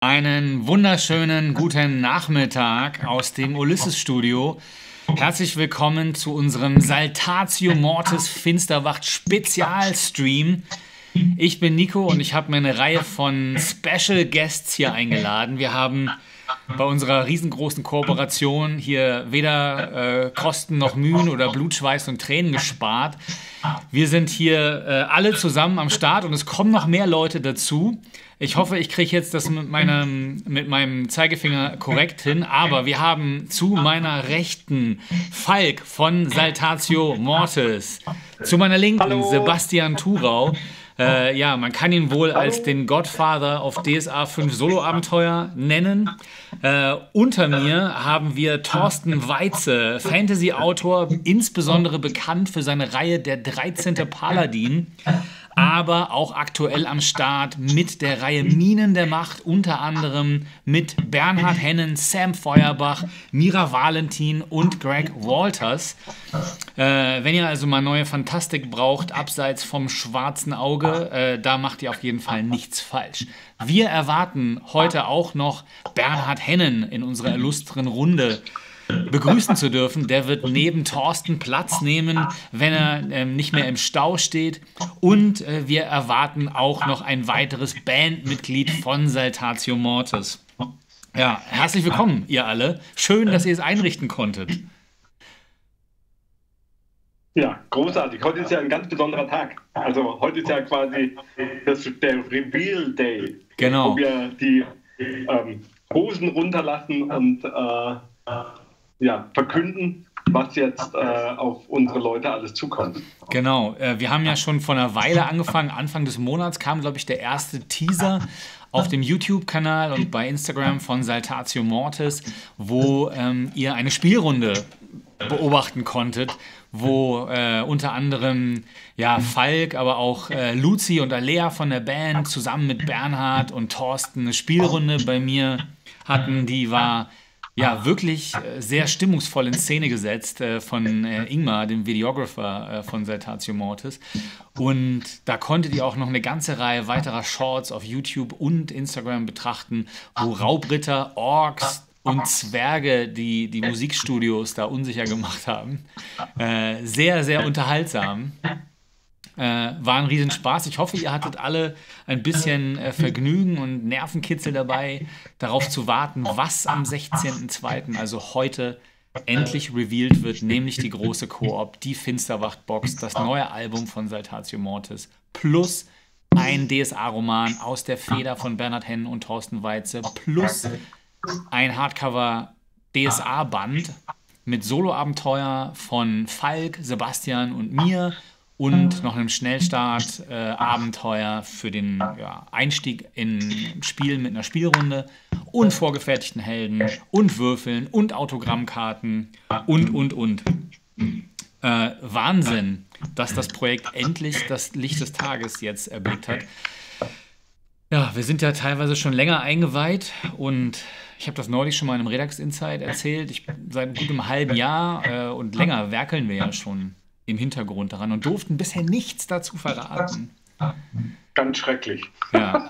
Einen wunderschönen guten Nachmittag aus dem Ulysses-Studio. Herzlich willkommen zu unserem Saltatio Mortis Finsterwacht Spezialstream. Ich bin Nico und ich habe mir eine Reihe von Special Guests hier eingeladen. Wir haben bei unserer riesengroßen Kooperation hier weder Kosten noch Mühen oder Blut, Schweiß und Tränen gespart. Wir sind hier alle zusammen am Start und es kommen noch mehr Leute dazu. Ich hoffe, ich kriege jetzt das mit meinem Zeigefinger korrekt hin, aber wir haben zu meiner Rechten Falk von Saltatio Mortis, zu meiner Linken Hallo. Sebastian Thurau. Ja, man kann ihn wohl als Hallo. den Godfather of DSA 5 Solo-Abenteuer nennen. Unter mir haben wir Thorsten Weitze, Fantasy-Autor, insbesondere bekannt für seine Reihe Der 13. Paladin, aber auch aktuell am Start mit der Reihe Minen der Macht, unter anderem mit Bernhard Hennen, Sam Feuerbach, Mira Valentin und Greg Walters. Wenn ihr also mal neue Fantastik braucht, abseits vom schwarzen Auge, da macht ihr auf jeden Fall nichts falsch. Wir erwarten heute auch noch Bernhard Hennen in unserer illustren Runde begrüßen zu dürfen. Der wird neben Thorsten Platz nehmen, wenn er nicht mehr im Stau steht. Und wir erwarten auch noch ein weiteres Bandmitglied von Saltatio Mortis. Ja, herzlich willkommen, ihr alle. Schön, dass ihr es einrichten konntet. Ja, großartig. Heute ist ja ein ganz besonderer Tag. Also heute ist ja quasi der Reveal Day, Genau. wo wir die Hosen runterlassen und verkünden, was jetzt auf unsere Leute alles zukommt. Genau, wir haben ja schon vor einer Weile angefangen. Anfang des Monats kam, glaube ich, der erste Teaser auf dem YouTube-Kanal und bei Instagram von Saltatio Mortis, wo ihr eine Spielrunde beobachten konntet, wo unter anderem Falk, aber auch Luzi und Alea von der Band zusammen mit Bernhard und Thorsten eine Spielrunde bei mir hatten. Die war wirklich sehr stimmungsvoll in Szene gesetzt von Ingmar, dem Videographer von Saltatio Mortis. Und da konntet ihr auch noch eine ganze Reihe weiterer Shorts auf YouTube und Instagram betrachten, wo Raubritter, Orks und Zwerge die Musikstudios da unsicher gemacht haben. Sehr, sehr unterhaltsam. War ein Riesenspaß. Ich hoffe, ihr hattet alle ein bisschen Vergnügen und Nervenkitzel dabei, darauf zu warten, was am 16.02., also heute, endlich revealed wird, nämlich die große Koop, die Finsterwacht-Box, das neue Album von Saltatio Mortis, plus ein DSA-Roman aus der Feder von Bernhard Hennen und Thorsten Weitze, plus ein Hardcover-DSA-Band mit Solo-Abenteuer von Falk, Sebastian und mir und noch einem Schnellstart-Abenteuer für den Einstieg in Spielen mit einer Spielrunde und vorgefertigten Helden und Würfeln und Autogrammkarten und. Wahnsinn, dass das Projekt endlich das Licht des Tages jetzt erblickt hat. Ja, wir sind ja teilweise schon länger eingeweiht und ich habe das neulich schon mal in einem Redux Insight erzählt. Seit gut einem halben Jahr und länger werkeln wir ja schon im Hintergrund daran und durften bisher nichts dazu verraten. Ganz schrecklich. Ja,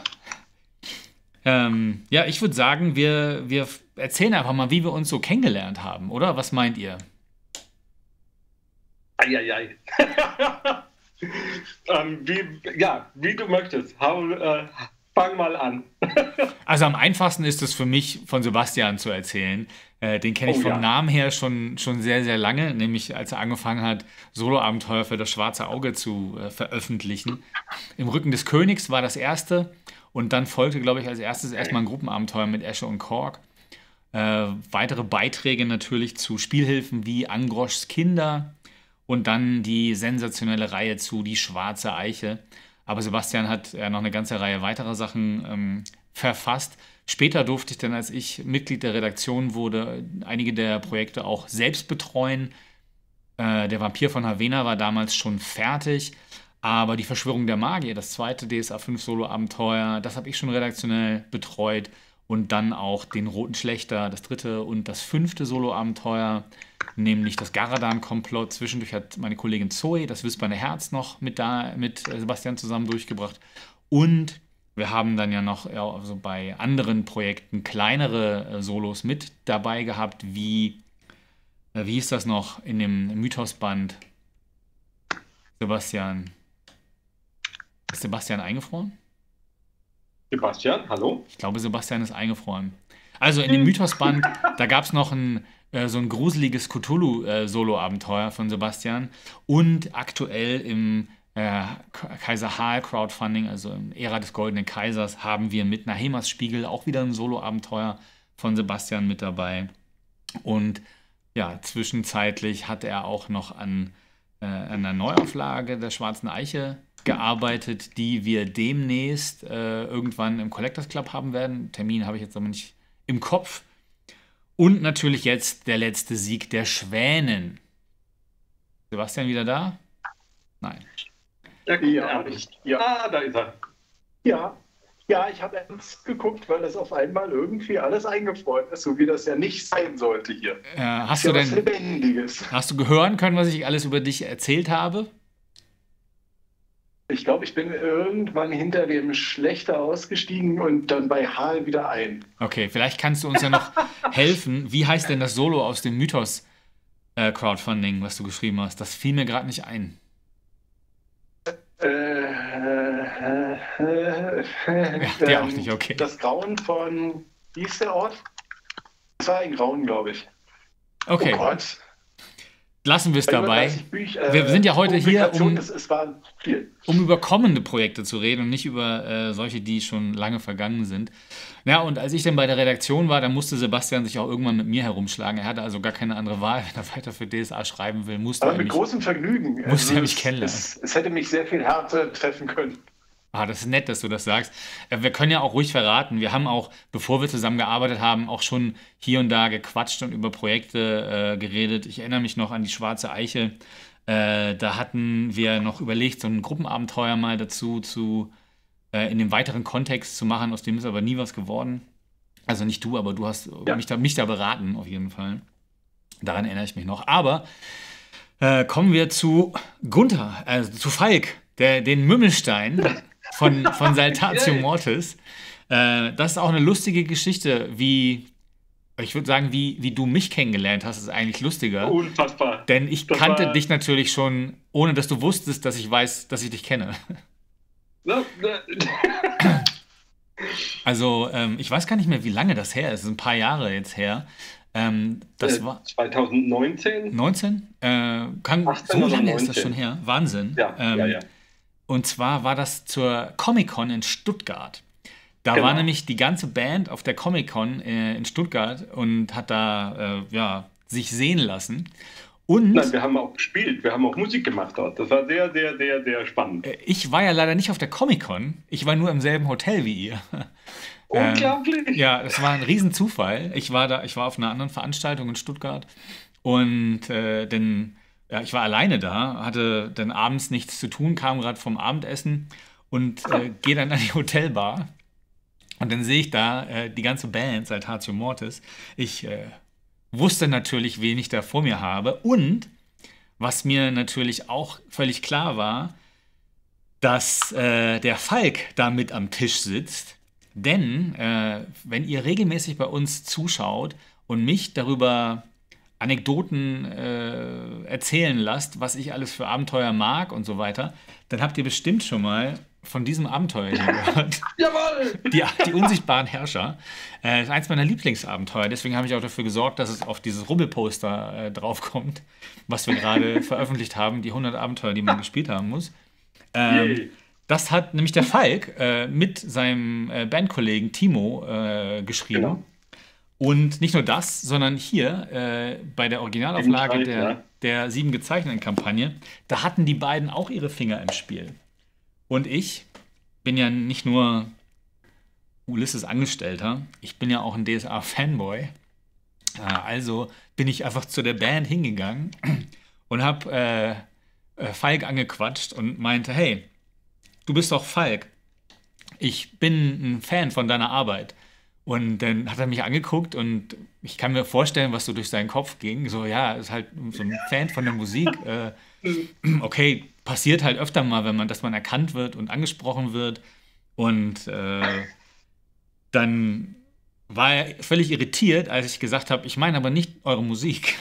ich würde sagen, wir erzählen einfach mal, wie wir uns so kennengelernt haben, oder? Was meint ihr? Eieiei. Wie du möchtest. Fang mal an. Also am einfachsten ist es für mich, von Sebastian zu erzählen. Den kenne ich vom Namen her schon sehr, sehr lange, nämlich als er angefangen hat, Solo-Abenteuer für das Schwarze Auge zu veröffentlichen. Im Rücken des Königs war das erste und dann folgte, glaube ich, als erstes erstmal ein Gruppenabenteuer mit Esche und Kork. Weitere Beiträge natürlich zu Spielhilfen wie Angroschs Kinder und dann die sensationelle Reihe zu Die Schwarze Eiche. Aber Sebastian hat noch eine ganze Reihe weiterer Sachen verfasst. Später durfte ich dann, als ich Mitglied der Redaktion wurde, einige der Projekte auch selbst betreuen. Der Vampir von Havena war damals schon fertig, aber die Verschwörung der Magier, das zweite DSA 5 Solo-Abenteuer, das habe ich schon redaktionell betreut. Und dann auch den Roten Schlächter, das dritte und das fünfte Solo-Abenteuer, nämlich das Garadan-Komplott. Zwischendurch hat meine Kollegin Zoe das Wispernde Herz noch mit Sebastian zusammen durchgebracht. Und Wir haben dann ja noch also bei anderen Projekten kleinere Solos mit dabei gehabt, wie hieß das noch in dem Mythos-Band? Sebastian. Ist Sebastian eingefroren? Sebastian, hallo? Ich glaube, Sebastian ist eingefroren. Also in dem Mythos-Band, da gab es noch so ein gruseliges Cthulhu-Solo-Abenteuer von Sebastian. Und aktuell im Kaiser Hal Crowdfunding, also in Ära des Goldenen Kaisers, haben wir mit Nahemas Spiegel auch wieder ein Solo-Abenteuer von Sebastian mit dabei. Und ja, zwischenzeitlich hat er auch noch an einer Neuauflage der Schwarzen Eiche gearbeitet, die wir demnächst irgendwann im Collectors Club haben werden. Termin habe ich jetzt aber nicht im Kopf. Und natürlich jetzt der letzte Sieg der Schwänen. Sebastian wieder da? Nein. Ja, da ist er. Ja, ich habe ernst geguckt, weil das auf einmal irgendwie alles eingefroren ist, so wie das ja nicht sein sollte hier. Hast ja du was denn, Lebendiges. hast du hören können, was ich alles über dich erzählt habe? Ich glaube, ich bin irgendwann hinter dem Schlechter ausgestiegen und dann bei Hal wieder ein. Okay, vielleicht kannst du uns ja noch helfen. Wie heißt denn das Solo aus dem Mythos Crowdfunding, was du geschrieben hast? Das fiel mir gerade nicht ein. Der auch nicht, okay. Das Grauen von, wie ist der Ort? Das war ein Grauen, glaube ich. Okay, Oh Gott. lassen wir es dabei. 35 Bücher, Wir sind ja heute hier, Publikation, es war viel. um über kommende Projekte zu reden und nicht über solche, die schon lange vergangen sind. Ja, und als ich dann bei der Redaktion war, dann musste Sebastian sich auch irgendwann mit mir herumschlagen. Er hatte also gar keine andere Wahl. Wenn er weiter für DSA schreiben will, musste Aber er mit mich, großem Vergnügen. musste er mich kennenlernen. Es hätte mich sehr viel härter treffen können. Ah, das ist nett, dass du das sagst. Wir können ja auch ruhig verraten. Wir haben auch, bevor wir zusammengearbeitet haben, auch schon hier und da gequatscht und über Projekte geredet. Ich erinnere mich noch an die Schwarze Eiche. Da hatten wir noch überlegt, so ein Gruppenabenteuer mal dazu in dem weiteren Kontext zu machen. Aus dem ist aber nie was geworden. Also nicht du, aber du hast Ja. mich da beraten, auf jeden Fall. Daran erinnere ich mich noch. Aber kommen wir zu Gunther, also zu Falk, den Mümmelstein von Saltatio Mortis. Das ist auch eine lustige Geschichte, ich würde sagen, wie du mich kennengelernt hast, ist eigentlich lustiger. Unfassbar. Denn ich Das kannte war- dich natürlich schon, ohne dass du wusstest, dass ich weiß, dass ich dich kenne. Also, ich weiß gar nicht mehr, wie lange das her ist. Es ist ein paar Jahre jetzt her. Das war 2019? 19? 18 So oder lange ist das 19. schon her. Wahnsinn. Ja. Und zwar war das zur Comic-Con in Stuttgart. Da Genau. war nämlich die ganze Band auf der Comic-Con in Stuttgart und hat da sich sehen lassen. Und Nein, wir haben auch gespielt, wir haben auch Musik gemacht dort. Das war sehr, sehr, sehr, sehr spannend. ich war ja leider nicht auf der Comic-Con. Ich war nur im selben Hotel wie ihr. Unglaublich! Ja, das war ein Riesenzufall. Ich war auf einer anderen Veranstaltung in Stuttgart und ich war alleine da, hatte dann abends nichts zu tun, kam gerade vom Abendessen und gehe dann an die Hotelbar und dann sehe ich da die ganze Band, Saltatio Mortis. Ich wusste natürlich, wen ich da vor mir habe und was mir natürlich auch völlig klar war, dass der Falk da mit am Tisch sitzt. Denn wenn ihr regelmäßig bei uns zuschaut und mich darüber Anekdoten erzählen lasst, was ich alles für Abenteuer mag und so weiter, dann habt ihr bestimmt schon mal von diesem Abenteuer hier gehört. Jawohl! Die unsichtbaren Herrscher. Ist eins meiner Lieblingsabenteuer. Deswegen habe ich auch dafür gesorgt, dass es auf dieses Rubbelposter draufkommt, was wir gerade veröffentlicht haben, die 100 Abenteuer, die man gespielt haben muss. Yay. Das hat nämlich der Falk mit seinem Bandkollegen Timo geschrieben. Genau. Und nicht nur das, sondern hier bei der Originalauflage Ebenfalls, ja. der 7 gezeichneten Kampagne, da hatten die beiden auch ihre Finger im Spiel. Und ich bin ja nicht nur Ulysses Angestellter, ich bin ja auch ein DSA-Fanboy. Also bin ich einfach zu der Band hingegangen und habe Falk angequatscht und meinte, hey, du bist doch Falk. Ich bin ein Fan von deiner Arbeit. Und dann hat er mich angeguckt und ich kann mir vorstellen, was so durch seinen Kopf ging. So, ja, ist halt so ein Fan von der Musik. Okay, passiert halt öfter mal, dass man erkannt wird und angesprochen wird. Und dann war er völlig irritiert, als ich gesagt habe, ich meine aber nicht eure Musik.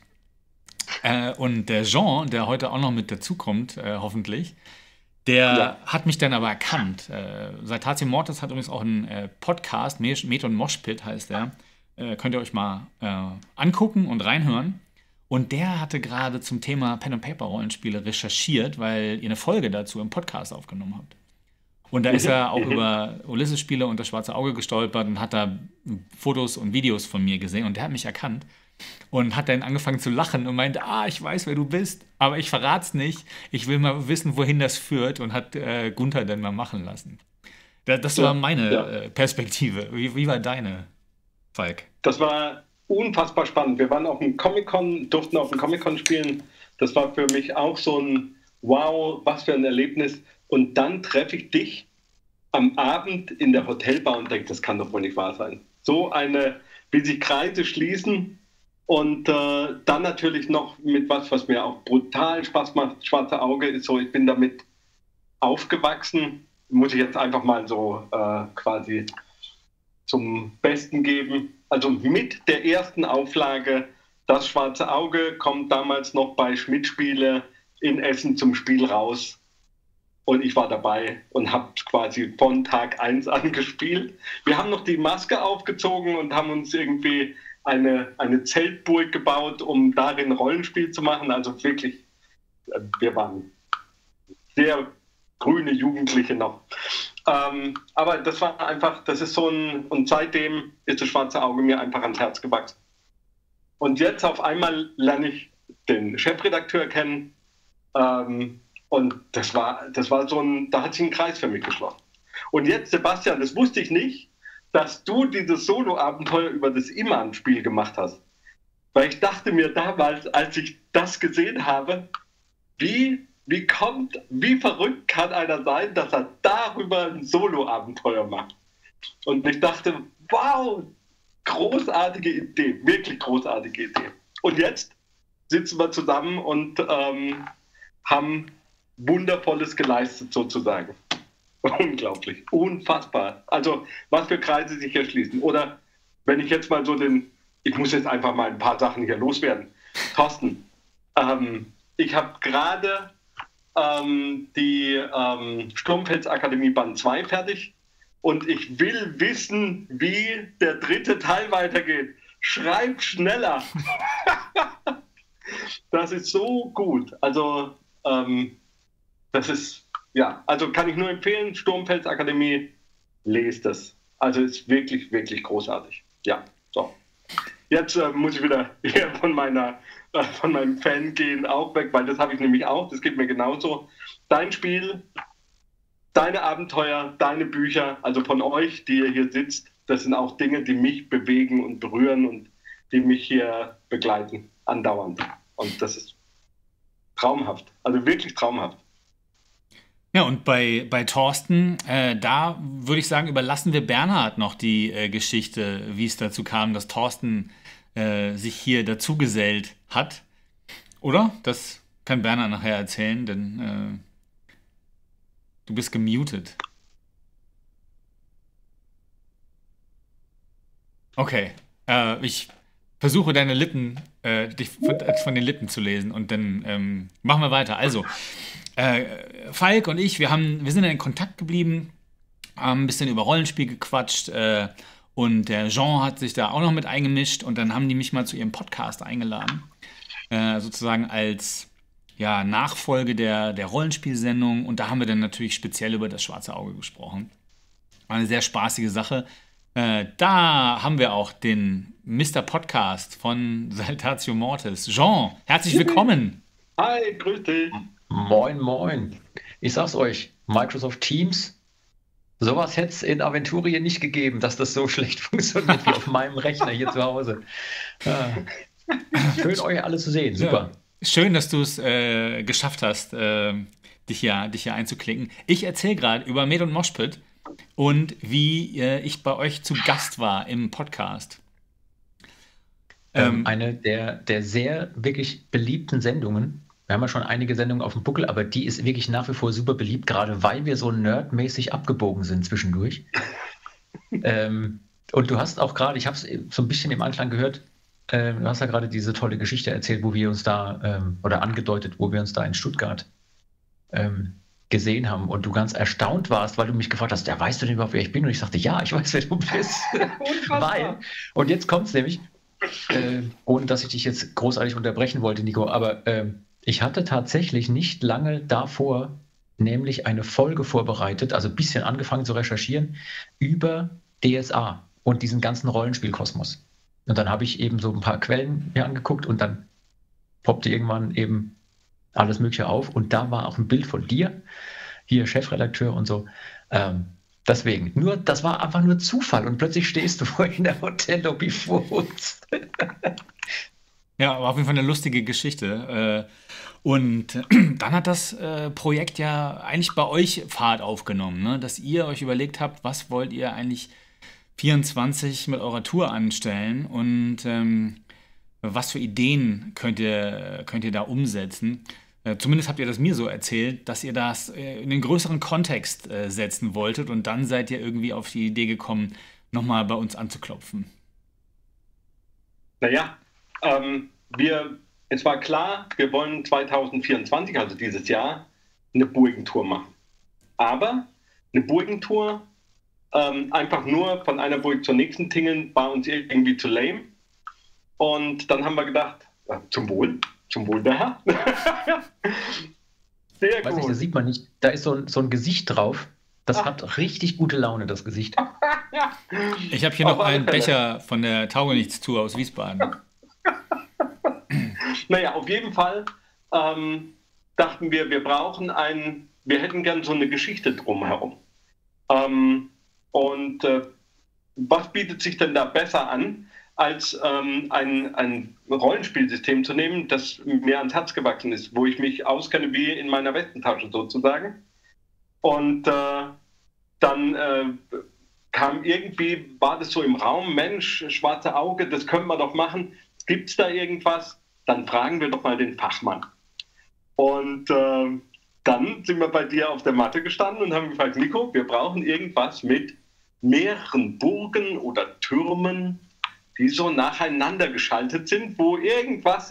Und der Jean, der heute auch noch mit dazukommt, hoffentlich, der hat mich dann aber erkannt. Saltatio Mortis hat übrigens auch einen Podcast, Met und Moshpit heißt der. Könnt ihr euch mal angucken und reinhören. Und der hatte gerade zum Thema Pen-and-Paper-Rollenspiele recherchiert, weil ihr eine Folge dazu im Podcast aufgenommen habt. Und da ist er auch über Ulysses-Spiele und das Schwarze Auge gestolpert und hat da Fotos und Videos von mir gesehen. Und der hat mich erkannt und hat dann angefangen zu lachen und meinte, ich weiß, wer du bist, aber ich verrat's nicht. Ich will mal wissen, wohin das führt, und hat Gunther dann mal machen lassen. Das war meine Perspektive. Wie war deine, Falk? Das war unfassbar spannend. Wir waren auf dem Comic-Con, durften auf dem Comic-Con spielen. Das war für mich auch so ein Wow, was für ein Erlebnis. Und dann treffe ich dich am Abend in der Hotelbar und denke, das kann doch wohl nicht wahr sein. So eine, wie sich Kreise schließen und dann natürlich noch mit was mir auch brutal Spaß macht. Schwarze Auge ist so, ich bin damit aufgewachsen, muss ich jetzt einfach mal so quasi zum Besten geben. Also mit der ersten Auflage, das Schwarze Auge kommt damals noch bei Schmidt-Spiele in Essen zum Spiel raus. Und ich war dabei und habe quasi von Tag 1 an gespielt. Wir haben noch die Maske aufgezogen und haben uns irgendwie eine Zeltburg gebaut, um darin Rollenspiel zu machen. Also wirklich, wir waren sehr grüne Jugendliche noch. Aber das war einfach, das ist so ein, und seitdem ist das Schwarze Auge mir einfach ans Herz gewachsen. Und jetzt auf einmal lerne ich den Chefredakteur kennen. Und das war so ein, da hat sich ein Kreis für mich geschlossen. Und jetzt, Sebastian, das wusste ich nicht, dass du dieses Solo-Abenteuer über das Imman-Spiel gemacht hast. Weil ich dachte mir damals, als ich das gesehen habe, wie verrückt kann einer sein, dass er darüber ein Solo-Abenteuer macht. Und ich dachte, wow, großartige Idee, wirklich großartige Idee. Und jetzt sitzen wir zusammen und haben Wundervolles geleistet sozusagen. Unglaublich, unfassbar. Also was für Kreise sich hier schließen. Oder wenn ich jetzt mal so ich muss jetzt einfach mal ein paar Sachen hier loswerden. Thorsten, ich habe gerade die Sturmfels-Akademie Band 2 fertig und ich will wissen, wie der 3. Teil weitergeht. Schreib schneller. Das ist so gut. Also das ist, ja, also kann ich nur empfehlen, Sturmfels-Akademie, lest es. Also ist wirklich, wirklich großartig. Ja, so. Jetzt muss ich wieder hier von meinem Fan gehen auch weg, weil das habe ich nämlich auch, das geht mir genauso. Dein Spiel, deine Abenteuer, deine Bücher, also von euch, die ihr hier sitzt, das sind auch Dinge, die mich bewegen und berühren und die mich hier begleiten, andauernd. Und das ist traumhaft, also wirklich traumhaft. Ja, und bei Thorsten, da würde ich sagen, überlassen wir Bernhard noch die Geschichte, wie es dazu kam, dass Thorsten sich hier dazugesellt hat. Oder? Das kann Bernhard nachher erzählen, denn du bist gemutet. Okay, ich versuche deine Lippen, dich von den Lippen zu lesen und dann machen wir weiter. Also, Falk und ich, wir sind in Kontakt geblieben, haben ein bisschen über Rollenspiel gequatscht und der Jean hat sich da auch noch mit eingemischt und dann haben die mich mal zu ihrem Podcast eingeladen, sozusagen als Nachfolge der Rollenspielsendung, und da haben wir dann natürlich speziell über das Schwarze Auge gesprochen. War eine sehr spaßige Sache. Da haben wir auch den Mr. Podcast von Saltatio Mortis. Jean, herzlich willkommen. Hi, grüß dich. Moin, moin. Ich sag's euch, Microsoft Teams, sowas hätte es in Aventurien nicht gegeben, dass das so schlecht funktioniert wie auf meinem Rechner hier zu Hause. Schön, euch alle zu sehen, super. Ja, schön, dass du es geschafft hast, dich hier einzuklicken. Ich erzähle gerade über Met und Moshpit und wie ich bei euch zu Gast war im Podcast. Eine der sehr wirklich beliebten Sendungen. wir haben ja schon einige Sendungen auf dem Buckel, aber die ist wirklich nach wie vor super beliebt, gerade weil wir so nerdmäßig abgebogen sind zwischendurch. Und du hast auch gerade, ich habe es so ein bisschen im Anklang gehört, du hast ja gerade diese tolle Geschichte erzählt, wo wir uns da, oder angedeutet, wo wir uns da in Stuttgart gesehen haben und du ganz erstaunt warst, weil du mich gefragt hast, ja, weißt du denn überhaupt, wer ich bin? Und ich sagte, ja, ich weiß, wer du bist. Weil, und jetzt kommt es nämlich, ohne dass ich dich jetzt großartig unterbrechen wollte, Nico, aber ich hatte tatsächlich nicht lange davor nämlich eine Folge vorbereitet, also ein bisschen angefangen zu recherchieren, über DSA und diesen ganzen Rollenspielkosmos. Und dann habe ich eben so ein paar Quellen mir angeguckt und dann poppte irgendwann eben alles Mögliche auf. Und da war auch ein Bild von dir, hier Chefredakteur und so. Deswegen, das war einfach nur Zufall und plötzlich stehst du in der Hotellobby vor uns. Ja, war auf jeden Fall eine lustige Geschichte. Und dann hat das Projekt ja eigentlich bei euch Fahrt aufgenommen, ne? Dass ihr euch überlegt habt, was wollt ihr eigentlich 24 mit eurer Tour anstellen und was für Ideen könnt ihr da umsetzen. Zumindest habt ihr das mir so erzählt, dass ihr das in den größeren Kontext setzen wolltet und dann seid ihr irgendwie auf die Idee gekommen, nochmal bei uns anzuklopfen. Naja, es war klar, wir wollen 2024, also dieses Jahr, eine Burgentour machen. Aber eine Burgentour, einfach nur von einer Burg zur nächsten tingeln, war uns irgendwie zu lame. Und dann haben wir gedacht, zum Wohl der Herr. Sehr Weiß gut. nicht, das sieht man nicht. Da ist so ein Gesicht drauf. Das hat richtig gute Laune, das Gesicht. Ich habe hier noch einen Becher von der Taugenichtstour aus Wiesbaden. Naja, auf jeden Fall dachten wir wir hätten gern so eine Geschichte drumherum. Was bietet sich denn da besser an, als ein Rollenspielsystem zu nehmen, das mir ans Herz gewachsen ist, wo ich mich auskenne wie in meiner Westentasche sozusagen. Und dann war das so im Raum, Mensch, schwarze Auge, das können wir doch machen. Gibt es da irgendwas? Dann fragen wir doch mal den Fachmann. Und dann sind wir bei dir auf der Matte gestanden und haben gefragt, Nico, wir brauchen irgendwas mit mehreren Burgen oder Türmen, die so nacheinander geschaltet sind, wo irgendwas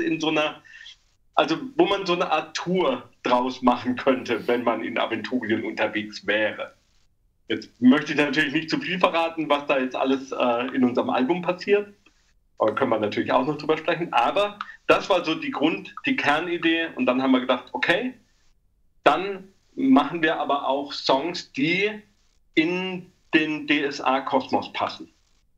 wo man so eine Art Tour draus machen könnte, wenn man in Aventurien unterwegs wäre. Jetzt möchte ich natürlich nicht zu viel verraten, was da jetzt alles in unserem Album passiert. Aber können wir natürlich auch noch drüber sprechen. Aber das war so die Kernidee. Und dann haben wir gedacht, okay, dann machen wir aber auch Songs, die in den DSA-Kosmos passen.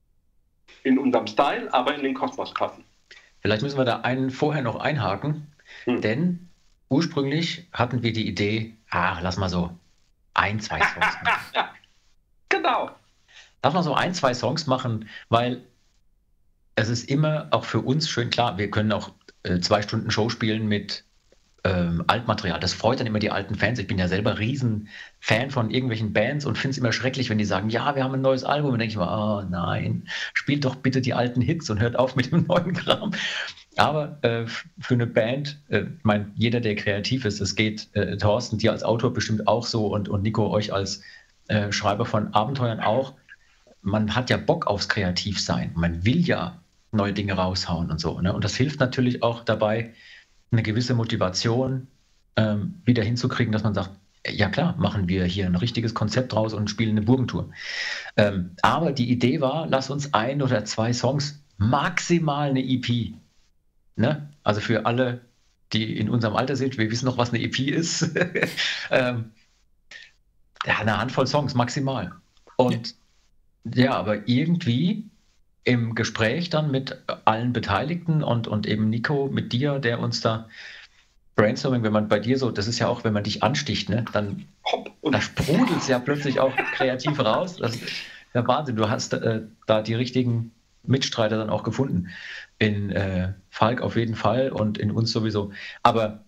In unserem Style, aber in den Kosmos passen. Vielleicht müssen wir da vorher noch einhaken, denn ursprünglich hatten wir die Idee, lass mal so 1, 2 Songs machen. Ja, genau. Lass mal so 1, 2 Songs machen, weil es ist immer auch für uns schön klar, wir können auch 2 Stunden Show spielen mit Altmaterial. Das freut dann immer die alten Fans. Ich bin ja selber Riesenfan von irgendwelchen Bands und finde es immer schrecklich, wenn die sagen, ja, wir haben ein neues Album. Und dann denke ich mal, oh nein, spielt doch bitte die alten Hits und hört auf mit dem neuen Kram. Aber für eine Band, jeder, der kreativ ist, es geht Thorsten, dir als Autor bestimmt auch so und Nico, euch als Schreiber von Abenteuern auch. Man hat ja Bock aufs Kreativsein. Man will ja neue Dinge raushauen und so. Ne? Und das hilft natürlich auch dabei, eine gewisse Motivation wieder hinzukriegen, dass man sagt, ja klar, machen wir hier ein richtiges Konzept draus und spielen eine Burgentour. Aber die Idee war, lass uns 1 oder 2 Songs, maximal eine EP. Ne? Also für alle, die in unserem Alter sind, wir wissen noch, was eine EP ist. Eine Handvoll Songs maximal. Und ja, aber irgendwie im Gespräch dann mit allen Beteiligten und eben Nico mit dir, der uns da Brainstorming, wenn man bei dir so, das ist ja auch, wenn man dich ansticht, ne, dann da sprudelt es ja plötzlich auch kreativ raus. Das ist der Wahnsinn. Du hast da die richtigen Mitstreiter dann auch gefunden. In Falk auf jeden Fall und in uns sowieso. Aber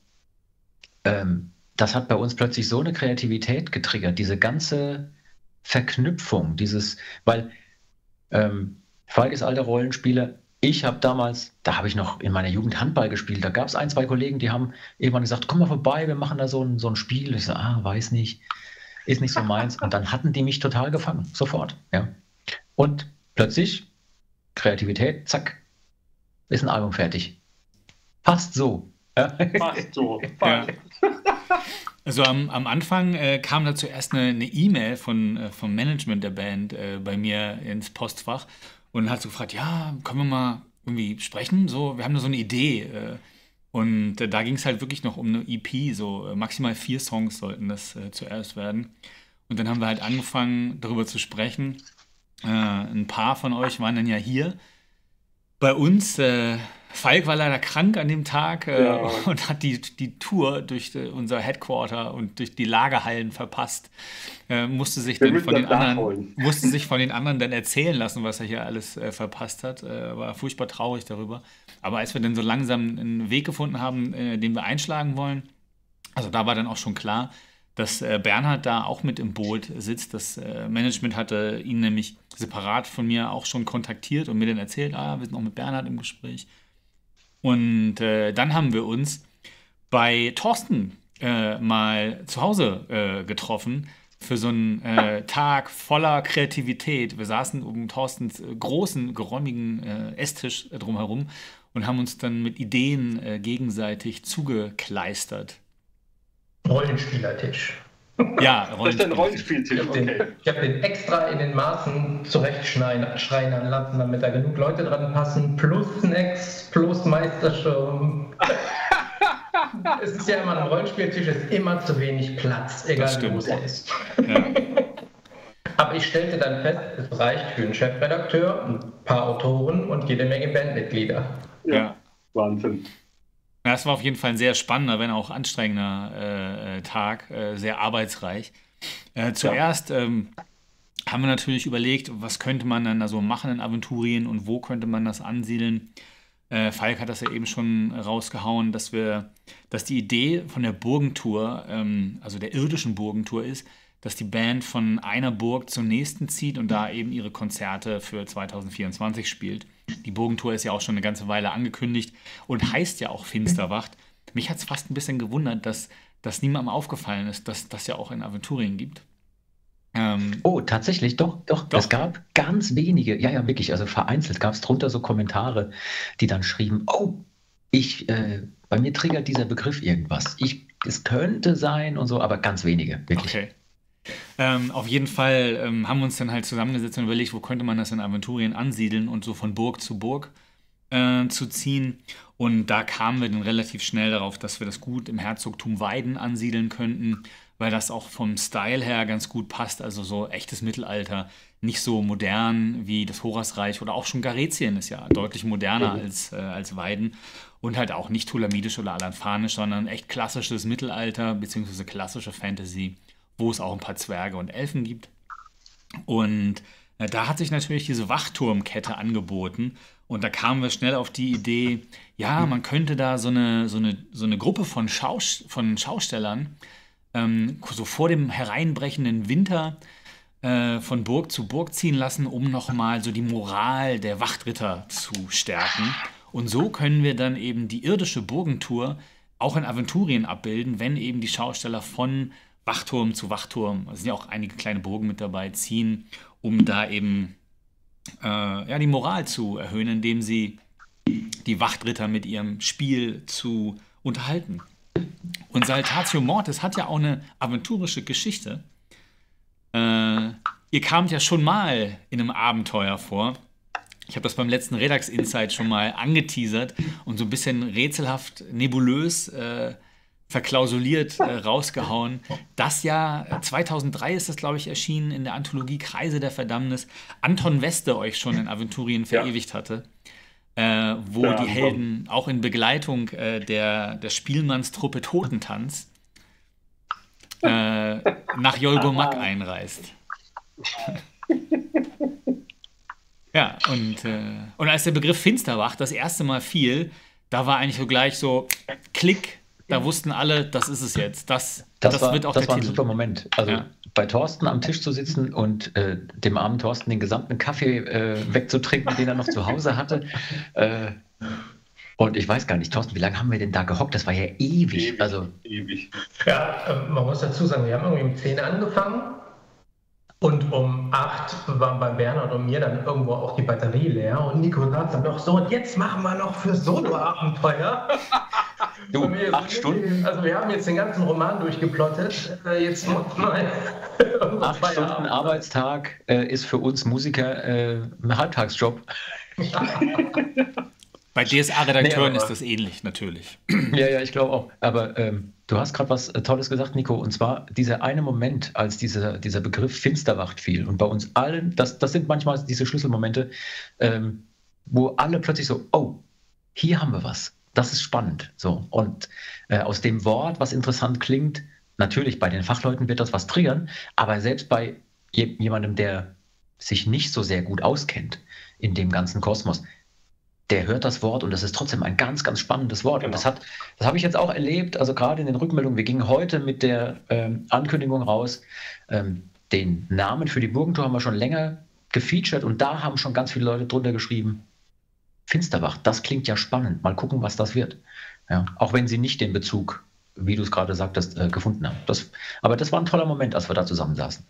das hat bei uns plötzlich so eine Kreativität getriggert, diese ganze Verknüpfung, weil Falk ist alter Rollenspieler, Ich habe damals, da habe ich noch in meiner Jugend Handball gespielt. Da gab es ein, zwei Kollegen, die haben irgendwann gesagt, komm mal vorbei, wir machen da so ein Spiel. Ich so, weiß nicht, ist nicht so meins. Und dann hatten die mich total gefangen, sofort. Ja. Und plötzlich, Kreativität, zack, ist ein Album fertig. Passt so. Ja. Fast so. Ja. Also am Anfang kam da zuerst eine E-Mail vom Management der Band bei mir ins Postfach und hat so gefragt, ja, können wir mal irgendwie sprechen? So, wir haben da so eine Idee. Und da ging es halt wirklich noch um eine EP, so maximal 4 Songs sollten das zuerst werden. Und dann haben wir halt angefangen, darüber zu sprechen. Ein paar von euch waren dann ja hier bei uns. Falk war leider krank an dem Tag und hat die Tour durch unser Headquarter und durch die Lagerhallen verpasst. Musste sich von den anderen dann erzählen lassen, was er hier alles verpasst hat. War furchtbar traurig darüber. Aber als wir dann so langsam einen Weg gefunden haben, den wir einschlagen wollen, also da war dann auch schon klar, dass Bernhard da auch mit im Boot sitzt. Das Management hatte ihn nämlich separat von mir auch schon kontaktiert und mir dann erzählt, wir sind auch mit Bernhard im Gespräch. Und dann haben wir uns bei Thorsten mal zu Hause getroffen für so einen Tag voller Kreativität. Wir saßen um Thorstens großen, geräumigen Esstisch drumherum und haben uns dann mit Ideen gegenseitig zugekleistert. Rollenspielertisch. Ja, Das ist ein Rollenspieltisch, okay. Ich habe den extra in den Maßen zurechtschneidern lassen, damit da genug Leute dran passen, plus Snacks, plus Meisterschirm. Es ist ja immer, ein Rollenspieltisch ist immer zu wenig Platz, egal wie groß er ist. Ja. Aber ich stellte dann fest, es reicht für einen Chefredakteur, ein paar Autoren und jede Menge Bandmitglieder. Ja. Wahnsinn. Ja, es war auf jeden Fall ein sehr spannender, wenn auch anstrengender Tag, sehr arbeitsreich. Zuerst haben wir natürlich überlegt, was könnte man dann da so machen in Aventurien und wo könnte man das ansiedeln. Falk hat das ja eben schon rausgehauen, dass die Idee von der Burgentour, also der irdischen Burgentour ist, dass die Band von einer Burg zur nächsten zieht und da eben ihre Konzerte für 2024 spielt. Die Burgentour ist ja auch schon eine ganze Weile angekündigt und heißt ja auch Finsterwacht. Mich hat es fast ein bisschen gewundert, dass das niemandem aufgefallen ist, dass das ja auch in Aventurien gibt. Tatsächlich, doch. Es gab ganz wenige, ja, wirklich, also vereinzelt gab es drunter so Kommentare, die dann schrieben, bei mir triggert dieser Begriff irgendwas. Es könnte sein und so, aber ganz wenige, wirklich. Okay. Auf jeden Fall haben wir uns dann halt zusammengesetzt und überlegt, wo könnte man das in Aventurien ansiedeln und so von Burg zu Burg zu ziehen. Und da kamen wir dann relativ schnell darauf, dass wir das gut im Herzogtum Weiden ansiedeln könnten, weil das auch vom Style her ganz gut passt. Also so echtes Mittelalter, nicht so modern wie das Horasreich oder auch schon Garetien ist ja deutlich moderner als Weiden. Und halt auch nicht Tulamidisch oder Alanfanisch, sondern echt klassisches Mittelalter bzw. klassische Fantasy, wo es auch ein paar Zwerge und Elfen gibt. Und da hat sich natürlich diese Wachturmkette angeboten. Und da kamen wir schnell auf die Idee, ja, man könnte da so eine Gruppe von Schaustellern so vor dem hereinbrechenden Winter von Burg zu Burg ziehen lassen, um nochmal so die Moral der Wachtritter zu stärken. Und so können wir dann eben die irdische Burgentour auch in Aventurien abbilden, wenn eben die Schausteller von Wachturm zu Wachturm, es sind ja auch einige kleine Burgen mit dabei, ziehen, um da eben die Moral zu erhöhen, indem sie die Wachtritter mit ihrem Spiel zu unterhalten. Und Saltatio Mortis hat ja auch eine aventurische Geschichte. Ihr kamt ja schon mal in einem Abenteuer vor. Ich habe das beim letzten Redux Insight schon mal angeteasert und so ein bisschen rätselhaft, nebulös verklausuliert rausgehauen. Das Jahr 2003 ist das, glaube ich, erschienen in der Anthologie Kreise der Verdammnis. Anton Weste euch schon in Aventurien verewigt hatte, wo die Helden auch in Begleitung der Spielmannstruppe Totentanz nach Jolgomag einreist. Ja, und als der Begriff Finsterwacht das erste Mal fiel, da war eigentlich so gleich so Klick da wussten alle, das ist es jetzt. Das wird auch der war ein Titel. super Moment. Also bei Thorsten am Tisch zu sitzen und dem armen Thorsten den gesamten Kaffee wegzutrinken, den er noch zu Hause hatte. Und ich weiß gar nicht, Thorsten, wie lange haben wir denn da gehockt? Das war ja ewig. Ewig. Ja, man muss dazu sagen, wir haben irgendwie um 10 angefangen und um 8 waren bei Bernhard und mir dann irgendwo auch die Batterie leer und Nico sagt dann noch so, und jetzt machen wir noch für Solo-Abenteuer. Du, 8 Stunden? Also wir haben jetzt den ganzen Roman durchgeplottet, jetzt muss man 8 Stunden Arbeitstag ist für uns Musiker ein Halbtagsjob. Bei DSA-Redakteuren ist das ähnlich, natürlich. Ja, ich glaube auch. Aber du hast gerade was Tolles gesagt, Nico, und zwar dieser eine Moment, als dieser Begriff Finsterwacht fiel. Und bei uns allen, das sind manchmal diese Schlüsselmomente, wo alle plötzlich so, oh, hier haben wir was. Das ist spannend. So. Und aus dem Wort, was interessant klingt, natürlich bei den Fachleuten wird das was triggern, aber selbst bei jemandem, der sich nicht so sehr gut auskennt in dem ganzen Kosmos, der hört das Wort und das ist trotzdem ein ganz, ganz spannendes Wort. Genau. Und das habe ich jetzt auch erlebt, also gerade in den Rückmeldungen. Wir gingen heute mit der Ankündigung raus, den Namen für die Burgentor haben wir schon länger gefeatured und da haben schon ganz viele Leute drunter geschrieben, Finsterwacht, das klingt ja spannend, mal gucken, was das wird. Ja, auch wenn sie nicht den Bezug, wie du es gerade sagtest, gefunden haben. Aber das war ein toller Moment, als wir da zusammensaßen.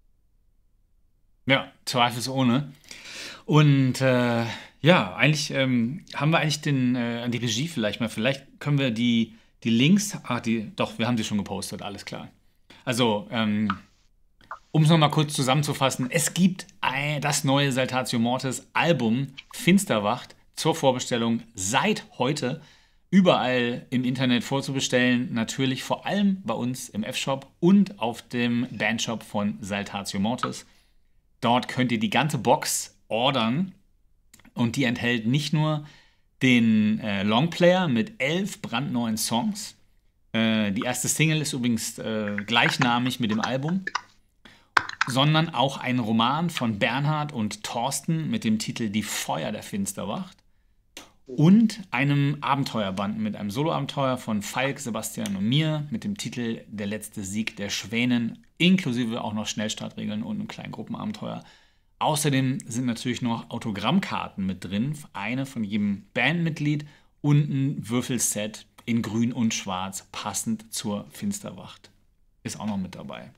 Ja, zweifelsohne. Und eigentlich haben wir eigentlich an die Regie vielleicht können wir die Links, wir haben sie schon gepostet, alles klar. Also, um es nochmal kurz zusammenzufassen, es gibt das neue Saltatio Mortis Album Finsterwacht zur Vorbestellung seit heute überall im Internet vorzubestellen, natürlich vor allem bei uns im F-Shop und auf dem Bandshop von Saltatio Mortis. Dort könnt ihr die ganze Box ordern und die enthält nicht nur den Longplayer mit 11 brandneuen Songs. Die erste Single ist übrigens gleichnamig mit dem Album, sondern auch ein Roman von Bernhard und Thorsten mit dem Titel Die Feuer der Finsterwacht und einem Abenteuerband mit einem Soloabenteuer von Falk, Sebastian und mir mit dem Titel Der letzte Sieg der Schwänen, inklusive auch noch Schnellstartregeln und einem kleinen Gruppenabenteuer. Außerdem sind natürlich noch Autogrammkarten mit drin, eine von jedem Bandmitglied und ein Würfelset in grün und schwarz, passend zur Finsterwacht. Ist auch noch mit dabei.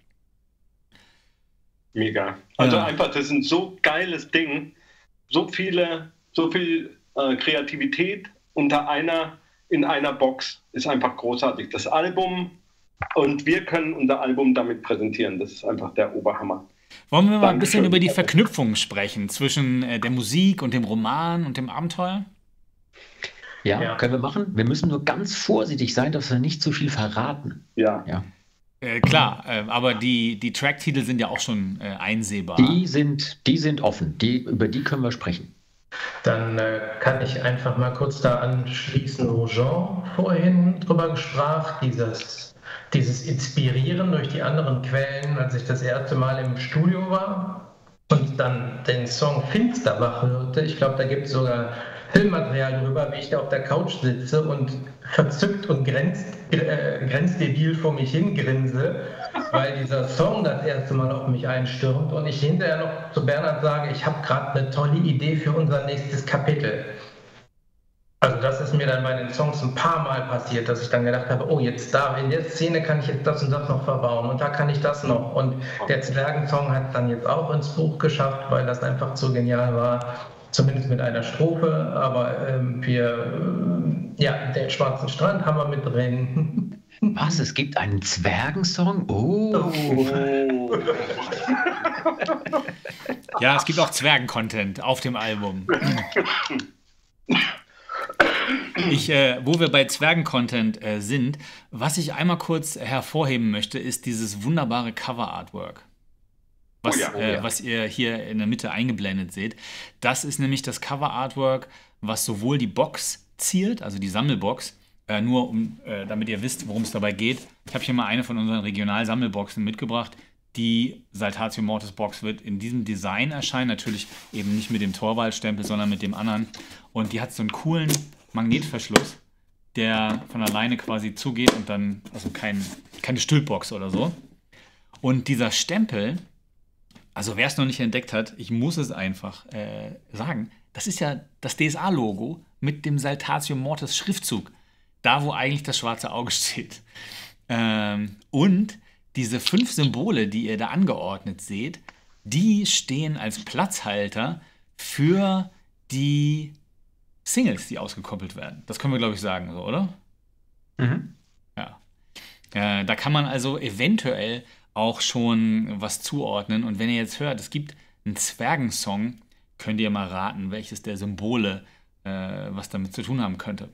Mega. Also einfach, das ist ein so geiles Ding. So viel Kreativität in einer Box ist einfach großartig. Das Album und wir können unser Album damit präsentieren. Das ist einfach der Oberhammer. Wollen wir mal ein bisschen über die Verknüpfung sprechen zwischen der Musik und dem Roman und dem Abenteuer? Ja, können wir machen. Wir müssen nur ganz vorsichtig sein, dass wir nicht zu viel verraten. Ja. Klar, aber die Tracktitel sind ja auch schon einsehbar. Die sind offen. Über die können wir sprechen. Dann kann ich einfach mal kurz da anschließen, wo Jean vorhin drüber sprach, dieses Inspirieren durch die anderen Quellen, als ich das erste Mal im Studio war und dann den Song Finsterwacht hörte. Ich glaube, da gibt es sogar Filmmaterial drüber, wie ich da auf der Couch sitze und verzückt und grenzdebil vor mich hingrinse, weil dieser Song das erste Mal auf mich einstürmt und ich hinterher noch zu Bernhard sage, ich habe gerade eine tolle Idee für unser nächstes Kapitel. Also das ist mir dann bei den Songs ein paar Mal passiert, dass ich dann gedacht habe, oh, jetzt da, in der Szene kann ich jetzt das und das noch verbauen und da kann ich das noch. Und der Zwergensong hat es dann jetzt auch ins Buch geschafft, weil das einfach so genial war, zumindest mit einer Strophe. Aber den Schwarzen Strand haben wir mit drin. Was, es gibt einen Zwergensong? Oh! Ja, es gibt auch Zwergen-Content auf dem Album. Wo wir bei Zwergen-Content sind, was ich einmal kurz hervorheben möchte, ist dieses wunderbare Cover-Artwork, was ihr hier in der Mitte eingeblendet seht. Das ist nämlich das Cover-Artwork, was sowohl die Box ziert, also die Sammelbox, damit ihr wisst, worum es dabei geht. Ich habe hier mal eine von unseren Regional-Sammelboxen mitgebracht. Die Saltatio Mortis Box wird in diesem Design erscheinen, natürlich eben nicht mit dem Torvald-Stempel, sondern mit dem anderen. Und die hat so einen coolen Magnetverschluss, der von alleine quasi zugeht und dann, also keine Stülpbox oder so. Und dieser Stempel, also wer es noch nicht entdeckt hat, ich muss es einfach sagen, das ist ja das DSA-Logo mit dem Saltatio Mortis Schriftzug. Da, wo eigentlich das schwarze Auge steht. Und diese 5 Symbole, die ihr da angeordnet seht, die stehen als Platzhalter für die Singles, die ausgekoppelt werden. Das können wir, glaube ich, sagen, so, oder? Mhm. Ja. Da kann man also eventuell auch schon was zuordnen. Und wenn ihr jetzt hört, es gibt einen Zwergensong, könnt ihr mal raten, welches der Symbole was damit zu tun haben könnte.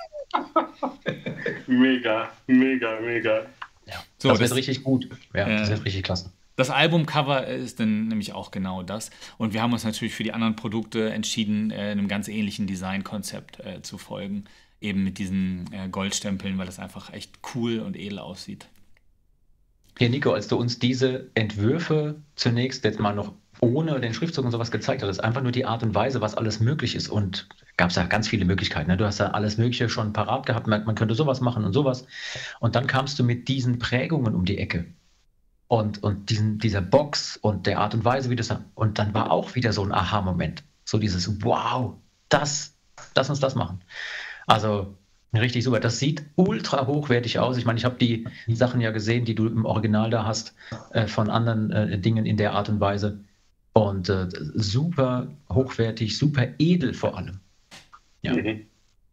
Mega, mega, mega. Ja, So, das wird richtig gut. Ja, das Äh, wird richtig klasse. Das Albumcover ist dann nämlich auch genau das. Und wir haben uns natürlich für die anderen Produkte entschieden, einem ganz ähnlichen Designkonzept zu folgen. Eben mit diesen Goldstempeln, weil das einfach echt cool und edel aussieht. Hier, Nico, als du uns diese Entwürfe zunächst jetzt mal noch ohne den Schriftzug und sowas gezeigt hattest, einfach nur die Art und Weise, was alles möglich ist. Und gab es ja ganz viele Möglichkeiten. Ne? Du hast ja alles Mögliche schon parat gehabt. Man könnte sowas machen und sowas. Und dann kamst du mit diesen Prägungen um die Ecke. Und dieser Box und der Art und Weise, wie das. Und dann war auch wieder so ein Aha-Moment. So dieses Wow, lass uns das machen. Also richtig super. Das sieht ultra hochwertig aus. Ich meine, ich habe die Sachen ja gesehen, die du im Original da hast, von anderen Dingen in der Art und Weise. Und super hochwertig, super edel vor allem. Ja. Mhm.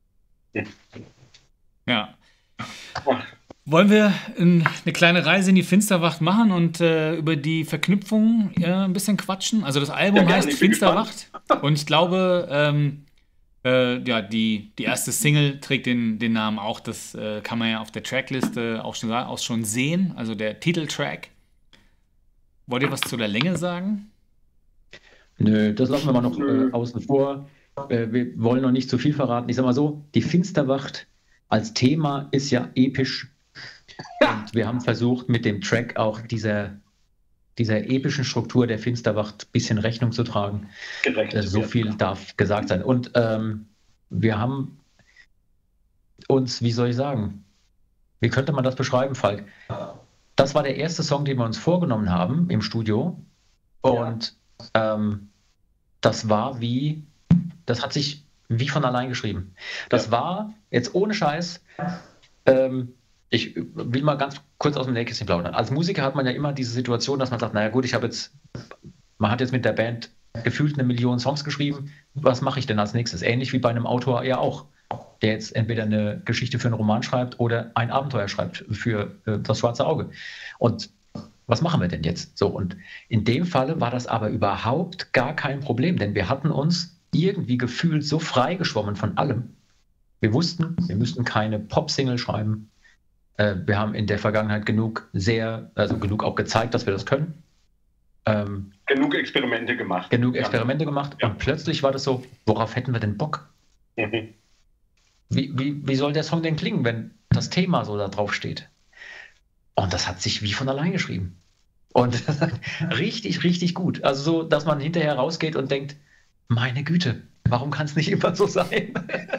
Ja. Wollen wir eine kleine Reise in die Finsterwacht machen und über die Verknüpfungen ein bisschen quatschen? Also das Album Ja, heißt gerne, ich bin Finsterwacht und ich glaube, ja, die erste Single trägt den Namen auch. Das kann man ja auf der Trackliste auch schon sehen, also der Titeltrack. Wollt ihr was zu der Länge sagen? Nö, das lassen wir mal noch außen vor. Wir wollen noch nicht zu viel verraten. Ich sag mal so, die Finsterwacht als Thema ist ja episch. Und wir haben versucht, mit dem Track auch dieser epischen Struktur der Finsterwacht ein bisschen Rechnung zu tragen. Gerecht. So viel darf gesagt sein. Und wir haben uns, wie soll ich sagen, wie könnte man das beschreiben, Falk? Das war der erste Song, den wir uns vorgenommen haben im Studio. Und das hat sich wie von allein geschrieben. Das war, jetzt ohne Scheiß, ich will mal ganz kurz aus dem Nähkästchen plaudern. Als Musiker hat man ja immer diese Situation, dass man sagt, naja gut, man hat jetzt mit der Band gefühlt 1 Million Songs geschrieben, was mache ich denn als nächstes? Ähnlich wie bei einem Autor ja auch, der jetzt entweder eine Geschichte für einen Roman schreibt oder ein Abenteuer schreibt für das schwarze Auge. Und was machen wir denn jetzt? So, und in dem Falle war das aber überhaupt gar kein Problem, denn wir hatten uns irgendwie gefühlt so freigeschwommen von allem. Wir wussten, wir müssten keine Pop-Single schreiben. Wir haben in der Vergangenheit genug auch gezeigt, dass wir das können. Genug Experimente gemacht. Ja. Und plötzlich war das so, worauf hätten wir denn Bock? Mhm. Wie soll der Song denn klingen, wenn das Thema so da drauf steht? Und das hat sich wie von allein geschrieben. Und richtig, richtig gut. Also so, dass man hinterher rausgeht und denkt, meine Güte, warum kann es nicht immer so sein?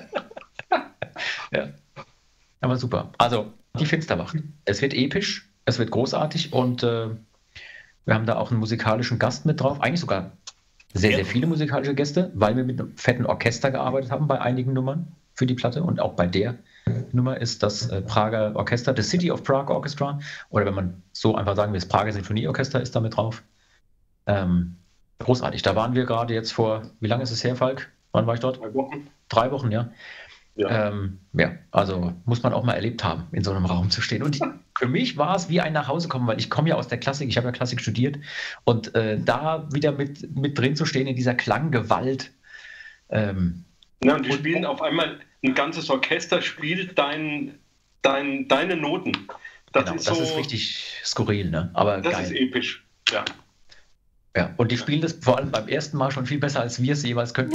Ja, aber super. Also die Finsterwacht. Es wird episch, es wird großartig und wir haben da auch einen musikalischen Gast mit drauf. Eigentlich sogar sehr, sehr viele musikalische Gäste, weil wir mit einem fetten Orchester gearbeitet haben bei einigen Nummern für die Platte. Und auch bei der Nummer ist das Prager Orchester, The City of Prague Orchestra. Oder wenn man so einfach sagen will, das Prager Sinfonieorchester ist da mit drauf. Großartig. Da waren wir gerade jetzt wie lange ist es her, Falk? Wann war ich dort? 3 Wochen. 3 Wochen, ja. Ja. Also muss man auch mal erlebt haben, in so einem Raum zu stehen. Und für mich war es wie ein Nachhausekommen, weil ich komme ja aus der Klassik, ich habe ja Klassik studiert und da wieder mit drin zu stehen in dieser Klanggewalt. Und die spielen auf einmal, ein ganzes Orchester spielt deine Noten. Das ist richtig skurril, ne? Aber das geil. ist episch, ja. Ja, und die spielen das vor allem beim ersten Mal schon viel besser, als wir es jeweils könnten.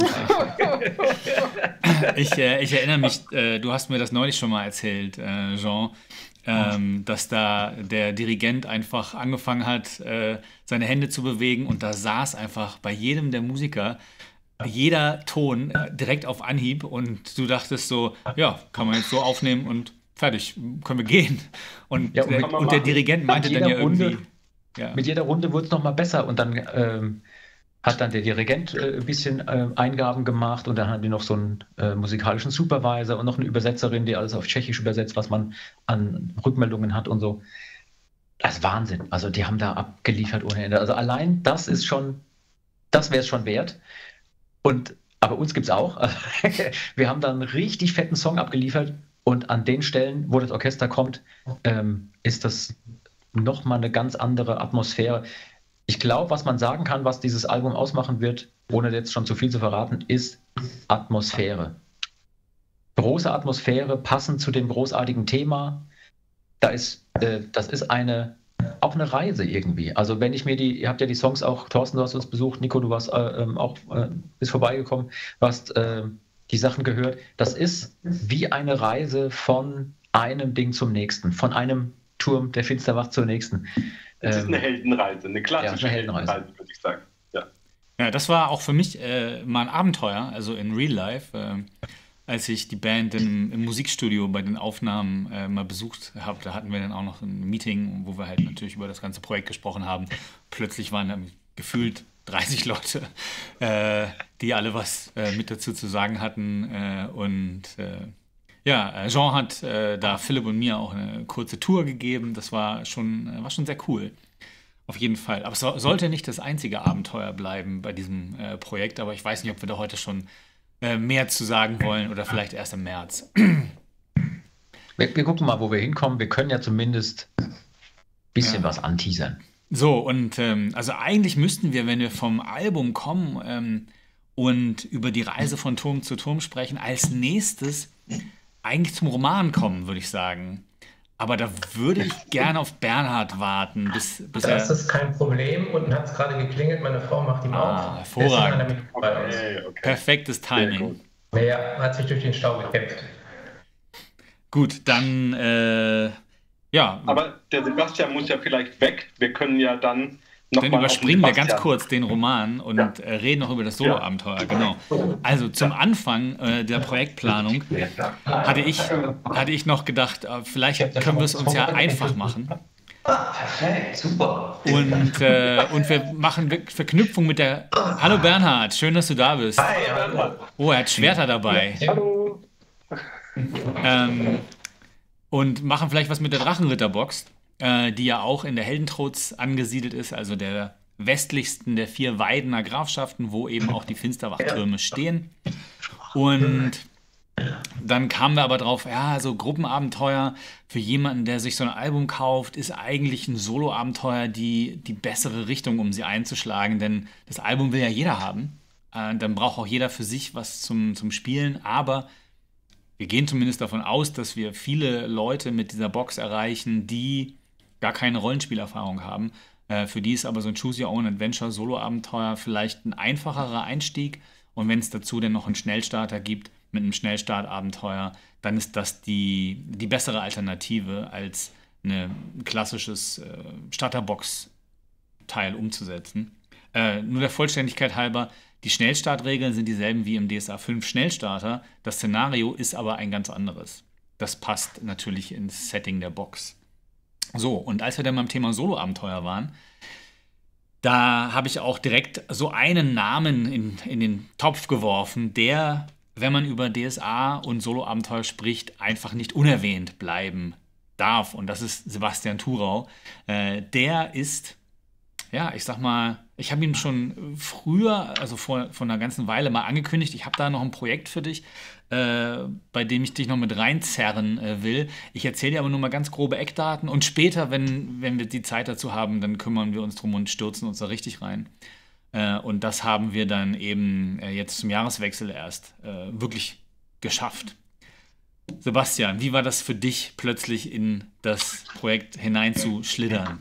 Ich erinnere mich, du hast mir das neulich schon mal erzählt, Jean, dass da der Dirigent einfach angefangen hat, seine Hände zu bewegen und da saß einfach bei jedem der Musiker jeder Ton direkt auf Anhieb und du dachtest so, ja, kann man jetzt so aufnehmen und fertig, können wir gehen. Und, und der Dirigent meinte dann ja irgendwie... Mit jeder Runde wurde es nochmal besser und dann hat dann der Dirigent ein bisschen Eingaben gemacht und dann hatten wir noch so einen musikalischen Supervisor und noch eine Übersetzerin, die alles auf Tschechisch übersetzt, was man an Rückmeldungen hat und so. Das ist Wahnsinn. Also die haben da abgeliefert ohne Ende. Also allein das ist schon, das wäre es schon wert. Aber uns gibt es auch. Wir haben da einen richtig fetten Song abgeliefert und an den Stellen, wo das Orchester kommt, ist das nochmal eine ganz andere Atmosphäre. Ich glaube, was man sagen kann, was dieses Album ausmachen wird, ohne jetzt schon zu viel zu verraten, ist Atmosphäre. Große Atmosphäre, passend zu dem großartigen Thema. Das ist auch eine Reise irgendwie. Also wenn ich mir ihr habt ja die Songs auch, Thorsten, du hast uns besucht, Nico, du warst auch bist vorbeigekommen, du hast die Sachen gehört. Das ist wie eine Reise von einem Ding zum nächsten, von einem Turm der Finsterwacht zur nächsten. Es ist eine Heldenreise, eine klassische Heldenreise, würde ich sagen. Ja, das war auch für mich mal ein Abenteuer, also in Real Life. Als ich die Band im Musikstudio bei den Aufnahmen mal besucht habe, da hatten wir dann auch noch ein Meeting, wo wir halt natürlich über das ganze Projekt gesprochen haben. Plötzlich waren dann gefühlt 30 Leute, die alle was mit dazu zu sagen hatten. Jean hat da Philipp und mir auch eine kurze Tour gegeben. Das war schon sehr cool. Auf jeden Fall. Aber es sollte nicht das einzige Abenteuer bleiben bei diesem Projekt. Aber ich weiß nicht, ob wir da heute schon mehr zu sagen wollen oder vielleicht erst im März. Wir gucken mal, wo wir hinkommen. Wir können ja zumindest ein bisschen was anteasern. So, und also eigentlich müssten wir, wenn wir vom Album kommen und über die Reise von Turm zu Turm sprechen, als nächstes eigentlich zum Roman kommen, würde ich sagen. Aber da würde ich gerne auf Bernhard warten, bis das ist kein Problem. Unten hat es gerade geklingelt, meine Frau macht ihn auf. Hervorragend. Okay. Perfektes Timing. Ja, hat sich durch den Stau gekämpft. Gut, dann Aber der Sebastian muss ja vielleicht weg. Wir können ja dann Dann überspringen wir ganz kurz den Roman und reden noch über das Solo-Abenteuer. Genau. Also zum Anfang der Projektplanung hatte ich noch gedacht, vielleicht können wir es uns ja einfach machen. Perfekt, super. Und wir machen Verknüpfung mit der... Hallo Bernhard, schön, dass du da bist. Hi, hallo. Oh, er hat Schwerter dabei. Hallo. Und machen vielleicht was mit der Drachenritterbox, die ja auch in der Heldentrutz angesiedelt ist, also der westlichsten der 4 Weidener Grafschaften, wo eben auch die Finsterwachttürme stehen. Und dann kamen wir aber drauf, ja, so Gruppenabenteuer für jemanden, der sich so ein Album kauft, ist eigentlich ein Solo-Abenteuer die bessere Richtung, um sie einzuschlagen, denn das Album will ja jeder haben. Dann braucht auch jeder für sich was zum Spielen, aber wir gehen zumindest davon aus, dass wir viele Leute mit dieser Box erreichen, die gar keine Rollenspielerfahrung haben. Für die ist aber so ein Choose-Your-Own-Adventure-Solo-Abenteuer vielleicht ein einfacherer Einstieg. Und wenn es dazu dann noch einen Schnellstarter gibt mit einem Schnellstart-Abenteuer, dann ist das die bessere Alternative, als ein klassisches Starterbox-Teil umzusetzen. Nur der Vollständigkeit halber, die Schnellstartregeln sind dieselben wie im DSA 5 Schnellstarter. Das Szenario ist aber ein ganz anderes. Das passt natürlich ins Setting der Box. So, und als wir dann beim Thema Solo-Abenteuer waren, da habe ich auch direkt so einen Namen in den Topf geworfen, der, wenn man über DSA und Solo-Abenteuer spricht, einfach nicht unerwähnt bleiben darf. Und das ist Sebastian Thurau. Der ist, ja, ich sag mal, ich habe ihn schon früher, also vor einer ganzen Weile mal angekündigt, ich habe da noch ein Projekt für dich, bei dem ich dich noch mit reinzerren will. Ich erzähle dir aber nur mal ganz grobe Eckdaten und später, wenn wir die Zeit dazu haben, dann kümmern wir uns drum und stürzen uns da richtig rein. Und das haben wir dann eben jetzt zum Jahreswechsel erst wirklich geschafft. Sebastian, wie war das für dich, plötzlich in das Projekt hineinzuschlittern?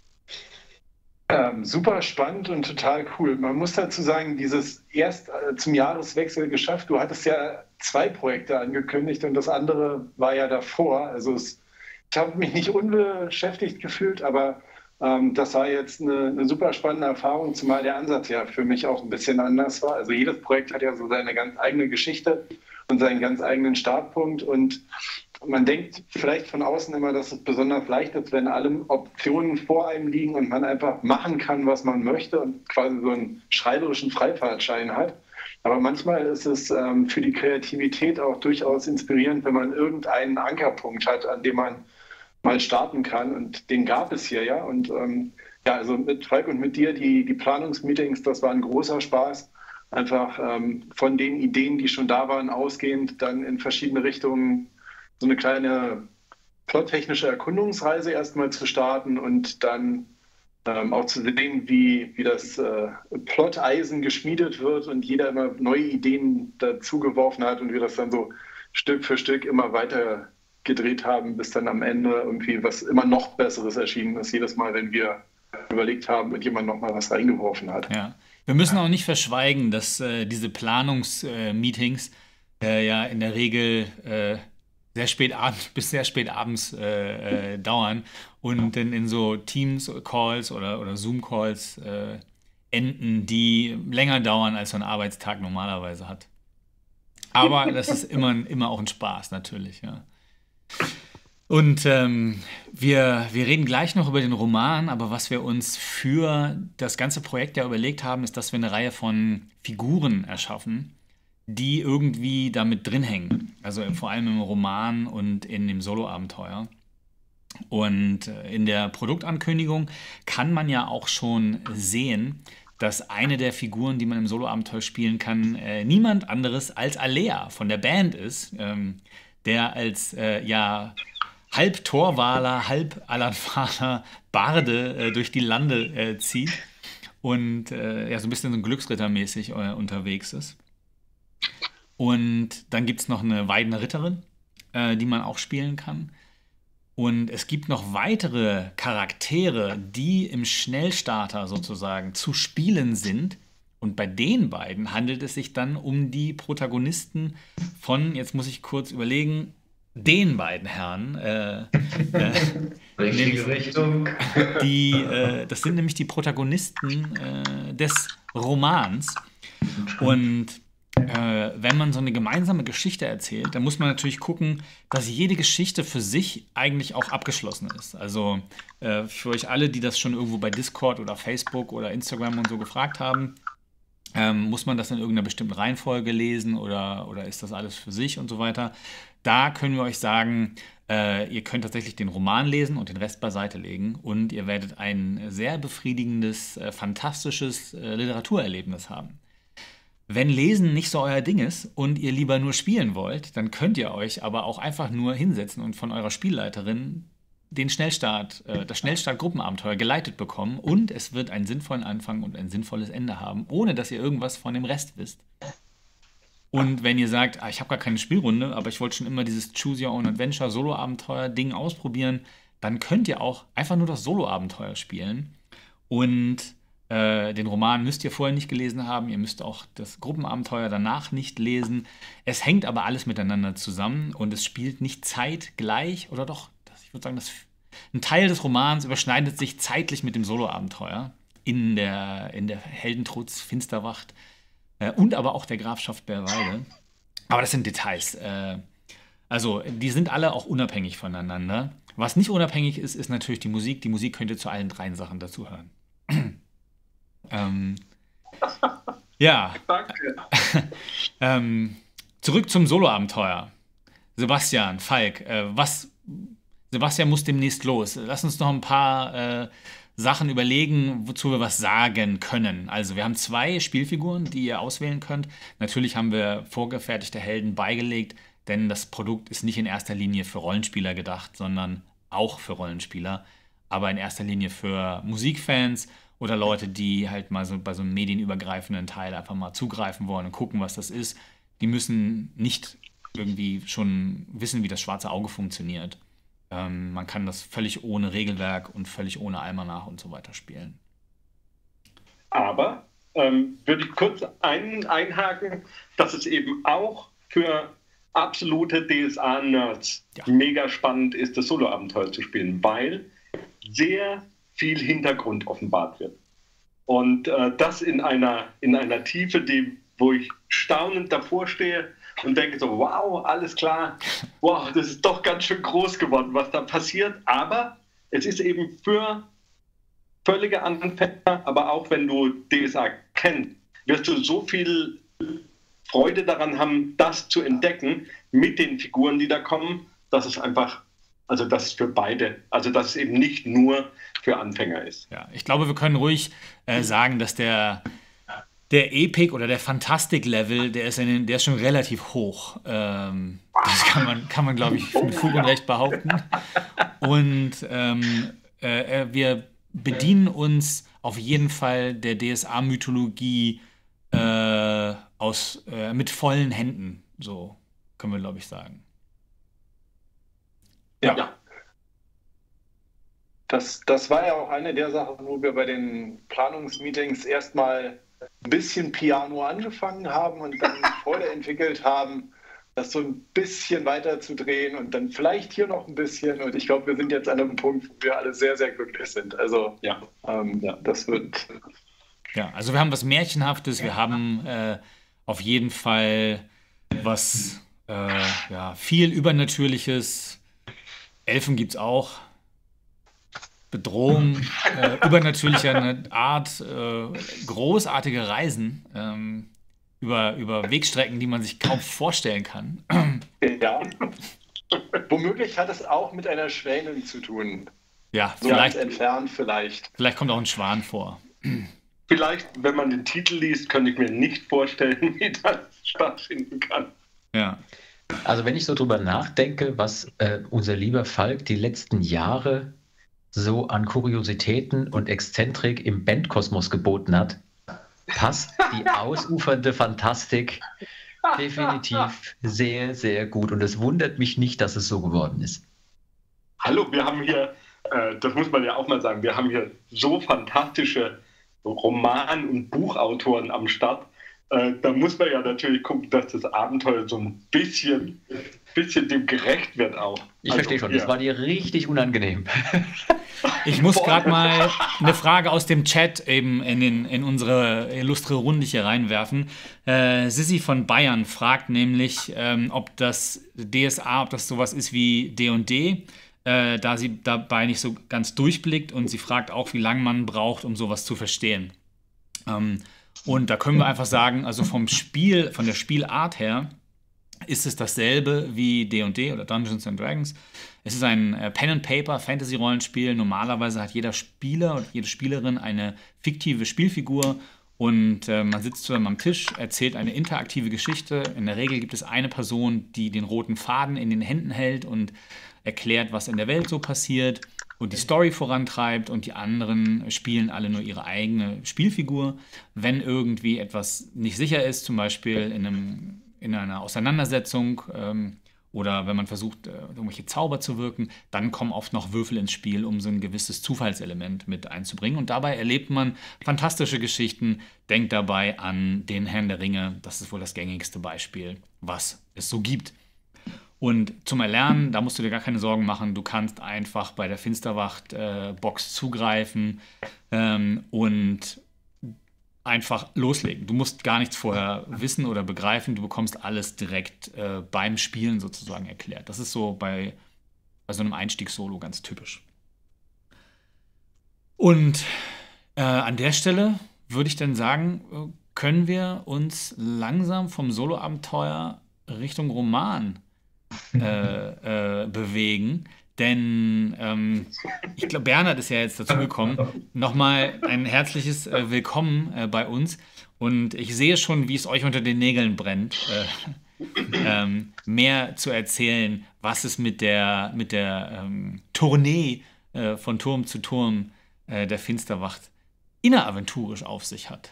Super spannend und total cool. Man muss dazu sagen, dieses erst zum Jahreswechsel geschafft. Du hattest ja 2 Projekte angekündigt und das andere war ja davor. Also ich habe mich nicht unbeschäftigt gefühlt, aber Das war jetzt eine super spannende Erfahrung, zumal der Ansatz ja für mich auch ein bisschen anders war. Also jedes Projekt hat ja so seine ganz eigene Geschichte und seinen ganz eigenen Startpunkt. Und man denkt vielleicht von außen immer, dass es besonders leicht ist, wenn alle Optionen vor einem liegen und man einfach machen kann, was man möchte und quasi so einen schreiberischen Freifahrtschein hat. Aber manchmal ist es für die Kreativität auch durchaus inspirierend, wenn man irgendeinen Ankerpunkt hat, an dem man mal starten kann. Und den gab es hier, ja. Und ja, also mit Falk und mit dir, die Planungsmeetings, das war ein großer Spaß. Einfach von den Ideen, die schon da waren, ausgehend, dann in verschiedene Richtungen so eine kleine plottechnische Erkundungsreise erstmal zu starten und dann auch zu sehen, wie das Plotteisen geschmiedet wird und jeder immer neue Ideen dazu geworfen hat und wir das dann so Stück für Stück immer weiter gedreht haben, bis dann am Ende irgendwie was immer noch Besseres erschienen ist, jedes Mal, wenn wir überlegt haben und jemand noch mal was reingeworfen hat. Ja. Wir müssen auch nicht verschweigen, dass diese Planungsmeetings ja in der Regel sehr spät abends dauern und dann in so Teams-Calls oder Zoom-Calls enden, die länger dauern, als so ein Arbeitstag normalerweise hat. Aber das ist immer auch ein Spaß natürlich, ja. Und wir reden gleich noch über den Roman, aber was wir uns für das ganze Projekt ja überlegt haben, ist, dass wir eine Reihe von Figuren erschaffen, die irgendwie damit drin hängen. Also vor allem im Roman und in dem Solo-Abenteuer. Und in der Produktankündigung kann man ja auch schon sehen, dass eine der Figuren, die man im Solo-Abenteuer spielen kann, niemand anderes als Alea von der Band ist, der als halb Torwaler, halb Alanfaler Barde durch die Lande zieht und so ein bisschen so Glücksrittermäßig unterwegs ist. Und dann gibt es noch eine Weidene Ritterin, die man auch spielen kann. Und es gibt noch weitere Charaktere, die im Schnellstarter sozusagen zu spielen sind. Und bei den beiden handelt es sich dann um die Protagonisten von, jetzt muss ich kurz überlegen, den beiden Herren. Richtige Richtung. Das sind nämlich die Protagonisten des Romans. Und wenn man so eine gemeinsame Geschichte erzählt, dann muss man natürlich gucken, dass jede Geschichte für sich eigentlich auch abgeschlossen ist. Also für euch alle, die das schon irgendwo bei Discord oder Facebook oder Instagram und so gefragt haben, muss man das in irgendeiner bestimmten Reihenfolge lesen oder ist das alles für sich und so weiter. Da können wir euch sagen, ihr könnt tatsächlich den Roman lesen und den Rest beiseite legen und ihr werdet ein sehr befriedigendes, fantastisches Literaturerlebnis haben. Wenn Lesen nicht so euer Ding ist und ihr lieber nur spielen wollt, dann könnt ihr euch aber auch einfach nur hinsetzen und von eurer Spielleiterin das Schnellstart-Gruppenabenteuer geleitet bekommen und es wird einen sinnvollen Anfang und ein sinnvolles Ende haben, ohne dass ihr irgendwas von dem Rest wisst. Und wenn ihr sagt, ich habe gar keine Spielrunde, aber ich wollte schon immer dieses Choose Your Own Adventure Solo-Abenteuer-Ding ausprobieren, dann könnt ihr auch einfach nur das Solo-Abenteuer spielen und den Roman müsst ihr vorher nicht gelesen haben, ihr müsst auch das Gruppenabenteuer danach nicht lesen. Es hängt aber alles miteinander zusammen und es spielt nicht zeitgleich, oder doch, ich würde sagen, ein Teil des Romans überschneidet sich zeitlich mit dem Solo-Abenteuer in der Heldentrutz Finsterwacht und aber auch der Grafschaft Bärwalde. Aber das sind Details. Also die sind alle auch unabhängig voneinander. Was nicht unabhängig ist, ist natürlich die Musik. Die Musik könnt ihr zu allen 3 Sachen dazu hören. Ja. Danke. Zurück zum Solo-Abenteuer. Sebastian, Falk, Sebastian muss demnächst los. Lass uns noch ein paar Sachen überlegen, wozu wir was sagen können. Also wir haben 2 Spielfiguren, die ihr auswählen könnt. Natürlich haben wir vorgefertigte Helden beigelegt, denn das Produkt ist nicht in erster Linie für Rollenspieler gedacht, sondern auch für Rollenspieler, aber in erster Linie für Musikfans oder Leute, die halt mal so bei so einem medienübergreifenden Teil einfach mal zugreifen wollen und gucken, was das ist. Die müssen nicht irgendwie schon wissen, wie das schwarze Auge funktioniert. Man kann das völlig ohne Regelwerk und völlig ohne Almanach und so weiter spielen. Aber würde ich kurz einhaken, dass es eben auch für absolute DSA-Nerds mega spannend ist, das Solo-Abenteuer zu spielen, weil sehr viel Hintergrund offenbart wird. Und das in einer Tiefe, wo ich staunend davor stehe und denke so, wow, alles klar, wow, das ist doch ganz schön groß geworden, was da passiert. Aber es ist eben für völlige Anfänger, aber auch wenn du DSA kennst, wirst du so viel Freude daran haben, das zu entdecken mit den Figuren, die da kommen, dass es einfach, also das ist für beide, also dass es eben nicht nur für Anfänger ist. Ja, ich glaube, wir können ruhig sagen, dass der Epic oder der Fantastic-Level, der ist schon relativ hoch. Das kann man, glaube ich, mit Fug und Recht behaupten. Und wir bedienen uns auf jeden Fall der DSA-Mythologie mit vollen Händen. So können wir, glaube ich, sagen. Ja. Das war ja auch eine der Sachen, wo wir bei den Planungsmeetings erstmal ein bisschen Piano angefangen haben und dann Freude entwickelt haben, das so ein bisschen weiter zu drehen und dann vielleicht hier noch ein bisschen. Und ich glaube, wir sind jetzt an einem Punkt, wo wir alle sehr, sehr glücklich sind. Also das wird... Ja, also wir haben was Märchenhaftes, wir haben auf jeden Fall was viel Übernatürliches. Elfen gibt es auch. Bedrohung, übernatürlicher Art, großartige Reisen über Wegstrecken, die man sich kaum vorstellen kann. Ja. Womöglich hat es auch mit einer Schwänin zu tun. Ja, so vielleicht entfernt vielleicht. Vielleicht kommt auch ein Schwan vor. Vielleicht, wenn man den Titel liest, könnte ich mir nicht vorstellen, wie das stattfinden kann. Ja. Also wenn ich so drüber nachdenke, was unser lieber Falk die letzten Jahre so an Kuriositäten und Exzentrik im Bandkosmos geboten hat, passt die ausufernde Fantastik definitiv sehr, sehr gut. Und es wundert mich nicht, dass es so geworden ist. Hallo, wir haben hier, das muss man ja auch mal sagen, wir haben hier so fantastische Roman- und Buchautoren am Start. Da muss man ja natürlich gucken, dass das Abenteuer so ein bisschen dem gerecht wird auch. Ich verstehe schon, das war dir richtig unangenehm. Ich muss gerade mal eine Frage aus dem Chat eben in unsere illustre Runde hier reinwerfen. Sissi von Bayern fragt nämlich, ob das DSA, ob das sowas ist wie D&D, da sie dabei nicht so ganz durchblickt, und sie fragt auch, wie lange man braucht, um sowas zu verstehen. Und da können wir einfach sagen, also von der Spielart her, ist es dasselbe wie D&D oder Dungeons & Dragons. Es ist ein Pen-and-Paper-Fantasy-Rollenspiel. Normalerweise hat jeder Spieler und jede Spielerin eine fiktive Spielfigur und man sitzt zusammen am Tisch, erzählt eine interaktive Geschichte. In der Regel gibt es eine Person, die den roten Faden in den Händen hält und erklärt, was in der Welt so passiert und die Story vorantreibt, und die anderen spielen alle nur ihre eigene Spielfigur. Wenn irgendwie etwas nicht sicher ist, zum Beispiel in einer Auseinandersetzung oder wenn man versucht, irgendwelche Zauber zu wirken, dann kommen oft noch Würfel ins Spiel, um so ein gewisses Zufallselement mit einzubringen. Und dabei erlebt man fantastische Geschichten. Denkt dabei an den Herrn der Ringe. Das ist wohl das gängigste Beispiel, was es so gibt. Und zum Erlernen, da musst du dir gar keine Sorgen machen. Du kannst einfach bei der Finsterwacht-Box zugreifen und einfach loslegen. Du musst gar nichts vorher wissen oder begreifen. Du bekommst alles direkt beim Spielen sozusagen erklärt. Das ist so bei so einem Einstiegssolo ganz typisch. Und an der Stelle würde ich dann sagen, können wir uns langsam vom Solo-Abenteuer Richtung Roman bewegen. Denn ich glaube, Bernhard ist ja jetzt dazu gekommen. Nochmal ein herzliches Willkommen bei uns. Und ich sehe schon, wie es euch unter den Nägeln brennt, mehr zu erzählen, was es mit der Tournee von Turm zu Turm der Finsterwacht inneraventurisch auf sich hat.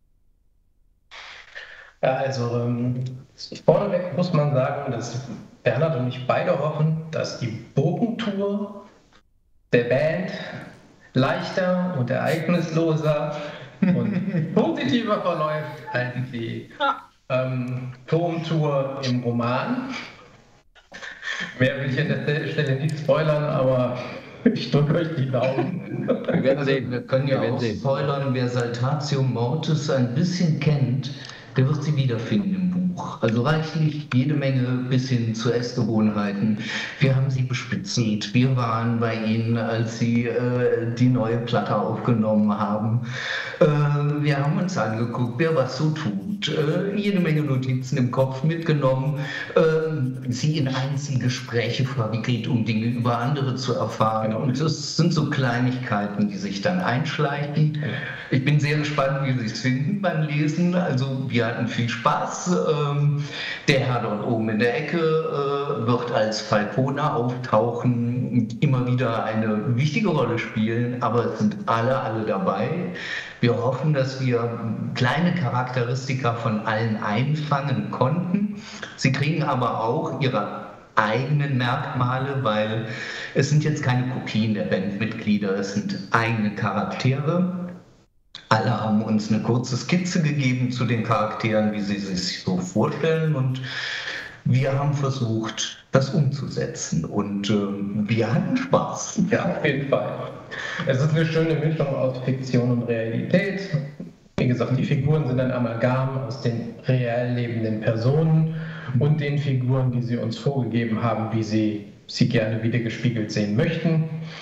Ja, also vorneweg muss man sagen, dass Bernhard und ich beide hoffen, dass die Bogentour der Band leichter und ereignisloser und positiver verläuft als die Turmtour im Roman. Mehr will ich an der Stelle nicht spoilern, aber Ich drücke euch die Daumen. Wir werden sehen. Wir können ja auch spoilern, wer Saltatio Mortis ein bisschen kennt, der wird sie wiederfinden im Buch. Also reichlich, jede Menge bis hin zu Essgewohnheiten. Wir haben sie bespitzelt. Wir waren bei ihnen, als sie die neue Platte aufgenommen haben. Wir haben uns angeguckt, wer was so tut. Jede Menge Notizen im Kopf mitgenommen. Sie in Einzelgespräche verwickelt, um Dinge über andere zu erfahren. Und das sind so Kleinigkeiten, die sich dann einschleichen. Ich bin sehr gespannt, wie Sie es finden beim Lesen. Also wir hatten viel Spaß. Der Herr dort oben in der Ecke wird als Falconer auftauchen und immer wieder eine wichtige Rolle spielen, aber es sind alle dabei. Wir hoffen, dass wir kleine Charakteristika von allen einfangen konnten. Sie kriegen aber auch ihre eigenen Merkmale, weil es sind jetzt keine Kopien der Bandmitglieder, es sind eigene Charaktere. Alle haben uns eine kurze Skizze gegeben zu den Charakteren, wie sie sich so vorstellen, und wir haben versucht, das umzusetzen, und wir hatten Spaß. Ja, auf jeden Fall. Es ist eine schöne Mischung aus Fiktion und Realität. Wie gesagt, die Figuren sind ein Amalgam aus den real lebenden Personen und den Figuren, die sie uns vorgegeben haben, wie sie gerne wiedergespiegelt sehen möchten.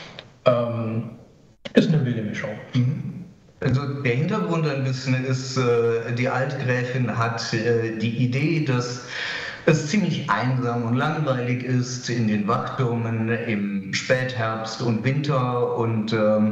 Ist eine wilde Mischung. Also der Hintergrund ein bisschen ist, die Altgräfin hat die Idee, dass es ziemlich einsam und langweilig ist in den Wachtürmen im Spätherbst und Winter, und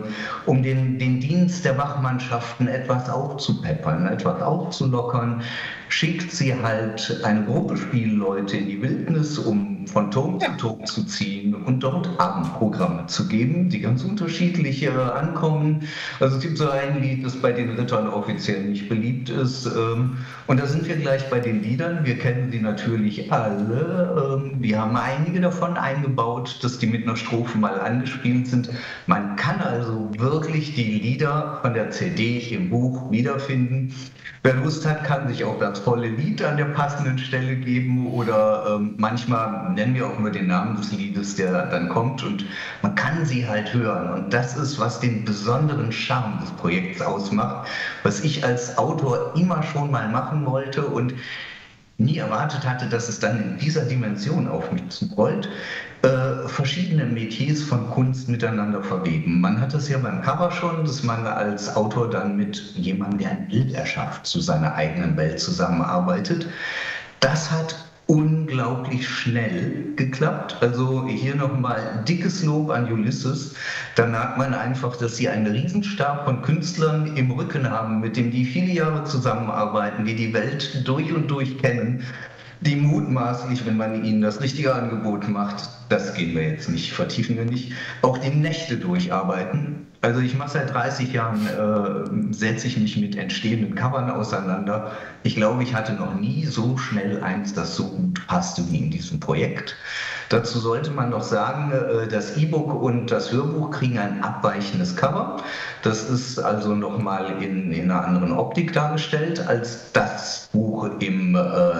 um den Dienst der Wachmannschaften etwas aufzupeppern, etwas aufzulockern, schickt sie halt eine Gruppe Spielleute in die Wildnis, um von Turm zu Turm zu ziehen und dort Abendprogramme zu geben, die ganz unterschiedlich ankommen. Also es gibt so ein Lied, das bei den Rittern offiziell nicht beliebt ist. Und da sind wir gleich bei den Liedern. Wir kennen sie natürlich alle. Wir haben einige davon eingebaut, dass die mit einer Strophe mal angespielt sind. Man kann also wirklich die Lieder von der CD im Buch wiederfinden. Wer Lust hat, kann sich auch das volle Lied an der passenden Stelle geben, oder manchmal nennen wir auch nur den Namen des Liedes, der dann kommt, und man kann sie halt hören. Und das ist, was den besonderen Charme des Projekts ausmacht, was ich als Autor immer schon mal machen wollte und nie erwartet hatte, dass es dann in dieser Dimension auf mich zurollt. Verschiedene Metiers von Kunst miteinander verweben. Man hat das ja beim Cover schon, dass man als Autor dann mit jemandem, der ein Bild erschafft, zu seiner eigenen Welt zusammenarbeitet. Das hat unglaublich schnell geklappt. Also hier nochmal dickes Lob an Ulysses. Da merkt man einfach, dass sie einen Riesenstab von Künstlern im Rücken haben, mit dem die viele Jahre zusammenarbeiten, die die Welt durch und durch kennen, die mutmaßlich, wenn man ihnen das richtige Angebot macht, das gehen wir jetzt nicht, vertiefen wir nicht, auch die Nächte durcharbeiten. Also ich mache seit 30 Jahren, setze ich mich mit entstehenden Covern auseinander. Ich glaube, ich hatte noch nie so schnell eins, das so gut passte wie in diesem Projekt. Dazu sollte man noch sagen, das E-Book und das Hörbuch kriegen ein abweichendes Cover. Das ist also nochmal in einer anderen Optik dargestellt als das Buch im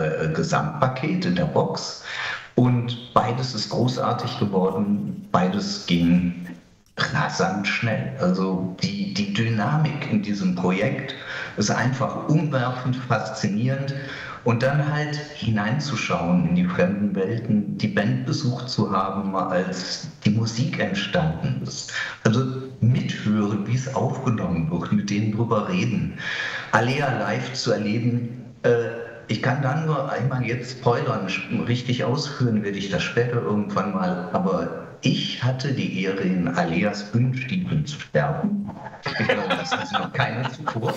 Gesamtpaket in der Box. Und beides ist großartig geworden, beides ging rasant schnell. Also die Dynamik in diesem Projekt ist einfach umwerfend, faszinierend. Und dann halt hineinzuschauen in die fremden Welten, die Band besucht zu haben, als die Musik entstanden ist. Also mithören, wie es aufgenommen wird, mit denen drüber reden. Alea live zu erleben. Ich kann dann nur einmal jetzt spoilern, richtig ausführen werde ich das später irgendwann mal, aber ich hatte die Ehre, in Aleas Bühnenstiefeln zu sterben. Ich glaube, das ist noch keine zuvor.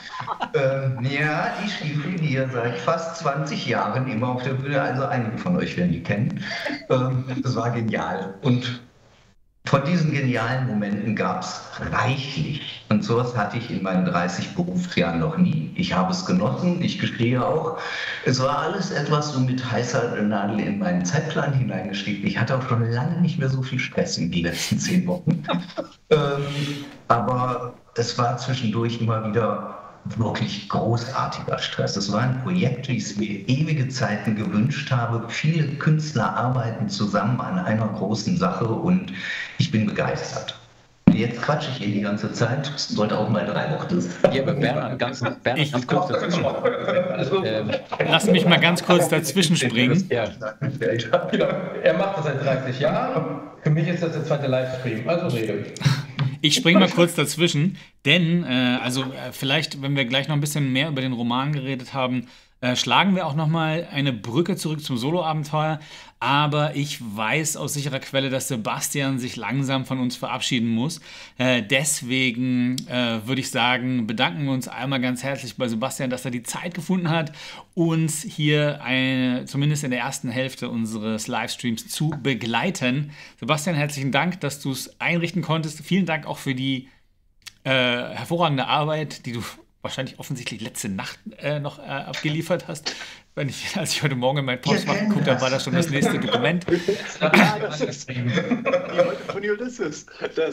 Ja, die Stiefel, die ihr seit fast 20 Jahren immer auf der Bühne, also einige von euch werden die kennen. Das war genial. Und von diesen genialen Momenten gab es reichlich. Und sowas hatte ich in meinen 30 Berufsjahren noch nie. Ich habe es genossen, ich gestehe auch. Es war alles etwas so mit heißer Nadel in meinen Zeitplan hineingestiegen. Ich hatte auch schon lange nicht mehr so viel Stress in den letzten 10 Wochen. Aber es war zwischendurch immer wieder wirklich großartiger Stress. Es war ein Projekt, wie ich es mir ewige Zeiten gewünscht habe. Viele Künstler arbeiten zusammen an einer großen Sache und ich bin begeistert. Und jetzt quatsche ich hier die ganze Zeit. Das sollte auch mal 3 Worte sein. Ja, aber Bernhard, ganz kurz dazwischen. Lass mich mal ganz kurz dazwischen springen. Ja. Genau. Er macht das seit 30 Jahren. Für mich ist das der zweite Livestream. Also rede. Ich springe mal kurz dazwischen, denn vielleicht, wenn wir gleich noch ein bisschen mehr über den Roman geredet haben, schlagen wir auch noch mal eine Brücke zurück zum Solo-Abenteuer. Aber ich weiß aus sicherer Quelle, dass Sebastian sich langsam von uns verabschieden muss. Deswegen würde ich sagen, bedanken wir uns einmal ganz herzlich bei Sebastian, dass er die Zeit gefunden hat, uns hier zumindest in der ersten Hälfte unseres Livestreams zu begleiten. Sebastian, herzlichen Dank, dass du es einrichten konntest. Vielen Dank auch für die hervorragende Arbeit, die du wahrscheinlich offensichtlich letzte Nacht noch abgeliefert hast. Als ich heute Morgen in mein Postfach geguckt habe, war das schon das nächste Dokument. Ja, das ist die heute von Ulysses.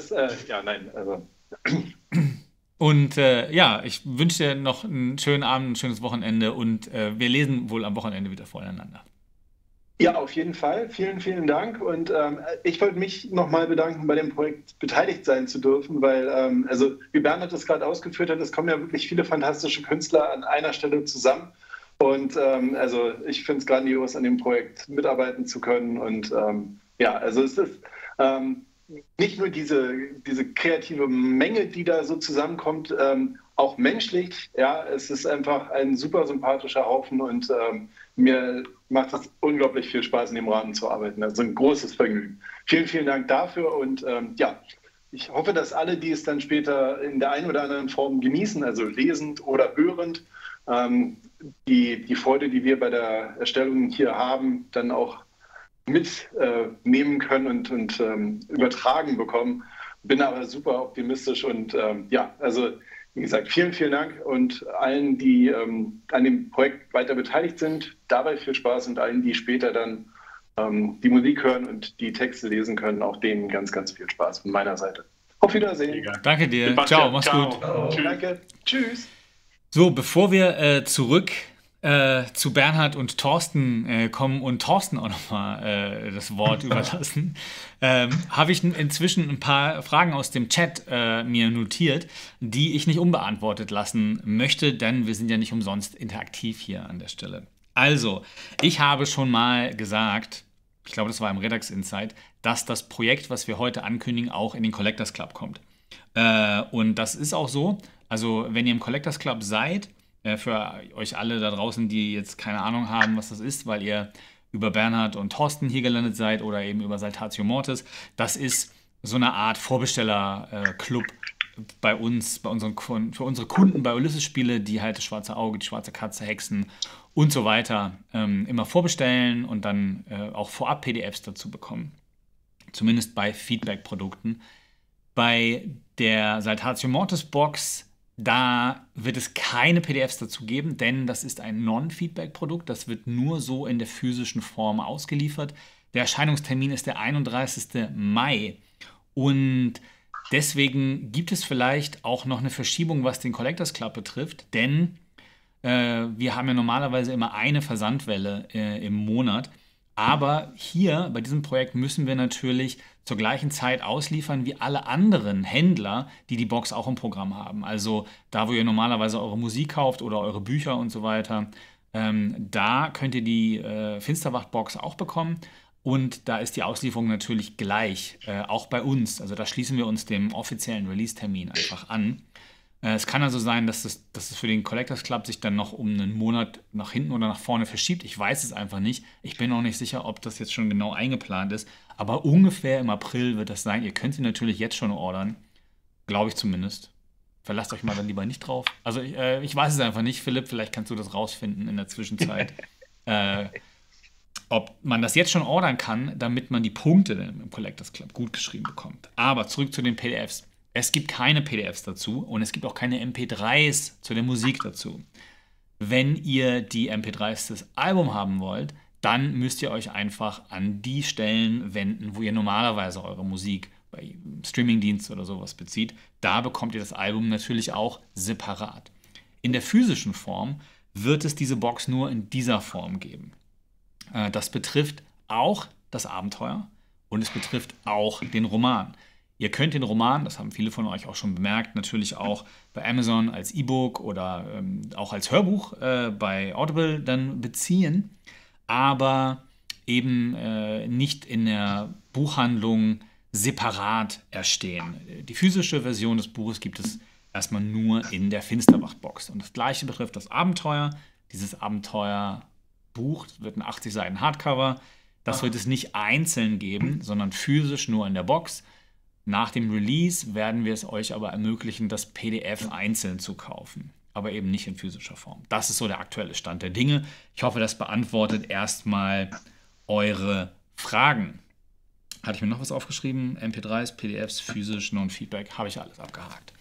Und ich wünsche dir noch einen schönen Abend, ein schönes Wochenende und wir lesen wohl am Wochenende wieder voneinander. Ja, auf jeden Fall. Vielen, vielen Dank. Und ich wollte mich nochmal bedanken, bei dem Projekt beteiligt sein zu dürfen, weil, wie Bernhard das gerade ausgeführt hat, es kommen ja wirklich viele fantastische Künstler an einer Stelle zusammen. Und ich finde es grandios, an dem Projekt mitarbeiten zu können. Und es ist nicht nur diese kreative Menge, die da so zusammenkommt, auch menschlich. Ja, es ist einfach ein super sympathischer Haufen und mir macht es unglaublich viel Spaß, in dem Rahmen zu arbeiten. Also ein großes Vergnügen. Vielen, vielen Dank dafür und ich hoffe, dass alle, die es dann später in der einen oder anderen Form genießen, also lesend oder hörend, die Freude, die wir bei der Erstellung hier haben, dann auch mitnehmen können und übertragen bekommen. Bin aber super optimistisch und wie gesagt, vielen, vielen Dank und allen, die an dem Projekt weiter beteiligt sind, dabei viel Spaß und allen, die später dann die Musik hören und die Texte lesen können, auch denen ganz, ganz viel Spaß von meiner Seite. Auf Wiedersehen. Danke dir. Ciao, mach's gut. Danke. Tschüss. So, bevor wir zurück zu Bernhard und Thorsten kommen und Thorsten auch nochmal das Wort überlassen, habe ich inzwischen ein paar Fragen aus dem Chat mir notiert, die ich nicht unbeantwortet lassen möchte, denn wir sind ja nicht umsonst interaktiv hier an der Stelle. Also, ich habe schon mal gesagt, ich glaube, das war im Redux Insight, dass das Projekt, was wir heute ankündigen, auch in den Collectors Club kommt. Und das ist auch so. Also, wenn ihr im Collectors Club seid, für euch alle da draußen, die jetzt keine Ahnung haben, was das ist, weil ihr über Bernhard und Thorsten hier gelandet seid oder eben über Saltatio Mortis, das ist so eine Art Vorbesteller-Club bei uns, für unsere Kunden bei Ulysses-Spiele, die halt das Schwarze Auge, die Schwarze Katze, Hexen und so weiter immer vorbestellen und dann auch vorab PDFs dazu bekommen. Zumindest bei Feedback-Produkten. Bei der Saltatio Mortis Box, da wird es keine PDFs dazu geben, denn das ist ein Non-Feedback-Produkt. Das wird nur so in der physischen Form ausgeliefert. Der Erscheinungstermin ist der 31. Mai. Und deswegen gibt es vielleicht auch noch eine Verschiebung, was den Collectors Club betrifft, denn wir haben ja normalerweise immer eine Versandwelle im Monat. Aber hier bei diesem Projekt müssen wir natürlich zur gleichen Zeit ausliefern wie alle anderen Händler, die die Box auch im Programm haben. Also da, wo ihr normalerweise eure Musik kauft oder eure Bücher und so weiter, da könnt ihr die Finsterwacht-Box auch bekommen. Und da ist die Auslieferung natürlich gleich, auch bei uns. Also da schließen wir uns dem offiziellen Release-Termin einfach an. Es kann also sein, dass es für den Collectors Club sich dann noch um einen Monat nach hinten oder nach vorne verschiebt. Ich weiß es einfach nicht. Ich bin auch nicht sicher, ob das jetzt schon genau eingeplant ist. Aber ungefähr im April wird das sein. Ihr könnt sie natürlich jetzt schon ordern. Glaube ich zumindest. Verlasst euch mal dann lieber nicht drauf. Also ich weiß es einfach nicht. Philipp, vielleicht kannst du das rausfinden in der Zwischenzeit. Ob man das jetzt schon ordern kann, damit man die Punkte im Collectors Club gut geschrieben bekommt. Aber zurück zu den PDFs. Es gibt keine PDFs dazu und es gibt auch keine MP3s zu der Musik dazu. Wenn ihr die MP3s des Albums haben wollt, dann müsst ihr euch einfach an die Stellen wenden, wo ihr normalerweise eure Musik bei Streamingdienst oder sowas bezieht. Da bekommt ihr das Album natürlich auch separat. In der physischen Form wird es diese Box nur in dieser Form geben. Das betrifft auch das Abenteuer und es betrifft auch den Roman. Ihr könnt den Roman, das haben viele von euch auch schon bemerkt, natürlich auch bei Amazon als E-Book oder auch als Hörbuch bei Audible dann beziehen, aber eben nicht in der Buchhandlung separat erstehen. Die physische Version des Buches gibt es erstmal nur in der Finsterbach-Box. Und das gleiche betrifft das Abenteuer. Dieses Abenteuerbuch wird ein 80 Seiten Hardcover. Das wird es nicht einzeln geben, sondern physisch nur in der Box. Nach dem Release werden wir es euch aber ermöglichen, das PDF einzeln zu kaufen, aber eben nicht in physischer Form. Das ist so der aktuelle Stand der Dinge. Ich hoffe, das beantwortet erstmal eure Fragen. Hatte ich mir noch was aufgeschrieben? MP3s, PDFs, physisch, Non-Feedback, habe ich alles abgehakt.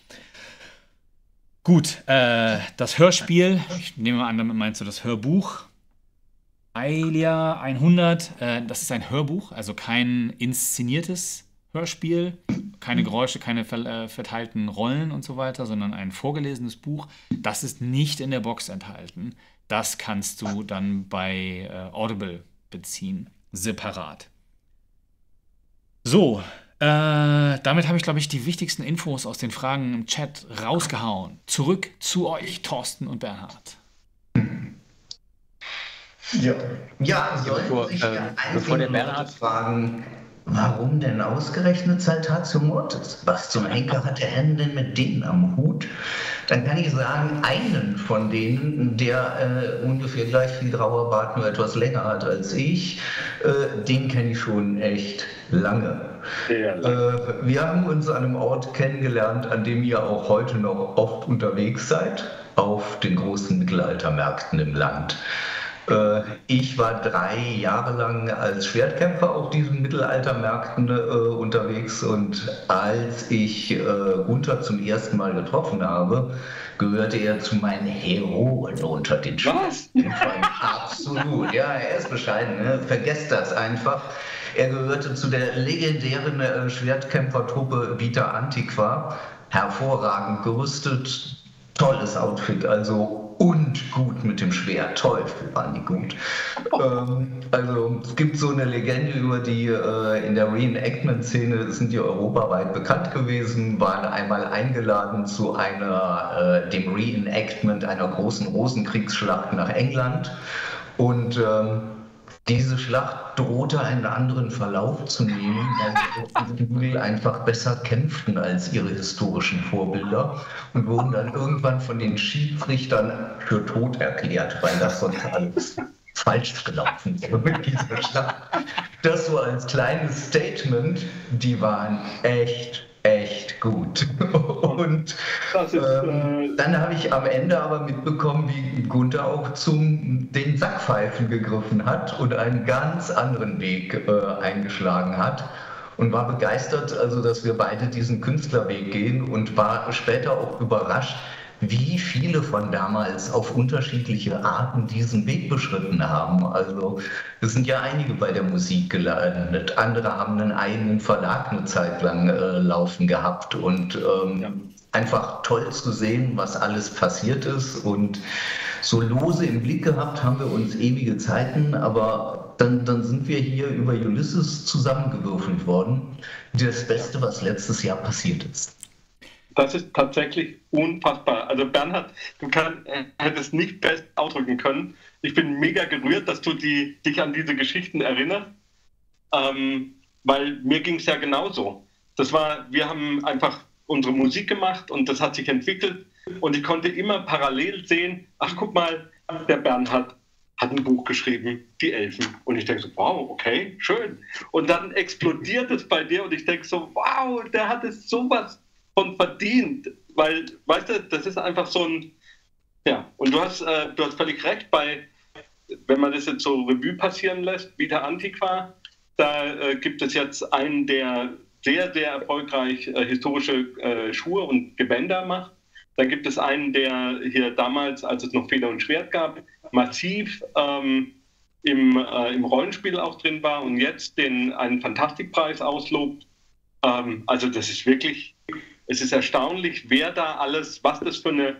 Gut, das Hörspiel, ich nehme an, damit meinst du das Hörbuch. Aelia 100, das ist ein Hörbuch, also kein inszeniertes Hörspiel, keine Geräusche, keine verteilten Rollen und so weiter, sondern ein vorgelesenes Buch. Das ist nicht in der Box enthalten. Das kannst du dann bei Audible beziehen, separat. So, damit habe ich, glaube ich, die wichtigsten Infos aus den Fragen im Chat rausgehauen. Zurück zu euch, Thorsten und Bernhard. Ja, sollen sich bevor der Bernhard fragen, warum denn ausgerechnet Saltatio Mortis? Was zum Henker hat der Herr denn mit denen am Hut? Dann kann ich sagen, einen von denen, der ungefähr gleich viel grauer Bart, nur etwas länger hat als ich, den kenne ich schon echt lange. Wir haben uns an einem Ort kennengelernt, an dem ihr auch heute noch oft unterwegs seid, auf den großen Mittelaltermärkten im Land. Ich war 3 Jahre lang als Schwertkämpfer auf diesen Mittelaltermärkten unterwegs und als ich Gunther zum ersten Mal getroffen habe, gehörte er zu meinen Heroen unter den Schwertkämpfern. Absolut, ja, er ist bescheiden, ne? Vergesst das einfach. Er gehörte zu der legendären Schwertkämpfertruppe Vita Antiqua, hervorragend gerüstet, tolles Outfit, also und gut mit dem Schwert. Teufel waren die gut. Also es gibt so eine Legende über die in der Reenactment-Szene sind die europaweit bekannt gewesen, waren einmal eingeladen zu dem Reenactment einer großen Rosenkriegsschlacht nach England und diese Schlacht drohte einen anderen Verlauf zu nehmen, weil sie einfach besser kämpften als ihre historischen Vorbilder und wurden dann irgendwann von den Schiedsrichtern für tot erklärt, weil das sonst alles falsch gelaufen ist mit dieser Schlacht. Das so als kleines Statement, die waren echt gut. Und dann habe ich am Ende aber mitbekommen, wie Gunther auch den Sackpfeifen gegriffen hat und einen ganz anderen Weg eingeschlagen hat und war begeistert, also dass wir beide diesen Künstlerweg gehen und war später auch überrascht, wie viele von damals auf unterschiedliche Arten diesen Weg beschritten haben. Also es sind ja einige bei der Musik gelandet, andere haben einen eigenen Verlag eine Zeit lang laufen gehabt und einfach toll zu sehen, was alles passiert ist und so lose im Blick gehabt haben wir uns ewige Zeiten, aber dann sind wir hier über Ulysses zusammengewürfelt worden. Das Beste, was letztes Jahr passiert ist. Das ist tatsächlich unfassbar. Also Bernhard, du hättest nicht best ausdrücken können. Ich bin mega gerührt, dass du dich an diese Geschichten erinnerst, weil mir ging es ja genauso. Wir haben einfach unsere Musik gemacht und das hat sich entwickelt und ich konnte immer parallel sehen, ach guck mal, der Bernhard hat ein Buch geschrieben, Die Elfen. Und ich denke so, wow, okay, schön. Und dann explodiert es bei dir und ich denke so, wow, der hat es sowas von verdient, weil, weißt du, das ist einfach so ein, ja, und du hast völlig recht, wenn man das jetzt so Revue passieren lässt, Vita Antiqua, da gibt es jetzt einen, der sehr, sehr erfolgreich historische Schuhe und Gewänder macht. Dann gibt es einen, der hier damals, als es noch Feder und Schwert gab, massiv im Rollenspiel auch drin war und jetzt einen Fantastikpreis auslobt. Also das ist wirklich, es ist erstaunlich, wer da alles, was das für eine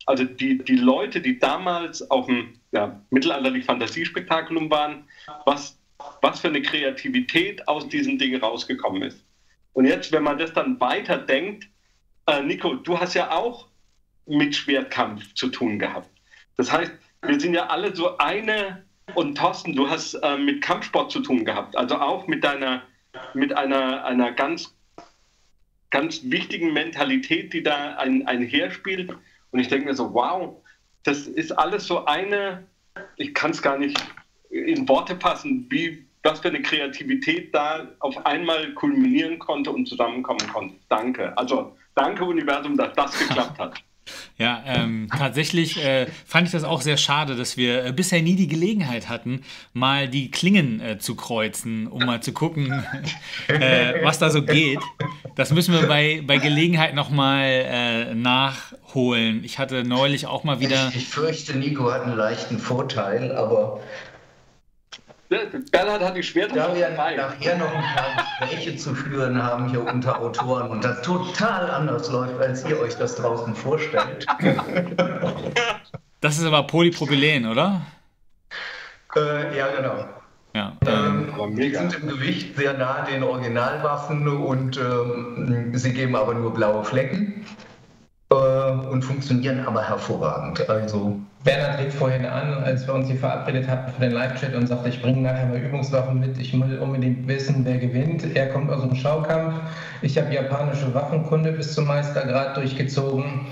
Also die Leute, die damals auf dem mittelalterlichen Fantasiespektakulum waren, was für eine Kreativität aus diesen Dingen rausgekommen ist. Und jetzt, wenn man das dann weiterdenkt, Nico, du hast ja auch mit Schwertkampf zu tun gehabt. Das heißt, wir sind ja alle so eine, und Thorsten, du hast mit Kampfsport zu tun gehabt, also auch mit einer ganz, ganz wichtigen Mentalität, die da einherspielt. Und ich denke mir so, wow, das ist alles so ich kann es gar nicht in Worte fassen, was für eine Kreativität da auf einmal kulminieren konnte und zusammenkommen konnte. Danke. Also danke Universum, dass das geklappt hat. Ja, tatsächlich fand ich das auch sehr schade, dass wir bisher nie die Gelegenheit hatten, mal die Klingen zu kreuzen, um mal zu gucken, was da so geht. Das müssen wir bei Gelegenheit nochmal nachholen. Ich hatte neulich auch mal wieder... Ich fürchte, Nico hat einen leichten Vorteil, aber... Bernhard hat die Schwerter da wir nachher noch ein paar Gespräche zu führen haben hier unter Autoren und das total anders läuft, als ihr euch das draußen vorstellt. Das ist aber Polypropylen, oder? Ja, genau. Ja. Die sind im Gewicht sehr nah den Originalwaffen und sie geben aber nur blaue Flecken und funktionieren aber hervorragend. Also Bernhard rief vorhin an, als wir uns hier verabredet hatten für den Live-Chat und sagte, ich bringe nachher mal Übungswaffen mit, ich will unbedingt wissen, wer gewinnt. Er kommt aus dem Schaukampf, ich habe japanische Waffenkunde bis zum Meistergrad durchgezogen.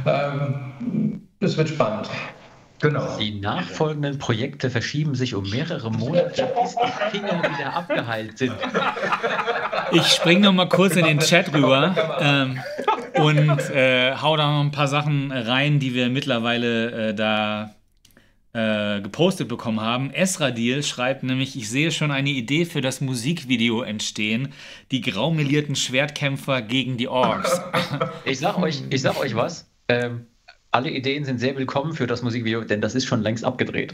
Es wird spannend. genau. Die nachfolgenden Projekte verschieben sich um mehrere Monate, bis die Finger wieder abgeheilt sind. Ich springe noch mal kurz in den Chat rüber und hau da noch ein paar Sachen rein, die wir mittlerweile da gepostet bekommen haben. Esradil schreibt nämlich, ich sehe schon eine Idee für das Musikvideo entstehen. Die graumelierten Schwertkämpfer gegen die Orks. Ich sag euch was. Alle Ideen sind sehr willkommen für das Musikvideo, denn das ist schon längst abgedreht.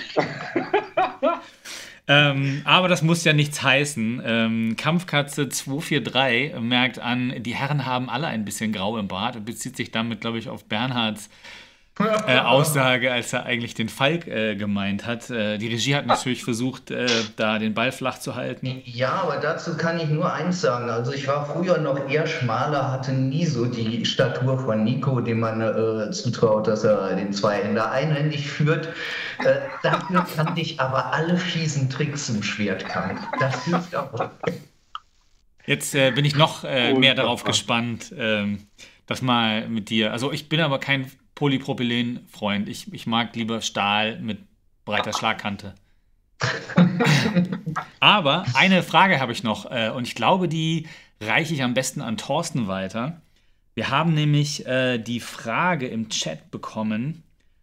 Aber das muss ja nichts heißen. Kampfkatze 243 merkt an, die Herren haben alle ein bisschen grau im Bart und bezieht sich damit, glaube ich, auf Bernhards Aussage, als er eigentlich den Falk gemeint hat. Die Regie hat natürlich versucht, da den Ball flach zu halten. Ja, aber dazu kann ich nur eins sagen. Also ich war früher noch eher schmaler, hatte nie so die Statur von Nico, dem man zutraut, dass er den Zweihänder einhändig führt. Dafür kannte ich aber alle fiesen Tricks im Schwertkampf. Das hilft auch. Jetzt bin ich noch mehr darauf gespannt, das mal mit dir. Also ich bin aber kein Polypropylen-Freund. Ich mag lieber Stahl mit breiter Schlagkante. Aber eine Frage habe ich noch und ich glaube, die reiche ich am besten an Thorsten weiter. Wir haben nämlich die Frage im Chat bekommen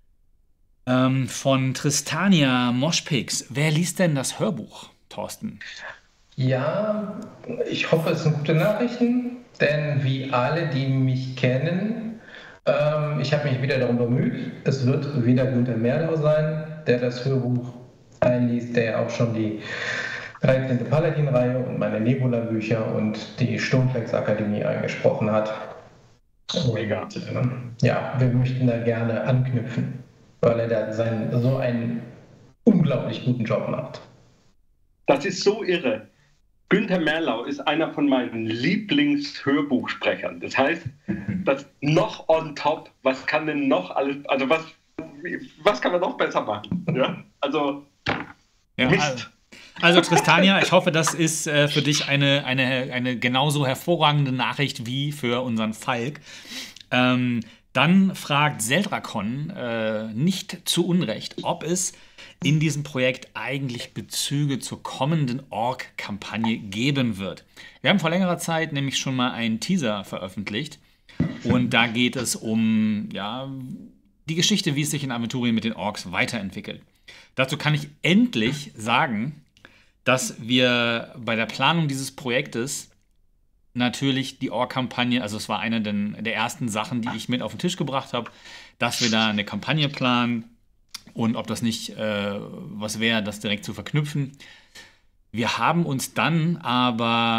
von Tristania Moshpix. Wer liest denn das Hörbuch, Thorsten? Ja, ich hoffe, es sind gute Nachrichten, denn wie alle, die mich kennen, ich habe mich wieder darum bemüht. Es wird wieder Günther Merlau sein, der das Hörbuch einliest, der ja auch schon die 13. Paladin-Reihe und meine Nebula-Bücher und die Sturmflex-Akademie eingesprochen hat. Mega. Ja, wir möchten da gerne anknüpfen, weil er da so einen unglaublich guten Job macht. Das ist so irre. Günther Merlau ist einer von meinen Lieblingshörbuchsprechern. Das heißt, das noch on top, was kann denn noch alles, also was kann man noch besser machen? Ja? Also, ja, Mist. Also Tristania, ich hoffe, das ist für dich eine genauso hervorragende Nachricht wie für unseren Falk. Dann fragt Seldrakon nicht zu Unrecht, ob es in diesem Projekt eigentlich Bezüge zur kommenden Ork-Kampagne geben wird. Wir haben vor längerer Zeit nämlich schon mal einen Teaser veröffentlicht und da geht es um die Geschichte, wie es sich in Aventurien mit den Orks weiterentwickelt. Dazu kann ich endlich sagen, dass wir bei der Planung dieses Projektes natürlich die Ork-Kampagne, also es war eine der ersten Sachen, die ich mit auf den Tisch gebracht habe, dass wir da eine Kampagne planen und ob das nicht was wäre, das direkt zu verknüpfen. Wir haben uns dann aber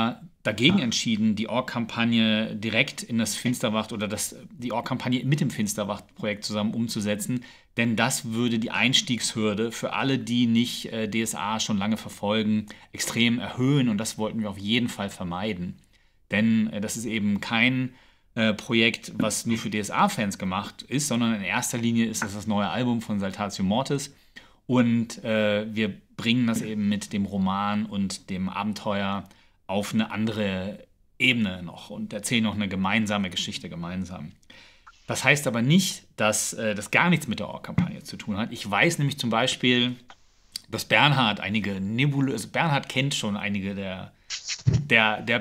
dagegen entschieden, die Org-Kampagne direkt in das Finsterwacht oder die Org-Kampagne mit dem Finsterwacht-Projekt zusammen umzusetzen, denn das würde die Einstiegshürde für alle, die nicht DSA schon lange verfolgen, extrem erhöhen und das wollten wir auf jeden Fall vermeiden. Denn das ist eben kein Projekt, was nur für DSA-Fans gemacht ist, sondern in erster Linie ist das neue Album von Saltatio Mortis und wir bringen das eben mit dem Roman und dem Abenteuer auf eine andere Ebene noch und erzählen noch eine gemeinsame Geschichte gemeinsam. Das heißt aber nicht, dass das gar nichts mit der Org-Kampagne zu tun hat. Ich weiß nämlich zum Beispiel, dass Bernhard Bernhard kennt schon einige der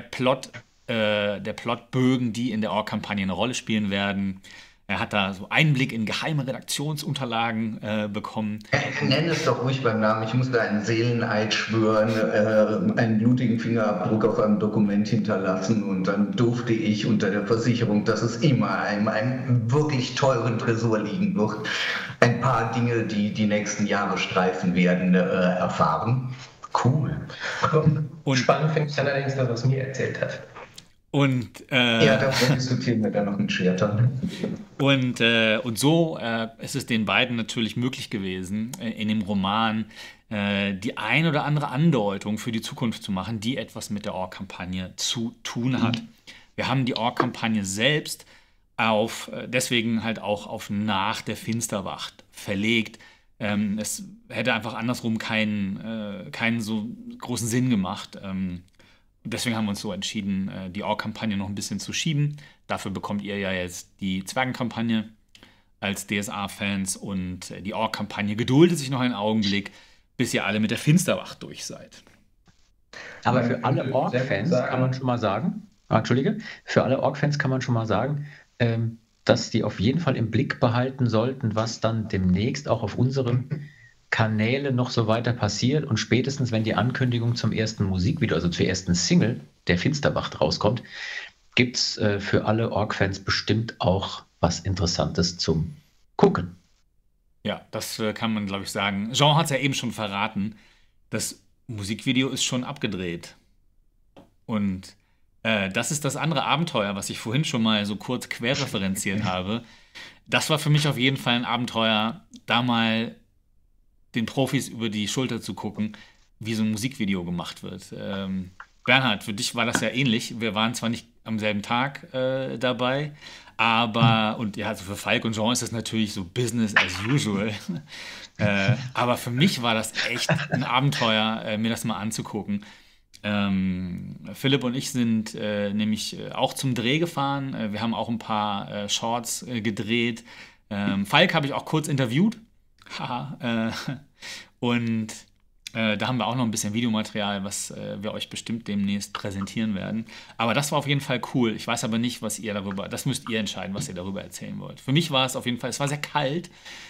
Plotbögen, die in der Org-Kampagne eine Rolle spielen werden. Er hat da so Einblick in geheime Redaktionsunterlagen bekommen. Nenn es doch ruhig beim Namen. Ich musste einen Seeleneid schwören, einen blutigen Fingerabdruck auf einem Dokument hinterlassen und dann durfte ich unter der Versicherung, dass es immer einem wirklich teuren Tresor liegen wird, ein paar Dinge, die die nächsten Jahre streifen werden, erfahren. Cool. Und spannend finde ich allerdings das, was mir erzählt hat. Und, ja, darüber diskutieren wir dann noch mit Schwertern. Und so ist es den beiden natürlich möglich gewesen, in dem Roman die ein oder andere Andeutung für die Zukunft zu machen, die etwas mit der Org-Kampagne zu tun hat. Wir haben die Org-Kampagne selbst deswegen halt auch auf nach der Finsterwacht verlegt. Es hätte einfach andersrum keinen so großen Sinn gemacht. Deswegen haben wir uns so entschieden, die Org-Kampagne noch ein bisschen zu schieben. Dafür bekommt ihr ja jetzt die Zwergenkampagne als DSA-Fans und die Org-Kampagne geduldet sich noch einen Augenblick, bis ihr alle mit der Finsterwacht durch seid. Aber für alle Org-Fans kann man schon mal sagen, für alle Org-Fans kann man schon mal sagen, dass die auf jeden Fall im Blick behalten sollten, was dann demnächst auch auf unseren Kanäle noch so weiter passiert und spätestens, wenn die Ankündigung zum ersten Musikvideo, also zur ersten Single der Finsterwacht rauskommt, gibt es für alle Org-Fans bestimmt auch was Interessantes zum Gucken. Ja, das kann man, glaube ich, sagen. Jean hat es ja eben schon verraten, das Musikvideo ist schon abgedreht. Und das ist das andere Abenteuer, was ich vorhin schon mal so kurz querreferenziert habe. Das war für mich auf jeden Fall ein Abenteuer, da mal den Profis über die Schulter zu gucken, wie so ein Musikvideo gemacht wird. Bernhard, für dich war das ja ähnlich. Wir waren zwar nicht am selben Tag dabei, aber, und ja, also für Falk und Jean ist das natürlich so Business as usual. Aber für mich war das echt ein Abenteuer, mir das mal anzugucken. Philipp und ich sind nämlich auch zum Dreh gefahren. Wir haben auch ein paar Shorts gedreht. Falk habe ich auch kurz interviewt. Und da haben wir auch noch ein bisschen Videomaterial, was wir euch bestimmt demnächst präsentieren werden. Aber das war auf jeden Fall cool. Ich weiß aber nicht, das müsst ihr entscheiden, was ihr darüber erzählen wollt. Für mich war es auf jeden Fall, es war sehr kalt,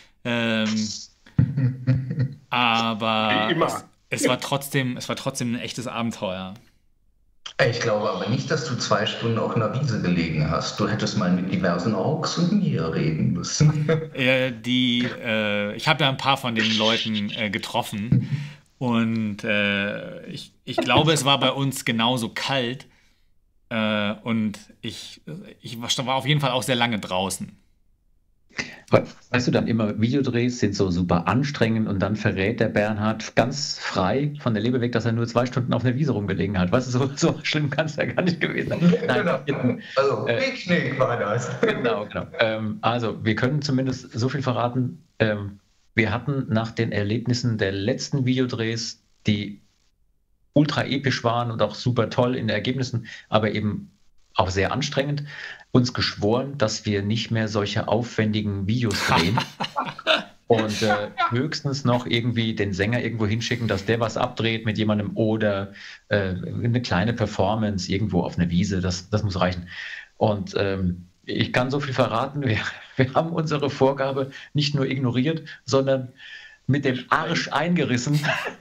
aber es war trotzdem ein echtes Abenteuer. Ich glaube aber nicht, dass du 2 Stunden auf einer Wiese gelegen hast. Du hättest mal mit diversen Orks und mir reden müssen. Ich habe ja ein paar von den Leuten getroffen und ich glaube, es war bei uns genauso kalt und ich war auf jeden Fall auch sehr lange draußen. Weißt du, dann immer Videodrehs sind so super anstrengend und dann verrät der Bernhard ganz frei von der Leber weg, dass er nur 2 Stunden auf der Wiese rumgelegen hat. Weißt du, so schlimm kann es ja gar nicht gewesen sein. Nein, genau. Also Picknick war das. Genau. Also wir können zumindest so viel verraten. Wir hatten nach den Erlebnissen der letzten Videodrehs, die ultra episch waren und auch super toll in den Ergebnissen, aber eben auch sehr anstrengend, uns geschworen, dass wir nicht mehr solche aufwendigen Videos drehen und höchstens noch irgendwie den Sänger irgendwo hinschicken, dass der was abdreht mit jemandem oder eine kleine Performance irgendwo auf einer Wiese, das muss reichen. Und ich kann so viel verraten, wir haben unsere Vorgabe nicht nur ignoriert, sondern mit dem Arsch eingerissen.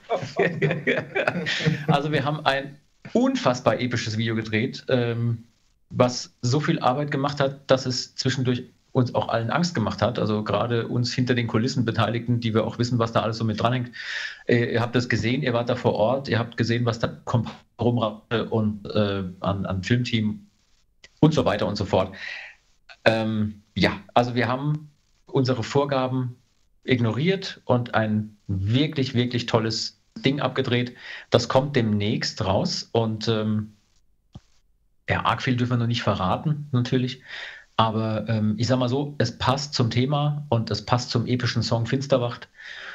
Also wir haben ein unfassbar episches Video gedreht, was so viel Arbeit gemacht hat, dass es zwischendurch uns auch allen Angst gemacht hat. Also gerade uns hinter den Kulissen Beteiligten, die wir auch wissen, was da alles so mit dranhängt. Ihr habt das gesehen, ihr wart da vor Ort, ihr habt gesehen, was da kommt und an Filmteam und so weiter und so fort. Also wir haben unsere Vorgaben ignoriert und ein wirklich, wirklich tolles Ding abgedreht. Das kommt demnächst raus und arg viel dürfen wir noch nicht verraten, natürlich. Aber ich sag mal so, es passt zum Thema und es passt zum epischen Song Finsterwacht.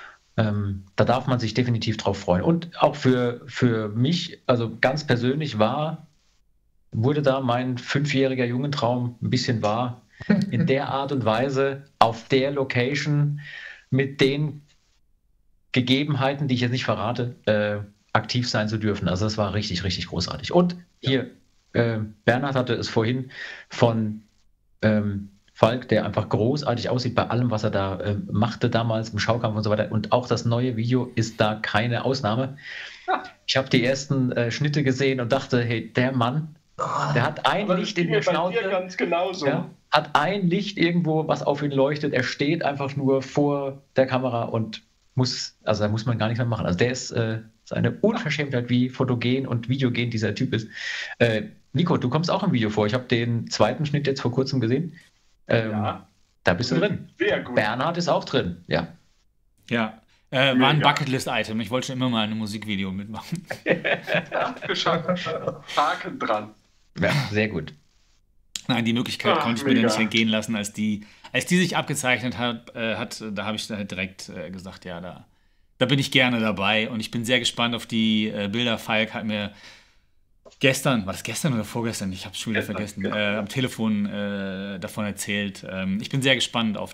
Da darf man sich definitiv drauf freuen. Und auch für mich, also ganz persönlich wurde da mein 5-jähriger Jungentraum ein bisschen wahr. In der Art und Weise, auf der Location, mit den Gegebenheiten, die ich jetzt nicht verrate, aktiv sein zu dürfen. Also das war richtig, richtig großartig. Und hier, Bernhard hatte es vorhin von Falk, der einfach großartig aussieht bei allem, was er da machte damals im Schaukampf und so weiter. Und auch das neue Video ist da keine Ausnahme. Ich habe die ersten Schnitte gesehen und dachte, hey, der Mann, der hat ein Licht in der Schnauze. Ganz genauso. Ja, hat ein Licht irgendwo, was auf ihn leuchtet. Er steht einfach nur vor der Kamera und da muss man gar nichts mehr machen. Also der ist eine Unverschämtheit, wie fotogen und videogen dieser Typ ist. Nico, du kommst auch im Video vor. Ich habe den zweiten Schnitt jetzt vor kurzem gesehen. Da bist du drin. Sehr gut. Bernhard ist auch drin, ja. Ja, war ein Bucketlist-Item. Ich wollte schon immer mal ein Musikvideo mitmachen. Geschafft. Haken dran. Ja, sehr gut. Nein, die Möglichkeit konnte ich mir dann nicht entgehen lassen, als die sich abgezeichnet hat, da habe ich dann halt direkt gesagt, ja, da bin ich gerne dabei und ich bin sehr gespannt auf die Bilder. Falk hat mir war das gestern oder vorgestern? Ich habe es schon wieder vergessen. Am Telefon davon erzählt. Ich bin sehr gespannt auf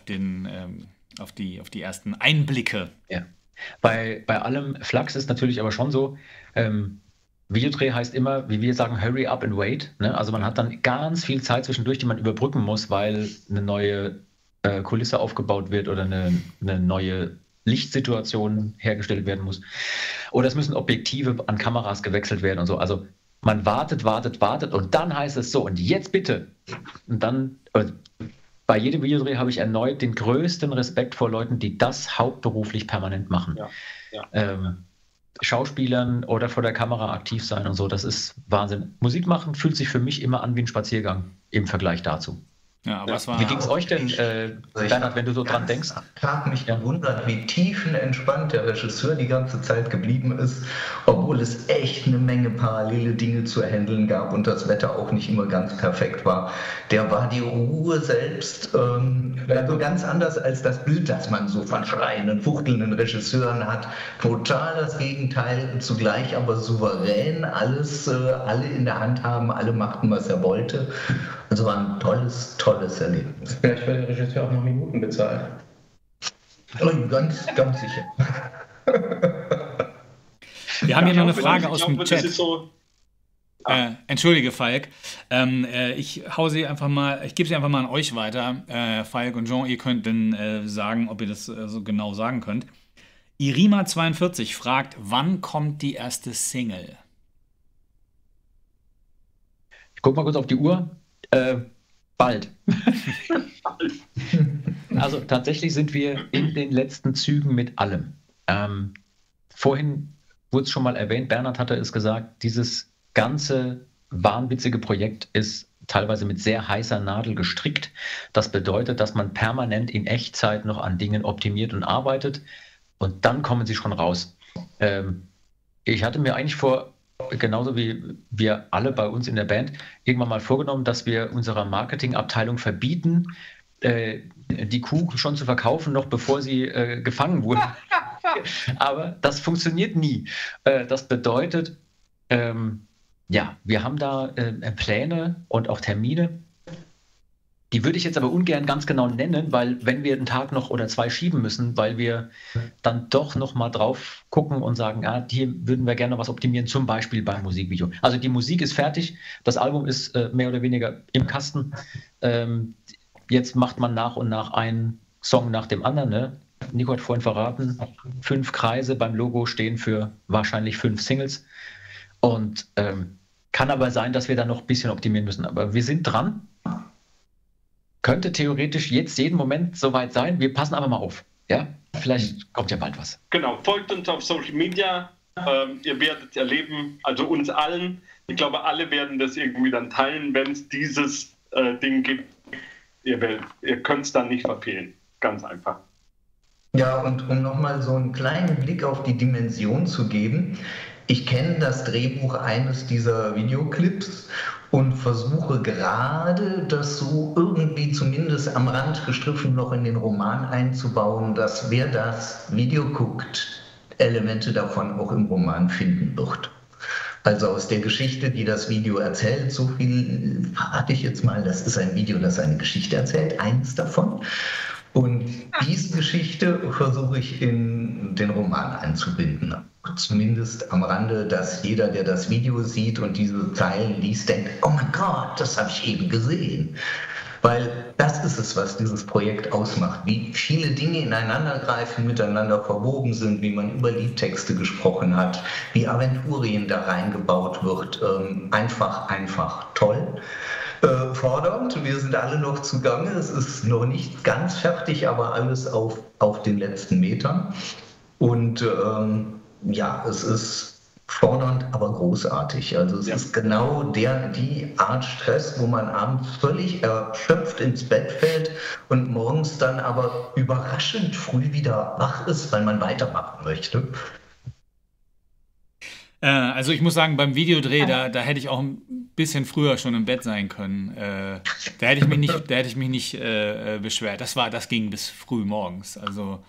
die ersten Einblicke. Ja. Bei allem Flachs ist natürlich aber schon so, Videodreh heißt immer, wie wir sagen, hurry up and wait. Ne? Also man hat dann ganz viel Zeit zwischendurch, die man überbrücken muss, weil eine neue Kulisse aufgebaut wird oder eine neue Lichtsituation hergestellt werden muss. Oder es müssen Objektive an Kameras gewechselt werden und so. Also man wartet und dann heißt es so, und jetzt bitte. Und dann, bei jedem Videodreh habe ich erneut den größten Respekt vor Leuten, die das hauptberuflich permanent machen. Ja. Schauspielern oder vor der Kamera aktiv sein und so, das ist Wahnsinn. Musik machen fühlt sich für mich immer an wie ein Spaziergang im Vergleich dazu. Ja, aber wie ging es euch denn, Bernhard, wenn du so dran denkst? Ich habe mich gewundert, wie tiefenentspannt der Regisseur die ganze Zeit geblieben ist, obwohl es echt eine Menge parallele Dinge zu handeln gab und das Wetter auch nicht immer ganz perfekt war. Der war die Ruhe selbst, also ganz anders als das Bild, das man so von schreienden, fuchtelnden Regisseuren hat. Total das Gegenteil, zugleich aber souverän, alle in der Hand haben, alle machten, was er wollte. Also war ein tolles Erlebnis. Vielleicht wird der Regisseur auch noch Minuten bezahlt. Ganz sicher. Wir haben hier noch eine Frage aus dem Chat. Entschuldige, Falk. Ich gebe sie einfach mal an euch weiter. Falk und Jean, ihr könnt dann sagen, ob ihr das so genau sagen könnt. Irima42 fragt, wann kommt die erste Single? Ich gucke mal kurz auf die Uhr. Bald. Also tatsächlich sind wir in den letzten Zügen mit allem. Vorhin wurde es schon mal erwähnt, Bernhard hatte es gesagt, dieses ganze wahnwitzige Projekt ist teilweise mit sehr heißer Nadel gestrickt. Das bedeutet, dass man permanent in Echtzeit noch an Dingen optimiert und arbeitet und dann kommen sie schon raus. Ich hatte mir eigentlich genauso wie wir alle bei uns in der Band, irgendwann mal vorgenommen, dass wir unserer Marketingabteilung verbieten, die Kuh schon zu verkaufen, noch bevor sie gefangen wurde. Aber das funktioniert nie. Das bedeutet, wir haben da Pläne und auch Termine. Die würde ich jetzt aber ungern ganz genau nennen, weil wenn wir einen Tag noch oder 2 schieben müssen, weil wir dann doch noch mal drauf gucken und sagen, hier würden wir gerne was optimieren, zum Beispiel beim Musikvideo. Also die Musik ist fertig, das Album ist mehr oder weniger im Kasten. Jetzt macht man nach und nach einen Song nach dem anderen. Ne? Nico hat vorhin verraten, 5 Kreise beim Logo stehen für wahrscheinlich 5 Singles. Und kann aber sein, dass wir da noch ein bisschen optimieren müssen. Aber wir sind dran. könnte theoretisch jetzt jeden Moment soweit sein. Wir passen aber mal auf. Ja, vielleicht kommt ja bald was. Genau, folgt uns auf Social Media. Ihr werdet erleben, also uns allen. Ich glaube, alle werden das irgendwie dann teilen, wenn es dieses Ding gibt. Ihr könnt es dann nicht verfehlen. Ganz einfach. Ja, und um nochmal so einen kleinen Blick auf die Dimension zu geben, ich kenne das Drehbuch eines dieser Videoclips und versuche gerade, das so irgendwie zumindest am Rand gestriffen noch in den Roman einzubauen, dass wer das Video guckt, Elemente davon auch im Roman finden wird. Also aus der Geschichte, die das Video erzählt, so viel verrate ich jetzt mal, das ist ein Video, das eine Geschichte erzählt, eins davon. Und diese Geschichte versuche ich in den Roman einzubinden. Zumindest am Rande, dass jeder, der das Video sieht und diese Zeilen liest, denkt, oh mein Gott, das habe ich eben gesehen. Weil das ist es, was dieses Projekt ausmacht. Wie viele Dinge ineinandergreifen, miteinander verwoben sind, wie man über Liedtexte gesprochen hat, wie Aventurien da reingebaut wird. Einfach toll. Fordernd. Wir sind alle noch zugange. Es ist noch nicht ganz fertig, aber alles auf den letzten Metern. Und ja, es ist fordernd, aber großartig. Also es ist genau die Art Stress, wo man abends völlig erschöpft ins Bett fällt und morgens dann aber überraschend früh wieder wach ist, weil man weitermachen möchte. Also ich muss sagen, beim Videodreh, da hätte ich auch ein bisschen früher schon im Bett sein können. Da hätte ich mich nicht beschwert. Das ging bis früh morgens. Also,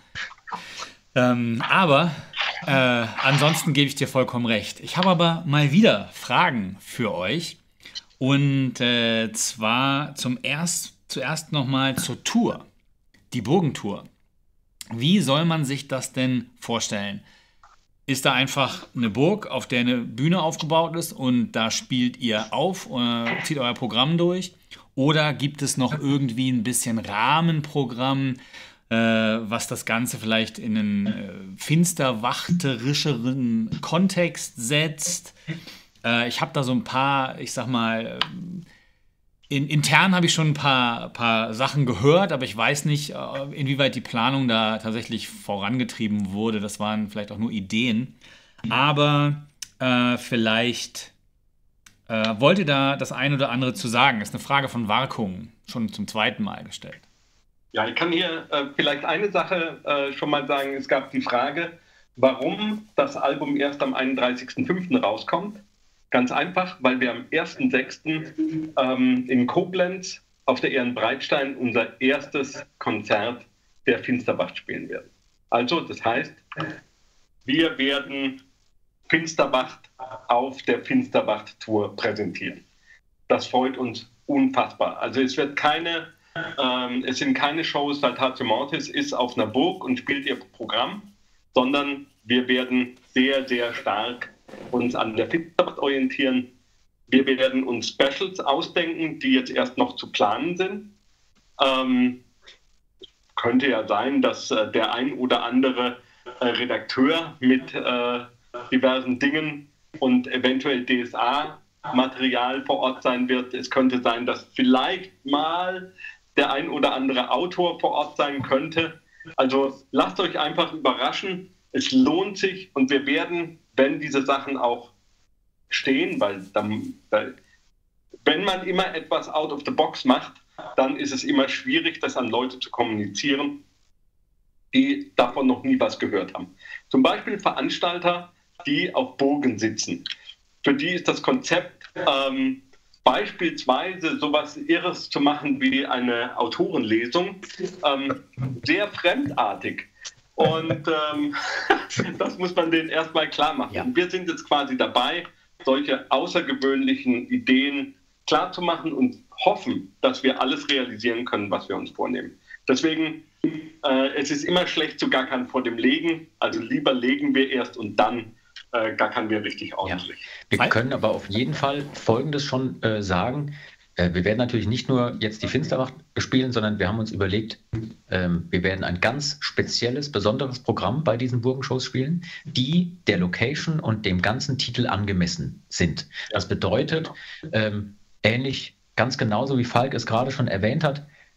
aber ansonsten gebe ich dir vollkommen recht. Ich habe aber mal wieder Fragen für euch. Und zwar zuerst nochmal zur Tour. Die Burgentour. Wie soll man sich das denn vorstellen? Ist da einfach eine Burg, auf der eine Bühne aufgebaut ist und da spielt ihr auf, zieht euer Programm durch? Oder gibt es noch irgendwie ein bisschen Rahmenprogramm, was das Ganze vielleicht in einen finsterwachterischeren Kontext setzt? Ich habe da so ein paar, ich sag mal, intern habe ich schon ein paar Sachen gehört, aber ich weiß nicht, inwieweit die Planung da tatsächlich vorangetrieben wurde. Das waren vielleicht auch nur Ideen. Aber vielleicht wollt ihr da das eine oder andere zu sagen? Das ist eine Frage von Warkung, schon zum zweiten Mal gestellt. Ja, ich kann hier vielleicht eine Sache schon mal sagen. Es gab die Frage, warum das Album erst am 31.05. rauskommt. Ganz einfach, weil wir am 1.06. In Koblenz auf der Ehrenbreitstein unser erstes Konzert der Finsterwacht spielen werden. Also, das heißt, wir werden Finsterwacht auf der Finsterwacht-Tour präsentieren. Das freut uns unfassbar. Also es sind keine Shows, Saltatio Mortis ist auf einer Burg und spielt ihr Programm, sondern wir werden sehr, sehr stark uns an der Finsterwacht orientieren. Wir werden uns Specials ausdenken, die jetzt erst noch zu planen sind. Könnte ja sein, dass der ein oder andere Redakteur mit diversen Dingen und eventuell DSA-Material vor Ort sein wird. Es könnte sein, dass vielleicht mal der ein oder andere Autor vor Ort sein könnte. Also lasst euch einfach überraschen. Es lohnt sich und wir werden, wenn diese Sachen auch stehen, weil wenn man immer etwas out of the box macht, dann ist es immer schwierig, das an Leute zu kommunizieren, die davon noch nie was gehört haben. Zum Beispiel Veranstalter, die auf Burgen sitzen. Für die ist das Konzept beispielsweise sowas Irres zu machen wie eine Autorenlesung sehr fremdartig. Und das muss man denen erstmal klar machen. Ja. Wir sind jetzt quasi dabei, solche außergewöhnlichen Ideen klar zu machen und hoffen, dass wir alles realisieren können, was wir uns vornehmen. Deswegen, es ist immer schlecht zu gackern vor dem Legen. Also lieber legen wir erst und dann gackern wir richtig ordentlich. Ja. Wir können aber auf jeden Fall Folgendes schon sagen. Wir werden natürlich nicht nur jetzt die Finsterwacht spielen, sondern wir haben uns überlegt, wir werden ein ganz spezielles, besonderes Programm bei diesen Burgenshows spielen, die der Location und dem ganzen Titel angemessen sind. Das bedeutet, ähnlich, ganz genauso wie Falk es gerade schon erwähnt hat,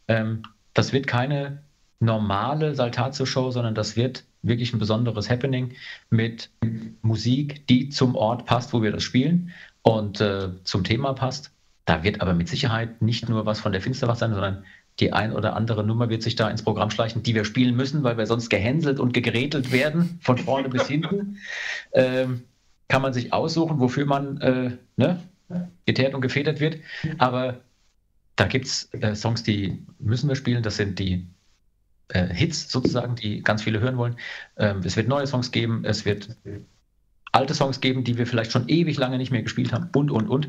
Das wird keine normale Saltatio-Show, sondern das wird wirklich ein besonderes Happening mit Musik, die zum Ort passt, wo wir das spielen und zum Thema passt. Da wird aber mit Sicherheit nicht nur was von der Finsterwacht sein, sondern die ein oder andere Nummer wird sich da ins Programm schleichen, die wir spielen müssen, weil wir sonst gehänselt und gegrätelt werden, von vorne bis hinten. Kann man sich aussuchen, wofür man geteert und gefedert wird. Aber da gibt es Songs, die müssen wir spielen. Das sind die Hits sozusagen, die ganz viele hören wollen. Es wird neue Songs geben, es wird alte Songs geben, die wir vielleicht schon ewig lange nicht mehr gespielt haben und.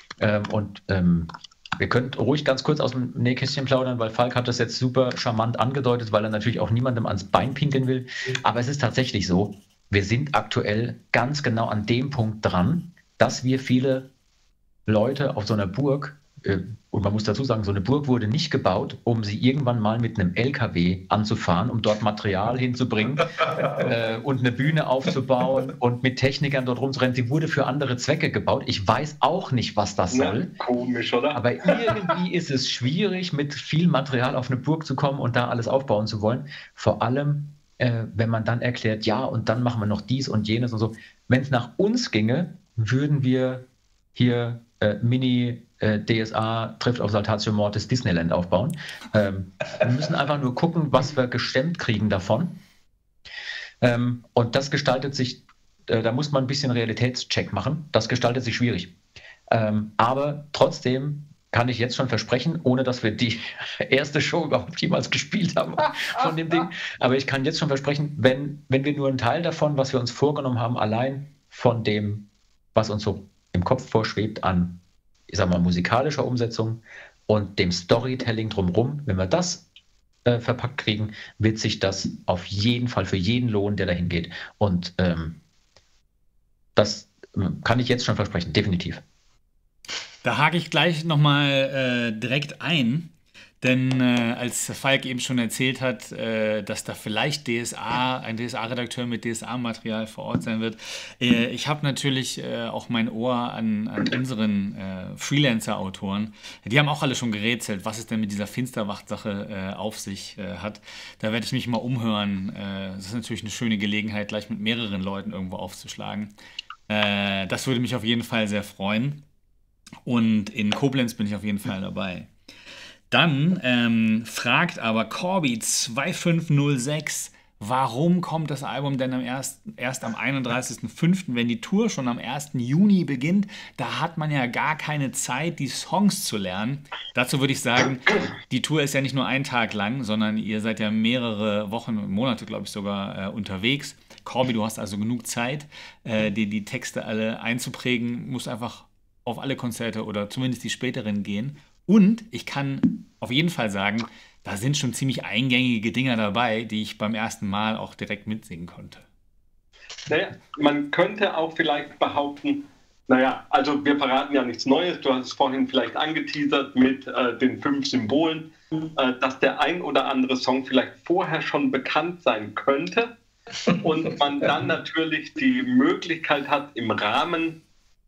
Wir können ruhig ganz kurz aus dem Nähkästchen plaudern, weil Falk hat das jetzt super charmant angedeutet, weil er natürlich auch niemandem ans Bein pinkeln will. Aber es ist tatsächlich so, wir sind aktuell ganz genau an dem Punkt dran, dass wir viele Leute auf so einer Burg, und man muss dazu sagen, so eine Burg wurde nicht gebaut, um sie irgendwann mal mit einem LKW anzufahren, um dort Material hinzubringen und eine Bühne aufzubauen und mit Technikern dort rumzurennen. Sie wurde für andere Zwecke gebaut. Ich weiß auch nicht, was das soll. Komisch, oder? Aber irgendwie ist es schwierig, mit viel Material auf eine Burg zu kommen und da alles aufbauen zu wollen. Vor allem, wenn man dann erklärt, ja, und dann machen wir noch dies und jenes und so. Wenn es nach uns ginge, würden wir hier Mini-DSA trifft auf Saltatio Mortis Disneyland aufbauen. Wir müssen einfach nur gucken, was wir gestemmt kriegen davon. Und das gestaltet sich, da muss man ein bisschen Realitätscheck machen. Das gestaltet sich schwierig. Aber trotzdem kann ich jetzt schon versprechen, ohne dass wir die erste Show überhaupt jemals gespielt haben von dem Ding. Aber ich kann jetzt schon versprechen, wenn wir nur einen Teil davon, was wir uns vorgenommen haben, allein von dem, was uns so im Kopf vorschwebt an, ich sag mal, musikalischer Umsetzung und dem Storytelling drumherum, wenn wir das verpackt kriegen, wird sich das auf jeden Fall für jeden lohnen, der dahin geht. Und das kann ich jetzt schon versprechen, definitiv. Da hake ich gleich nochmal direkt ein, denn als Falk eben schon erzählt hat, dass da vielleicht ein DSA-Redakteur mit DSA-Material vor Ort sein wird, ich habe natürlich auch mein Ohr an unseren Freelancer-Autoren. Die haben auch alle schon gerätselt, was es denn mit dieser Finsterwacht-Sache auf sich hat. Da werde ich mich mal umhören. Das ist natürlich eine schöne Gelegenheit, gleich mit mehreren Leuten irgendwo aufzuschlagen. Das würde mich auf jeden Fall sehr freuen. Und in Koblenz bin ich auf jeden Fall dabei. Dann fragt aber Corby2506, warum kommt das Album denn erst am 31.05., wenn die Tour schon am 1. Juni beginnt? Da hat man ja gar keine Zeit, die Songs zu lernen. Dazu würde ich sagen, die Tour ist ja nicht nur einen Tag lang, sondern ihr seid ja mehrere Wochen und Monate, glaube ich, sogar unterwegs. Corby, du hast also genug Zeit, die Texte alle einzuprägen, musst einfach auf alle Konzerte oder zumindest die späteren gehen. Und ich kann auf jeden Fall sagen, da sind schon ziemlich eingängige Dinger dabei, die ich beim ersten Mal auch direkt mitsingen konnte. Naja, man könnte auch vielleicht behaupten, also wir verraten ja nichts Neues. Du hast es vorhin vielleicht angeteasert mit den 5 Symbolen, dass der ein oder andere Song vielleicht vorher schon bekannt sein könnte und man dann natürlich die Möglichkeit hat, im Rahmen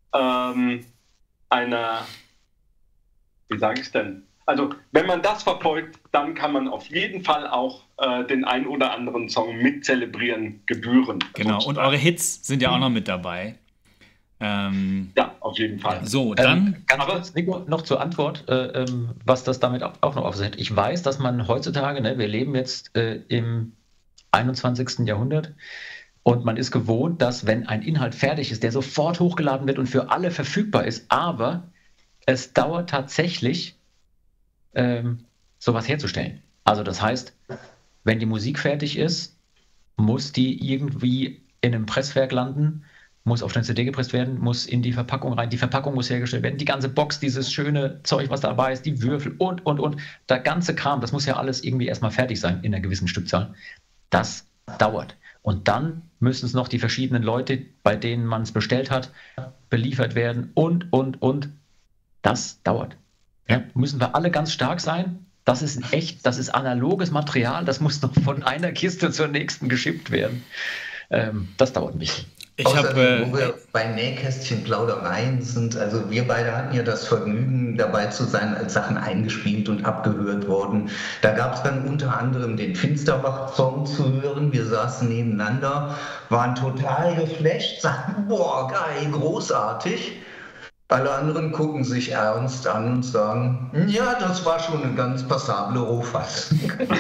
einer, wie sage ich es denn? Also, wenn man das verfolgt, dann kann man auf jeden Fall auch den ein oder anderen Song mit zelebrieren, gebührend. Genau, sozusagen. Und eure Hits sind ja auch noch mit dabei. Ja, auf jeden Fall. So, dann. Ganz kurz, Nico, noch zur Antwort, was das damit auch noch auf sich hat. Ich weiß, dass man heutzutage, wir leben jetzt im 21. Jahrhundert, und man ist gewohnt, dass, wenn ein Inhalt fertig ist, der sofort hochgeladen wird und für alle verfügbar ist, aber es dauert tatsächlich, sowas herzustellen. Also das heißt, wenn die Musik fertig ist, muss die irgendwie in einem Presswerk landen, muss auf eine CD gepresst werden, muss in die Verpackung rein, die Verpackung muss hergestellt werden, die ganze Box, dieses schöne Zeug, was dabei ist, die Würfel und. Der ganze Kram, das muss ja alles irgendwie erstmal fertig sein in einer gewissen Stückzahl. Das dauert. Und dann müssen es noch die verschiedenen Leute, bei denen man es bestellt hat, beliefert werden und. Das dauert. Ja, müssen wir alle ganz stark sein. Das ist das ist analoges Material, das muss noch von einer Kiste zur nächsten geschippt werden. Das dauert ein bisschen. Außerdem, wo wir bei Nähkästchen-Plaudereien sind, also wir beide hatten ja das Vergnügen, dabei zu sein, als Sachen eingespielt und abgehört wurden. Da gab es dann unter anderem den Finsterwach-Song zu hören. Wir saßen nebeneinander, waren total geflasht, sagten, boah, geil, großartig. Alle anderen gucken sich ernst an und sagen, ja, das war schon eine ganz passable Rohfassung.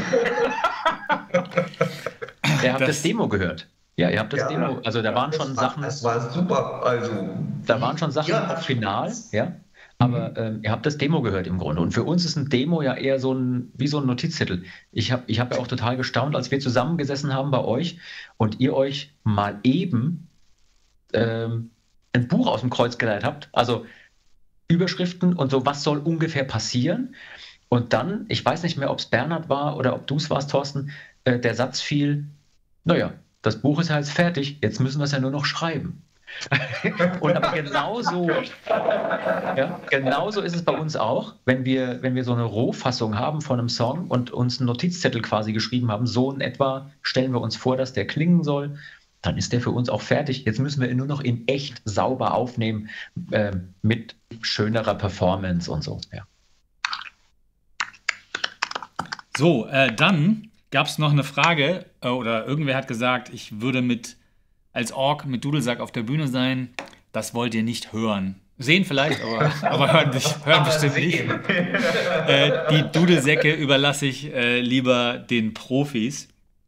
Ihr habt das Demo gehört. Ja, ihr habt das Demo. Also da waren schon Sachen. Das war super. Also, da waren schon Sachen auf Final, ja. Aber ihr habt das Demo gehört im Grunde. Und für uns ist ein Demo ja eher wie so ein Notizzettel. Ich hab ja auch total gestaunt, als wir zusammengesessen haben bei euch und ihr euch mal eben ein Buch aus dem Kreuz geleitet habt. Also Überschriften und so, was soll ungefähr passieren? Und dann, ich weiß nicht mehr, ob es Bernhard war oder ob du es warst, Thorsten, der Satz fiel, naja, das Buch ist ja jetzt fertig, jetzt müssen wir es ja nur noch schreiben. Und aber genauso ist es bei uns auch, wenn wir so eine Rohfassung haben von einem Song und uns einen Notizzettel quasi geschrieben haben, so in etwa stellen wir uns vor, dass der klingen soll, dann ist der für uns auch fertig. Jetzt müssen wir ihn nur noch in echt sauber aufnehmen, mit schönerer Performance und so. Ja. So, dann gab es noch eine Frage, oder irgendwer hat gesagt, ich würde als Ork mit Dudelsack auf der Bühne sein. Das wollt ihr nicht hören. Sehen vielleicht, aber hören bestimmt nicht. Die Dudelsäcke überlasse ich lieber den Profis.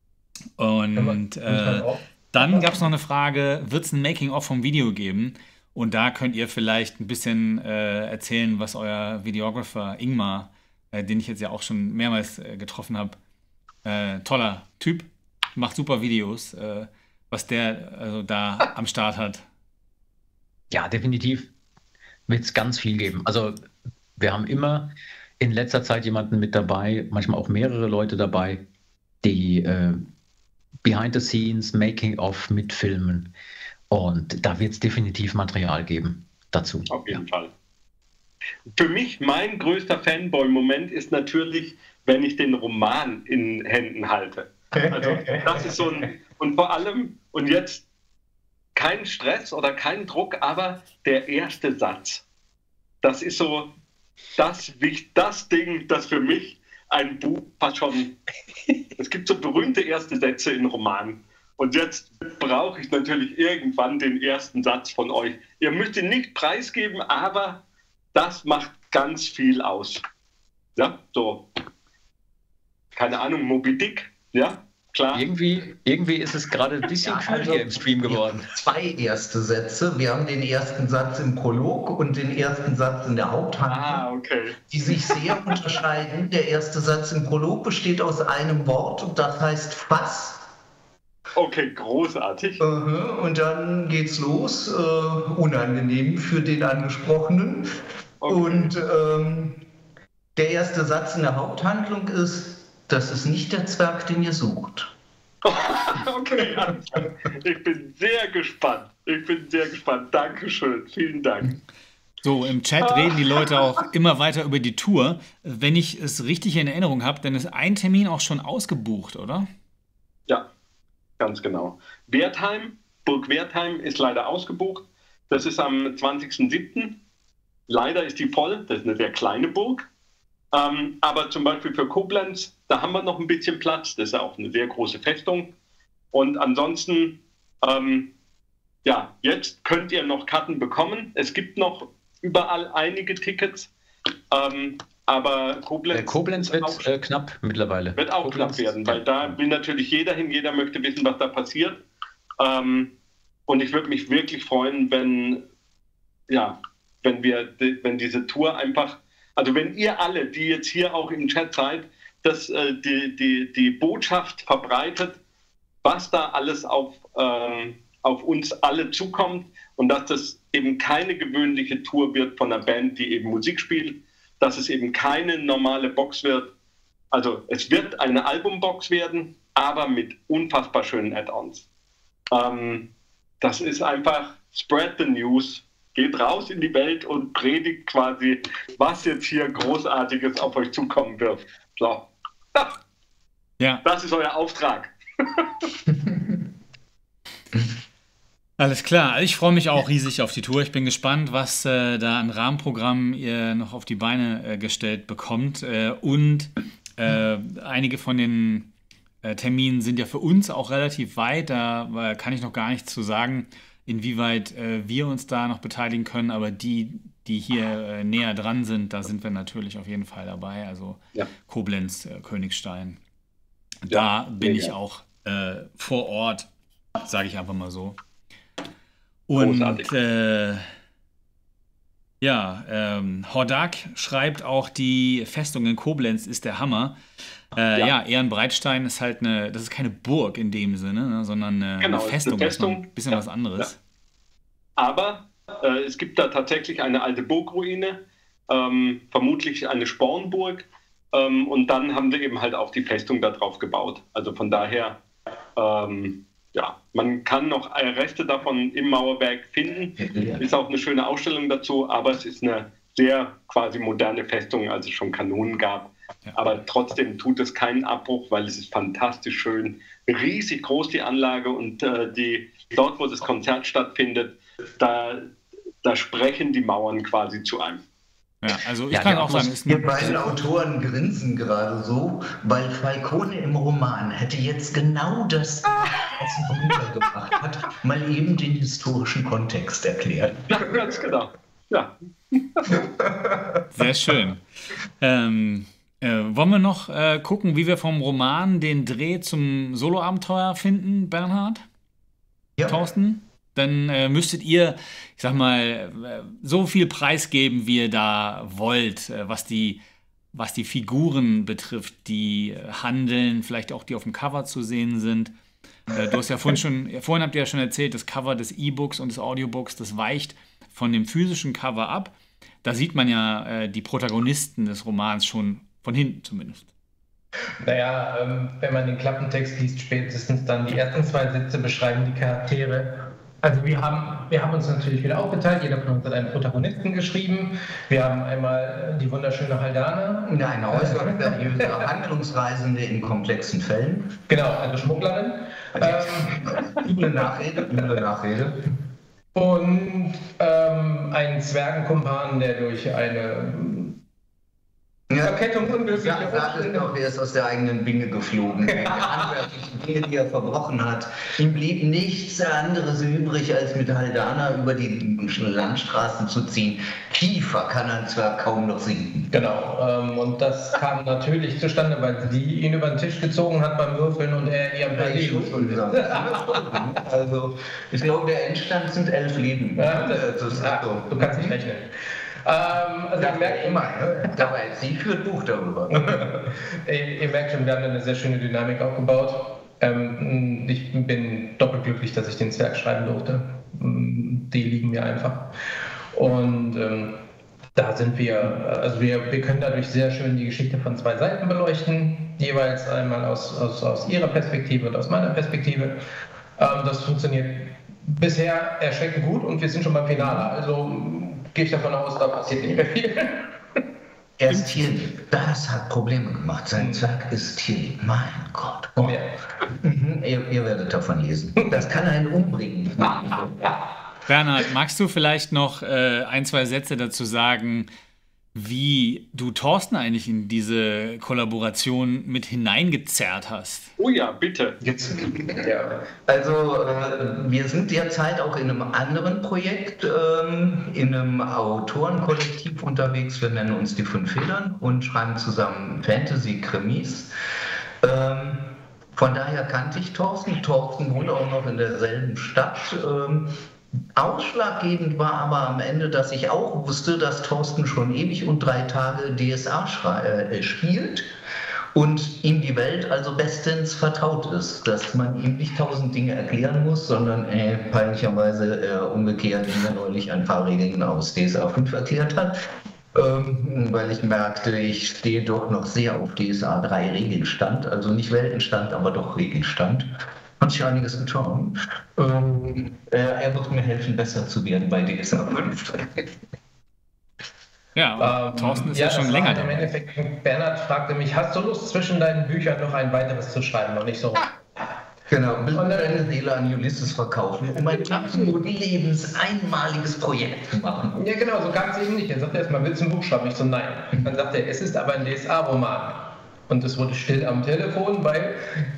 Und dann gab es noch eine Frage, wird es ein Making-of vom Video geben? Und da könnt ihr vielleicht ein bisschen erzählen, was euer Videographer Ingmar, den ich jetzt ja auch schon mehrmals getroffen habe, toller Typ, macht super Videos, was der da am Start hat. Ja, definitiv wird es ganz viel geben. Also wir haben immer in letzter Zeit jemanden mit dabei, manchmal auch mehrere Leute dabei, die Behind the Scenes, Making of mitfilmen. Und da wird es definitiv Material geben dazu. Auf jeden Fall. Für mich, mein größter Fanboy-Moment ist natürlich, wenn ich den Roman in Händen halte. Also das ist so ein, und vor allem, und jetzt kein Stress oder kein Druck, aber der erste Satz. Das ist so das Ding, das für mich ein Buch fast schon, es gibt so berühmte erste Sätze in Romanen. Und jetzt brauche ich natürlich irgendwann den ersten Satz von euch. Ihr müsst ihn nicht preisgeben, aber das macht ganz viel aus. Ja, so. Keine Ahnung, Moby Dick, ja, klar. Irgendwie ist es gerade ein bisschen kühl hier im Stream geworden. Zwei erste Sätze. Wir haben den ersten Satz im Prolog und den ersten Satz in der Haupthandlung, die sich sehr unterscheiden. Der erste Satz im Prolog besteht aus einem Wort und das heißt Fass. Okay, großartig. Und dann geht's los. Unangenehm für den Angesprochenen. Okay. Und der erste Satz in der Haupthandlung ist, das ist nicht der Zwerg, den ihr sucht. Okay, ich bin sehr gespannt. Dankeschön, vielen Dank. So, im Chat reden die Leute auch immer weiter über die Tour. Wenn ich es richtig in Erinnerung habe, dann ist ein Termin auch schon ausgebucht, oder? Ja, ganz genau. Burg Wertheim ist leider ausgebucht. Das ist am 20.07. Leider ist die voll. Das ist eine sehr kleine Burg. Aber zum Beispiel für Koblenz, da haben wir noch ein bisschen Platz. Das ist ja auch eine sehr große Festung. Und ansonsten, jetzt könnt ihr noch Karten bekommen. Es gibt noch überall einige Tickets. Aber Koblenz wird knapp mittlerweile. Wird auch knapp werden, weil da will natürlich jeder hin. Jeder möchte wissen, was da passiert. Und ich würde mich wirklich freuen, wenn diese Tour einfach, also wenn ihr alle, die jetzt hier auch im Chat seid, dass die Botschaft verbreitet, was da alles auf uns alle zukommt und dass das eben keine gewöhnliche Tour wird von einer Band, die eben Musik spielt, dass es eben keine normale Box wird. Also es wird eine Albumbox werden, aber mit unfassbar schönen Add-ons. Das ist einfach Spread the News. Geht raus in die Welt und predigt quasi, was jetzt hier Großartiges auf euch zukommen wird. So. Ja. Das ist euer Auftrag. Alles klar, also ich freue mich auch riesig auf die Tour. Ich bin gespannt, was da an Rahmenprogramm ihr noch auf die Beine gestellt bekommt. Und einige von den Terminen sind ja für uns auch relativ weit. Da kann ich noch gar nichts zu sagen, inwieweit wir uns da noch beteiligen können. Aber die hier näher dran sind, da sind wir natürlich auf jeden Fall dabei. Also Ja. Koblenz, Königstein. Ja, Da bin ich mega. auch vor Ort, sage ich einfach mal so. Und Großartig. Hordak schreibt auch, die Festung in Koblenz ist der Hammer. Ehrenbreitstein ist halt das ist keine Burg in dem Sinne, ne, sondern eine Genau, es ist eine Festung. Das ist noch ein Festung. bisschen Ja, was anderes. Aber es gibt da tatsächlich eine alte Burgruine, vermutlich eine Spornburg. Und dann haben sie eben halt auch die Festung da drauf gebaut. Also von daher, man kann noch Reste davon im Mauerwerk finden. Ist auch eine schöne Ausstellung dazu, aber es ist eine sehr quasi moderne Festung, als es schon Kanonen gab. Ja. Aber trotzdem tut es keinen Abbruch, weil es ist fantastisch schön. Riesig groß die Anlage und dort, wo das Konzert stattfindet, da sprechen die Mauern quasi zu einem. Ja, also ich Ja, kann der auch sagen, ist Wir beiden Autoren grinsen gerade so, weil Falcone im Roman hätte jetzt genau das, was er runtergebracht hat, mal eben den historischen Kontext erklärt. Ja, ganz genau. Ja. sehr schön. Wollen wir noch gucken, wie wir vom Roman den Dreh zum Soloabenteuer finden, Bernhard? Ja. Thorsten? Dann müsstet ihr, ich sag mal, so viel preisgeben, wie ihr da wollt, was die Figuren betrifft, die handeln, vielleicht auch die auf dem Cover zu sehen sind. Du hast ja vorhin habt ihr ja schon erzählt, das Cover des E-Books und des Audiobooks, das weicht von dem physischen Cover ab. Da sieht man ja die Protagonisten des Romans schon von hinten zumindest. Naja, wenn man den Klappentext liest, spätestens dann die ersten 2 Sätze beschreiben die Charaktere. Also wir haben uns natürlich wieder aufgeteilt, jeder von uns hat einen Protagonisten geschrieben. Wir haben einmal die wunderschöne Haldane. Eine äußerst seriöse Handlungsreisende in komplexen Fällen. Genau, eine Schmugglerin. Üble Nachrede. Und einen Zwergenkumpan, der durch eine Verkettung unglücklicher Sag es doch, er ist aus der eigenen Binge geflogen. Die handwerklichen Dinge, die er verbrochen hat. Ihm blieb nichts anderes übrig, als mit Haldana über die Landstraßen zu ziehen. Tiefer kann er zwar kaum noch sinken. Genau, und das kam natürlich zustande, weil sie ihn über den Tisch gezogen hat beim Würfeln und er in ihrem Also, ich glaube, der Endstand sind 11 Leben. Ja, du kannst nicht rechnen. Also ihr merkt immer, ne? Dabei, sie führt Buch darüber. Ihr merkt schon, wir haben eine sehr schöne Dynamik aufgebaut. Ich bin doppelt glücklich, dass ich den Zwerg schreiben durfte. Die liegen mir einfach. Und da sind wir können dadurch sehr schön die Geschichte von 2 Seiten beleuchten, jeweils einmal aus ihrer Perspektive und aus meiner Perspektive. Das funktioniert bisher erschreckend gut und wir sind schon beim Finale. Also gehe ich davon aus, da passiert nicht mehr viel. Er ist Tierlieb. Das hat Probleme gemacht. Sein Zwerg ist Tierlieb. Mein Gott. Oh. Ja. Ihr werdet davon lesen. Das kann einen umbringen. Bernhard, magst du vielleicht noch 1, 2 Sätze dazu sagen, wie du Thorsten eigentlich in diese Kollaboration mit hineingezerrt hast? Oh ja, bitte. Also, wir sind derzeit auch in einem anderen Projekt, in einem Autorenkollektiv unterwegs. Wir nennen uns die 5 Federn und schreiben zusammen Fantasy-Krimis. Von daher kannte ich Thorsten. Thorsten wohnt auch noch in derselben Stadt. Ausschlaggebend war aber am Ende, dass ich auch wusste, dass Thorsten schon ewig und 3 Tage DSA spielt und ihm die Welt also bestens vertraut ist, dass man ihm nicht 1000 Dinge erklären muss, sondern peinlicherweise umgekehrt mir neulich ein paar Regeln aus DSA 5 erklärt hat, weil ich merkte, ich stehe doch noch sehr auf DSA 3 Regelstand, also nicht Weltenstand, aber doch Regelstand. Hat sich einiges getan. Er wird mir helfen, besser zu werden bei DSA 5. Ja, Thorsten ist ja schon länger da. Im Endeffekt, Bernhard fragte mich, hast du Lust, zwischen deinen Büchern noch ein weiteres zu schreiben? Und ich so, Genau, will deine Seele an Ulysses verkaufen, um ein absolut lebenseinmaliges Projekt zu machen. Ja, genau, so kam es eben nicht. Er sagte erstmal, willst du ein Buch schreiben? Ich so, nein. Dann sagte er, es ist aber ein DSA-Roman. Und es wurde still am Telefon, weil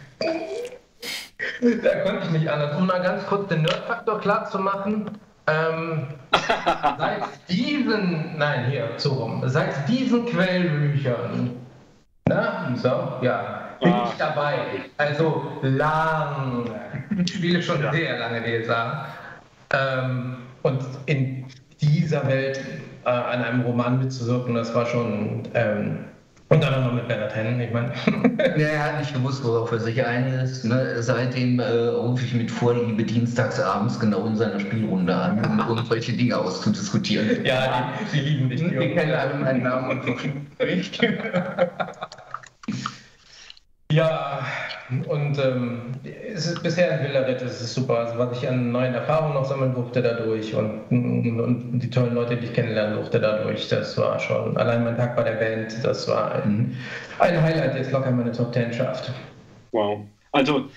da konnte ich nicht anders. Um mal ganz kurz den Nerd-Faktor klar zu machen, seit diesen Quellbüchern, bin ich dabei. Also lang. Ich spiele schon sehr lange DSA. Und in dieser Welt an einem Roman mitzuwirken, das war schon. Und dann noch mit Bernhard Hennen, ich meine. Ja, er hat nicht gewusst, worauf er sich einlässt. Ne? Seitdem rufe ich mit Vorliebe dienstagsabends genau in seiner Spielrunde an, um irgendwelche Dinge auszudiskutieren. Ja, die lieben dich. Die kennen alle meinen Namen und Richtig. Ja, und es ist bisher ein wilder Ritt, es ist super. Also, was ich an neuen Erfahrungen noch sammeln durfte dadurch und die tollen Leute, die ich kennenlernen durfte dadurch, das war schon, allein mein Tag bei der Band, das war ein Highlight, jetzt locker meine Top 10 schafft. Wow. Also,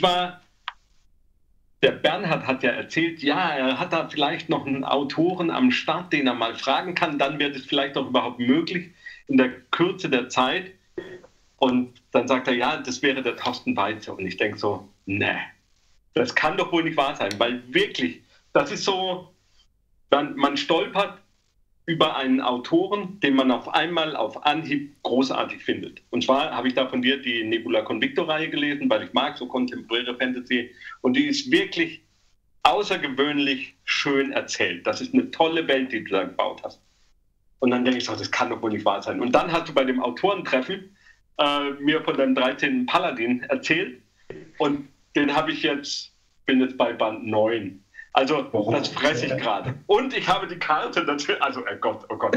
der Bernhard hat ja erzählt, ja, er hat da vielleicht noch einen Autoren am Start, den er mal fragen kann, dann wird es vielleicht auch überhaupt möglich in der Kürze der Zeit. Und dann sagt er, ja, das wäre der Thorsten Weize. Und ich denke so, ne, das kann doch wohl nicht wahr sein, weil wirklich, das ist so, man stolpert über einen Autoren, den man auf einmal auf Anhieb großartig findet. Und zwar habe ich da von dir die Nebula Convictor-Reihe gelesen, weil ich mag so kontemporäre Fantasy. Und die ist wirklich außergewöhnlich schön erzählt. Das ist eine tolle Welt, die du da gebaut hast. Und dann denke ich so, das kann doch wohl nicht wahr sein. Und dann hast du bei dem Autorentreffen mir von deinem 13. Paladin erzählt und den bin jetzt bei Band 9. Also das fresse ich gerade. Und ich habe die Karte natürlich, also oh Gott.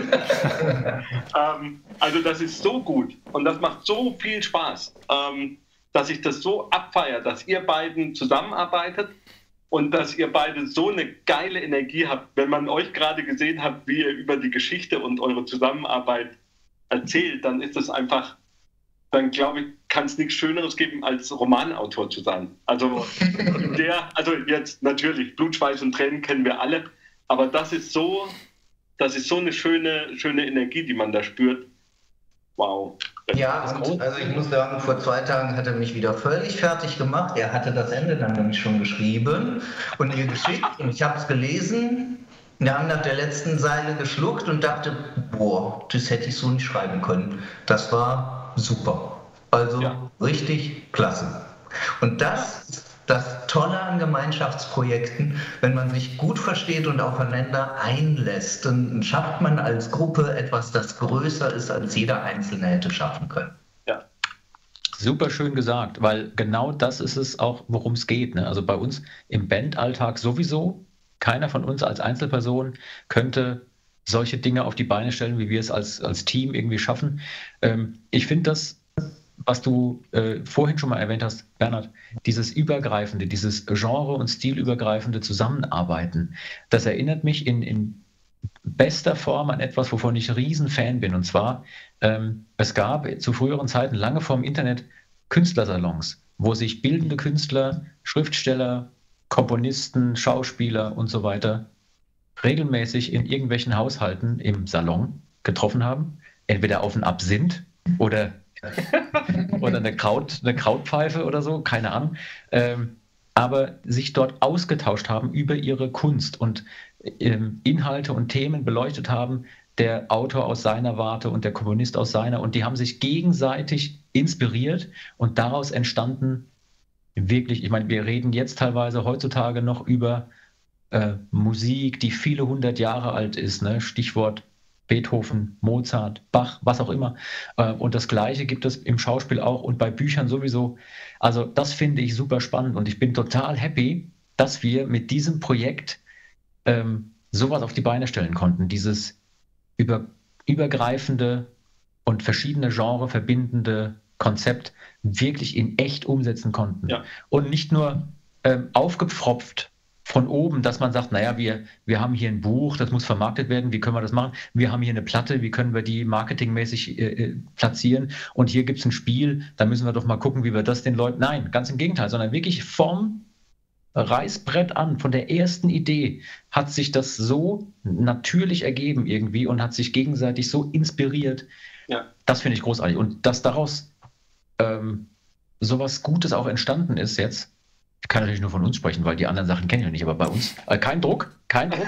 Also das ist so gut und das macht so viel Spaß, dass ich das so abfeiere, dass ihr beiden zusammenarbeitet und dass ihr beide so eine geile Energie habt. Wenn man euch gerade gesehen hat, wie ihr über die Geschichte und eure Zusammenarbeit erzählt, dann ist es einfach, dann glaube ich, kann es nichts Schöneres geben, als Romanautor zu sein. Also jetzt natürlich, Blut, Schweiß und Tränen kennen wir alle, aber das ist so eine schöne Energie, die man da spürt. Wow. Ja, und also ich muss sagen, vor 2 Tagen hat er mich wieder völlig fertig gemacht. Er hatte das Ende dann nämlich schon geschrieben und mir geschickt und ich habe es gelesen. Wir haben nach der letzten Zeile geschluckt und dachte, boah, das hätte ich so nicht schreiben können. Das war super. Also richtig klasse. Und das ist das Tolle an Gemeinschaftsprojekten, wenn man sich gut versteht und aufeinander einlässt, dann schafft man als Gruppe etwas, das größer ist, als jeder Einzelne hätte schaffen können. Ja. Super schön gesagt, weil genau das ist es auch, worum es geht. Ne? Also bei uns im Bandalltag sowieso, keiner von uns als Einzelperson könnte solche Dinge auf die Beine stellen, wie wir es als Team irgendwie schaffen. Ich finde das, was du vorhin schon mal erwähnt hast, Bernhard, dieses übergreifende, dieses Genre- und stilübergreifende Zusammenarbeiten, das erinnert mich in bester Form an etwas, wovon ich Riesenfan bin. Und zwar, es gab zu früheren Zeiten, lange vorm Internet, Künstlersalons, wo sich bildende Künstler, Schriftsteller, Komponisten, Schauspieler und so weiter regelmäßig in irgendwelchen Haushalten im Salon getroffen haben, entweder auf einen Absinth oder eine Krautpfeife oder so, keine Ahnung, aber sich dort ausgetauscht haben über ihre Kunst und Inhalte und Themen beleuchtet haben, der Autor aus seiner Warte und der Komponist aus seiner, und die haben sich gegenseitig inspiriert und daraus entstanden wirklich, ich meine, wir reden jetzt teilweise heutzutage noch über Musik, die viele 100 Jahre alt ist, ne? Stichwort Beethoven, Mozart, Bach, was auch immer. Und das Gleiche gibt es im Schauspiel auch und bei Büchern sowieso. Also das finde ich super spannend und ich bin total happy, dass wir mit diesem Projekt sowas auf die Beine stellen konnten. Dieses übergreifende und verschiedene Genre verbindende Konzept wirklich in echt umsetzen konnten. Ja. Und nicht nur aufgepfropft von oben, dass man sagt, naja, wir haben hier ein Buch, das muss vermarktet werden, wie können wir das machen? Wir haben hier eine Platte, wie können wir die marketingmäßig platzieren? Und hier gibt es ein Spiel, da müssen wir doch mal gucken, wie wir das den Leuten... Nein, ganz im Gegenteil, sondern wirklich vom Reißbrett an, von der ersten Idee hat sich das so natürlich ergeben irgendwie und hat sich gegenseitig so inspiriert. Ja. Das finde ich großartig. Und dass daraus sowas Gutes auch entstanden ist jetzt, ich kann natürlich nur von uns sprechen, weil die anderen Sachen kenne ich noch nicht, aber bei uns, kein Druck.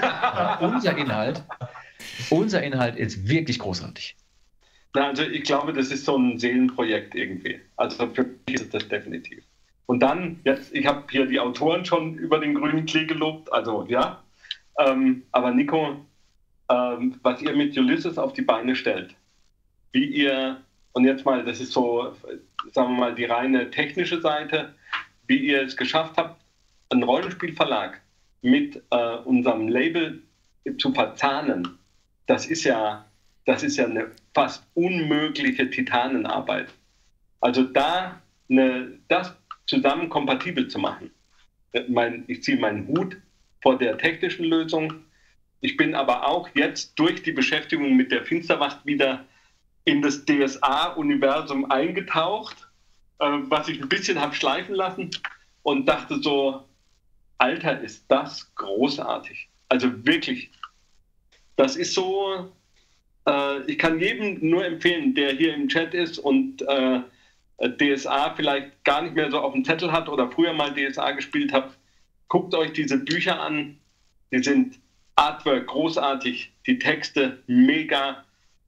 Unser Inhalt ist wirklich großartig. Na, also ich glaube, das ist so ein Seelenprojekt irgendwie. Also für mich ist das definitiv. Und dann, jetzt, ich habe hier die Autoren schon über den grünen Klee gelobt, also ja. Aber Nico, was ihr mit Ulysses auf die Beine stellt, wie ihr, und jetzt mal, das ist so, sagen wir mal, die reine technische Seite, wie ihr es geschafft habt, einen Rollenspielverlag mit unserem Label zu verzahnen, das ist ja eine fast unmögliche Titanenarbeit. Also das zusammen kompatibel zu machen. Ich ziehe meinen Hut vor der technischen Lösung. Ich bin aber auch jetzt durch die Beschäftigung mit der Finsterwacht wieder in das DSA-Universum eingetaucht, was ich ein bisschen habe schleifen lassen und dachte so, Alter, ist das großartig. Also wirklich, das ist so, ich kann jedem nur empfehlen, der hier im Chat ist und DSA vielleicht gar nicht mehr so auf dem Zettel hat oder früher mal DSA gespielt hat, guckt euch diese Bücher an. Die sind Artwork großartig, die Texte mega,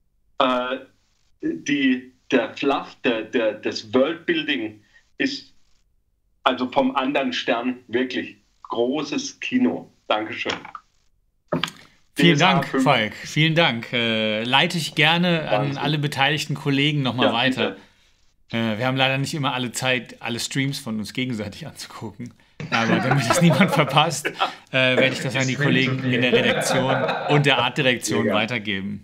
der Fluff, das Worldbuilding ist also vom anderen Stern wirklich großes Kino. Dankeschön. Vielen Dank, Falk. Vielen Dank. Leite ich gerne an alle beteiligten Kollegen nochmal weiter. Wir haben leider nicht immer alle Zeit, alle Streams von uns gegenseitig anzugucken. Aber damit das niemand verpasst, werde ich das an die Kollegen in der Redaktion und der Artdirektion weitergeben.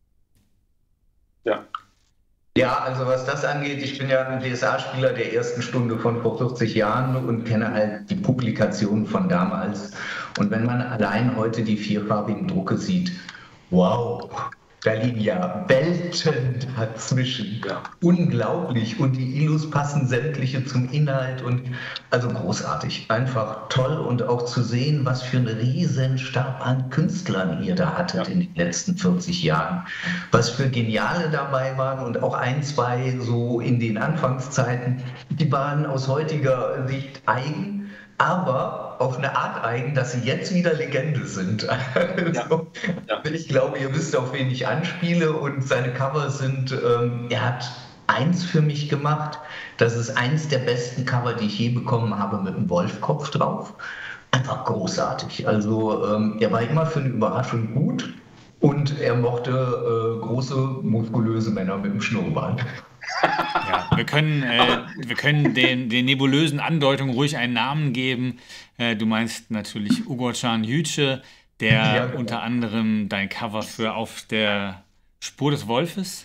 Ja. Ja, also was das angeht, ich bin ja ein DSA-Spieler der ersten Stunde von vor 40 Jahren und kenne halt die Publikationen von damals. Und wenn man allein heute die vierfarbigen Drucke sieht, wow, da liegen ja Welten dazwischen. Ja. Unglaublich. Und die Illus passen sämtliche zum Inhalt und also großartig. Einfach toll und auch zu sehen, was für einen Riesenstab an Künstlern ihr da hattet in den letzten 40 Jahren. Was für Geniale dabei waren und auch ein, zwei so in den Anfangszeiten, die waren aus heutiger Sicht eigen, aber auf eine Art eigen, dass sie jetzt wieder Legende sind. Also, ich glaube, ihr wisst, auf wen ich anspiele und seine Cover sind, er hat eins für mich gemacht, das ist eins der besten Cover, die ich je bekommen habe, mit einem Wolfkopf drauf. Einfach großartig. Also er war immer für eine Überraschung gut und er mochte große, muskulöse Männer mit dem Schnurrbart. Ja, wir können den nebulösen Andeutungen ruhig einen Namen geben. Du meinst natürlich Uğur-Can Yüce, der unter anderem dein Cover für Auf der Spur des Wolfes,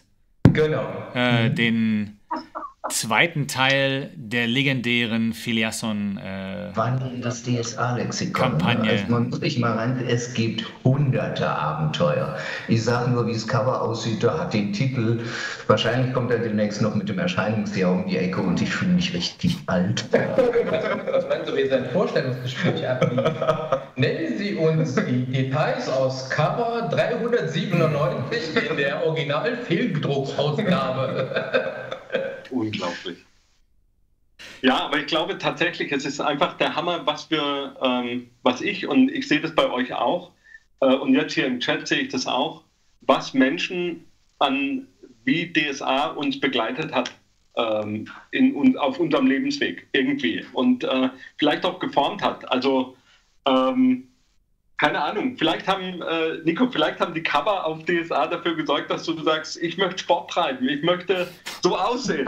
den zweiten Teil der legendären Filiasson Wann das DSA-Lexikon? Kampagne. Also man muss nicht mal rein, es gibt hunderte Abenteuer. Ich sage nur, wie das Cover aussieht, da hat den Titel. Wahrscheinlich kommt er demnächst noch mit dem Erscheinungsjahr um die Ecke und ich fühle mich richtig alt. Was meinst du, wie sein Vorstellungsgespräch ablief? Nennen Sie uns die Details aus Cover 397 in der Original-Fehlgedrucksausgabe. Unglaublich. Ja, aber ich glaube tatsächlich, es ist einfach der Hammer, was ich, und ich sehe das bei euch auch, und jetzt hier im Chat sehe ich das auch, was Menschen wie DSA uns begleitet hat auf unserem Lebensweg irgendwie und vielleicht auch geformt hat. Also keine Ahnung, vielleicht haben die Cover auf DSA dafür gesorgt, dass du sagst, ich möchte Sport treiben, ich möchte so aussehen.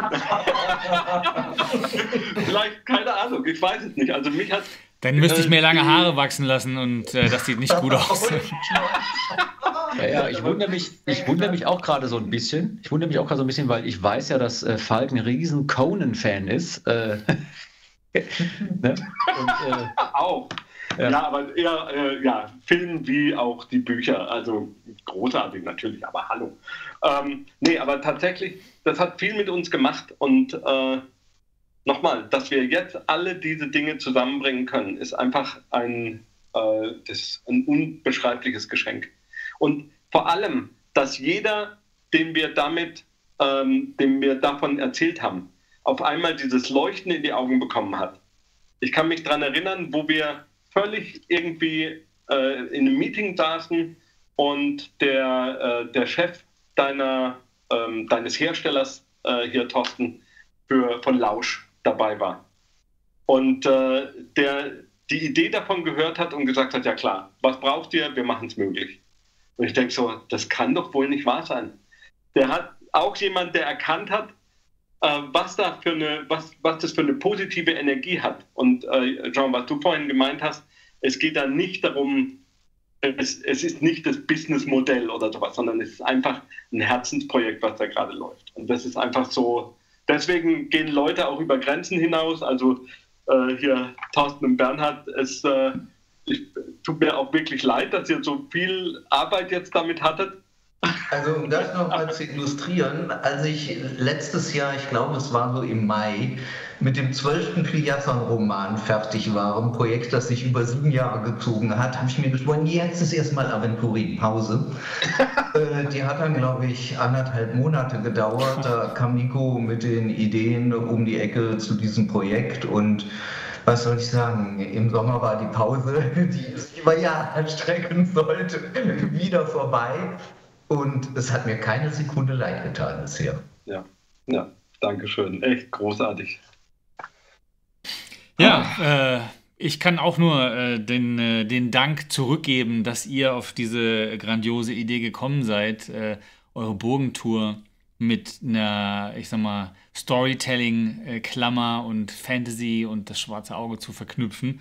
Vielleicht, keine Ahnung, ich weiß es nicht. Also mich hat... Dann müsste ich mir lange Haare wachsen lassen und das sieht nicht gut aus. Ja, ich wundere mich auch gerade so ein bisschen. Weil ich weiß ja, dass Falk ein riesen Conan-Fan ist. Ne? Und, Auch. Ja. Ja, aber eher Film wie auch die Bücher. Also großartig natürlich, aber hallo. Nee, aber tatsächlich, das hat viel mit uns gemacht. Und nochmal, dass wir jetzt alle diese Dinge zusammenbringen können, ist einfach ein unbeschreibliches Geschenk. Und vor allem, dass jeder, dem wir davon erzählt haben, auf einmal dieses Leuchten in die Augen bekommen hat. Ich kann mich daran erinnern, wo wir völlig irgendwie in einem Meeting saßen und der Chef deines Herstellers hier, Thorsten, von Lausch dabei war. Und der die Idee davon gehört hat und gesagt hat, ja klar, was braucht ihr? Wir machen es möglich. Und ich denke so, das kann doch wohl nicht wahr sein. Der hat auch jemand, der erkannt hat, was das für eine positive Energie hat. Und Jean, was du vorhin gemeint hast, es geht da nicht darum, es ist nicht das Businessmodell oder sowas, sondern es ist einfach ein Herzensprojekt, was da gerade läuft. Und das ist einfach so, deswegen gehen Leute auch über Grenzen hinaus. Also hier Thorsten und Bernhard, tut mir auch wirklich leid, dass ihr so viel Arbeit jetzt damit hattet. Also um das nochmal zu illustrieren, als ich letztes Jahr, ich glaube es war so im Mai, mit dem 12. Pliasson-Roman fertig war, ein Projekt, das sich über 7 Jahre gezogen hat, habe ich mir geschworen, jetzt ist erstmal Aventurin-Pause. Die hat dann, glaube ich, 1,5 Monate gedauert. Da kam Nico mit den Ideen um die Ecke zu diesem Projekt und was soll ich sagen, im Sommer war die Pause, die es über Jahre strecken sollte, wieder vorbei. Und es hat mir keine Sekunde leid getan bisher. Ja, danke schön. Echt großartig. Ja, ich kann auch nur den Dank zurückgeben, dass ihr auf diese grandiose Idee gekommen seid, eure Burgentour mit einer, ich sag mal, Storytelling-Klammer und Fantasy und das schwarze Auge zu verknüpfen,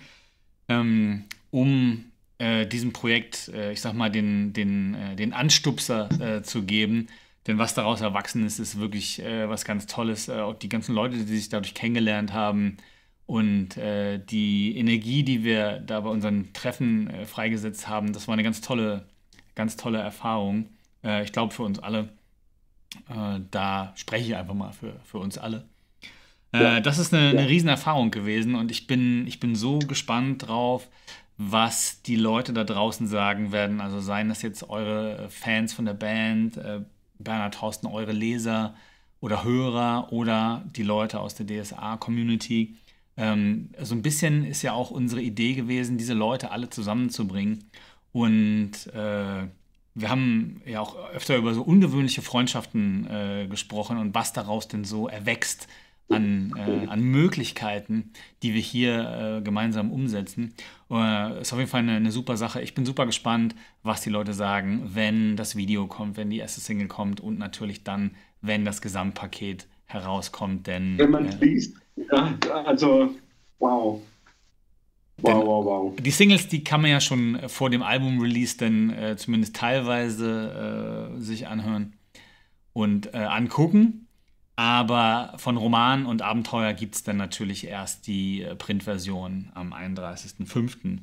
um diesem Projekt, ich sag mal, den Anstupser zu geben. Denn was daraus erwachsen ist, ist wirklich was ganz Tolles. Auch die ganzen Leute, die sich dadurch kennengelernt haben und die Energie, die wir da bei unseren Treffen freigesetzt haben, das war eine ganz tolle Erfahrung. Ich glaube, für uns alle. Da spreche ich einfach mal für uns alle. Das ist eine Riesenerfahrung gewesen und ich bin so gespannt drauf, was die Leute da draußen sagen werden. Also seien das jetzt eure Fans von der Band, Bernhard, Thorsten, eure Leser oder Hörer oder die Leute aus der DSA-Community. So ein bisschen ist ja auch unsere Idee gewesen, diese Leute alle zusammenzubringen. Und wir haben ja auch öfter über so ungewöhnliche Freundschaften gesprochen und was daraus denn so erwächst an Möglichkeiten, die wir hier gemeinsam umsetzen. Ist auf jeden Fall eine super Sache. Ich bin super gespannt, was die Leute sagen, wenn das Video kommt, wenn die erste Single kommt und natürlich dann, wenn das Gesamtpaket herauskommt. Denn wenn man es liest, also wow. Wow. Die Singles, die kann man ja schon vor dem Album-Release dann zumindest teilweise sich anhören und angucken. Aber von Roman und Abenteuer gibt es dann natürlich erst die Printversion am 31.05.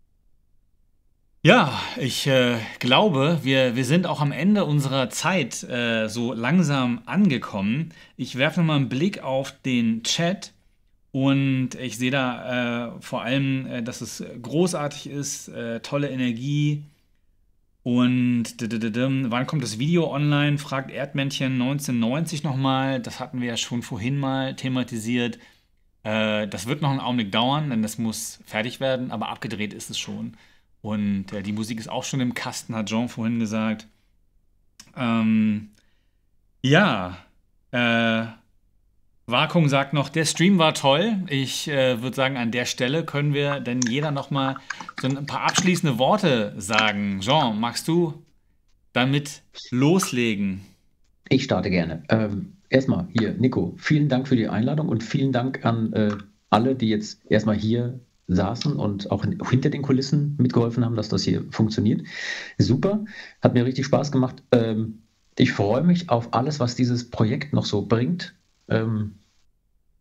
Ja, ich glaube, wir sind auch am Ende unserer Zeit so langsam angekommen. Ich werfe nochmal einen Blick auf den Chat. Und ich sehe da vor allem, dass es großartig ist, tolle Energie. Und wann kommt das Video online? Fragt Erdmännchen 1990 nochmal. Das hatten wir ja schon vorhin mal thematisiert. Das wird noch einen Augenblick dauern, denn das muss fertig werden, aber abgedreht ist es schon. Und die Musik ist auch schon im Kasten, hat Jean vorhin gesagt. Vakung sagt noch, der Stream war toll. Ich würde sagen, an der Stelle können wir denn jeder noch mal so ein paar abschließende Worte sagen. Jean, magst du damit loslegen? Ich starte gerne. Erstmal hier, Nico, vielen Dank für die Einladung und vielen Dank an alle, die jetzt erstmal hier saßen und auch hinter den Kulissen mitgeholfen haben, dass das hier funktioniert. Super, hat mir richtig Spaß gemacht. Ich freue mich auf alles, was dieses Projekt noch so bringt.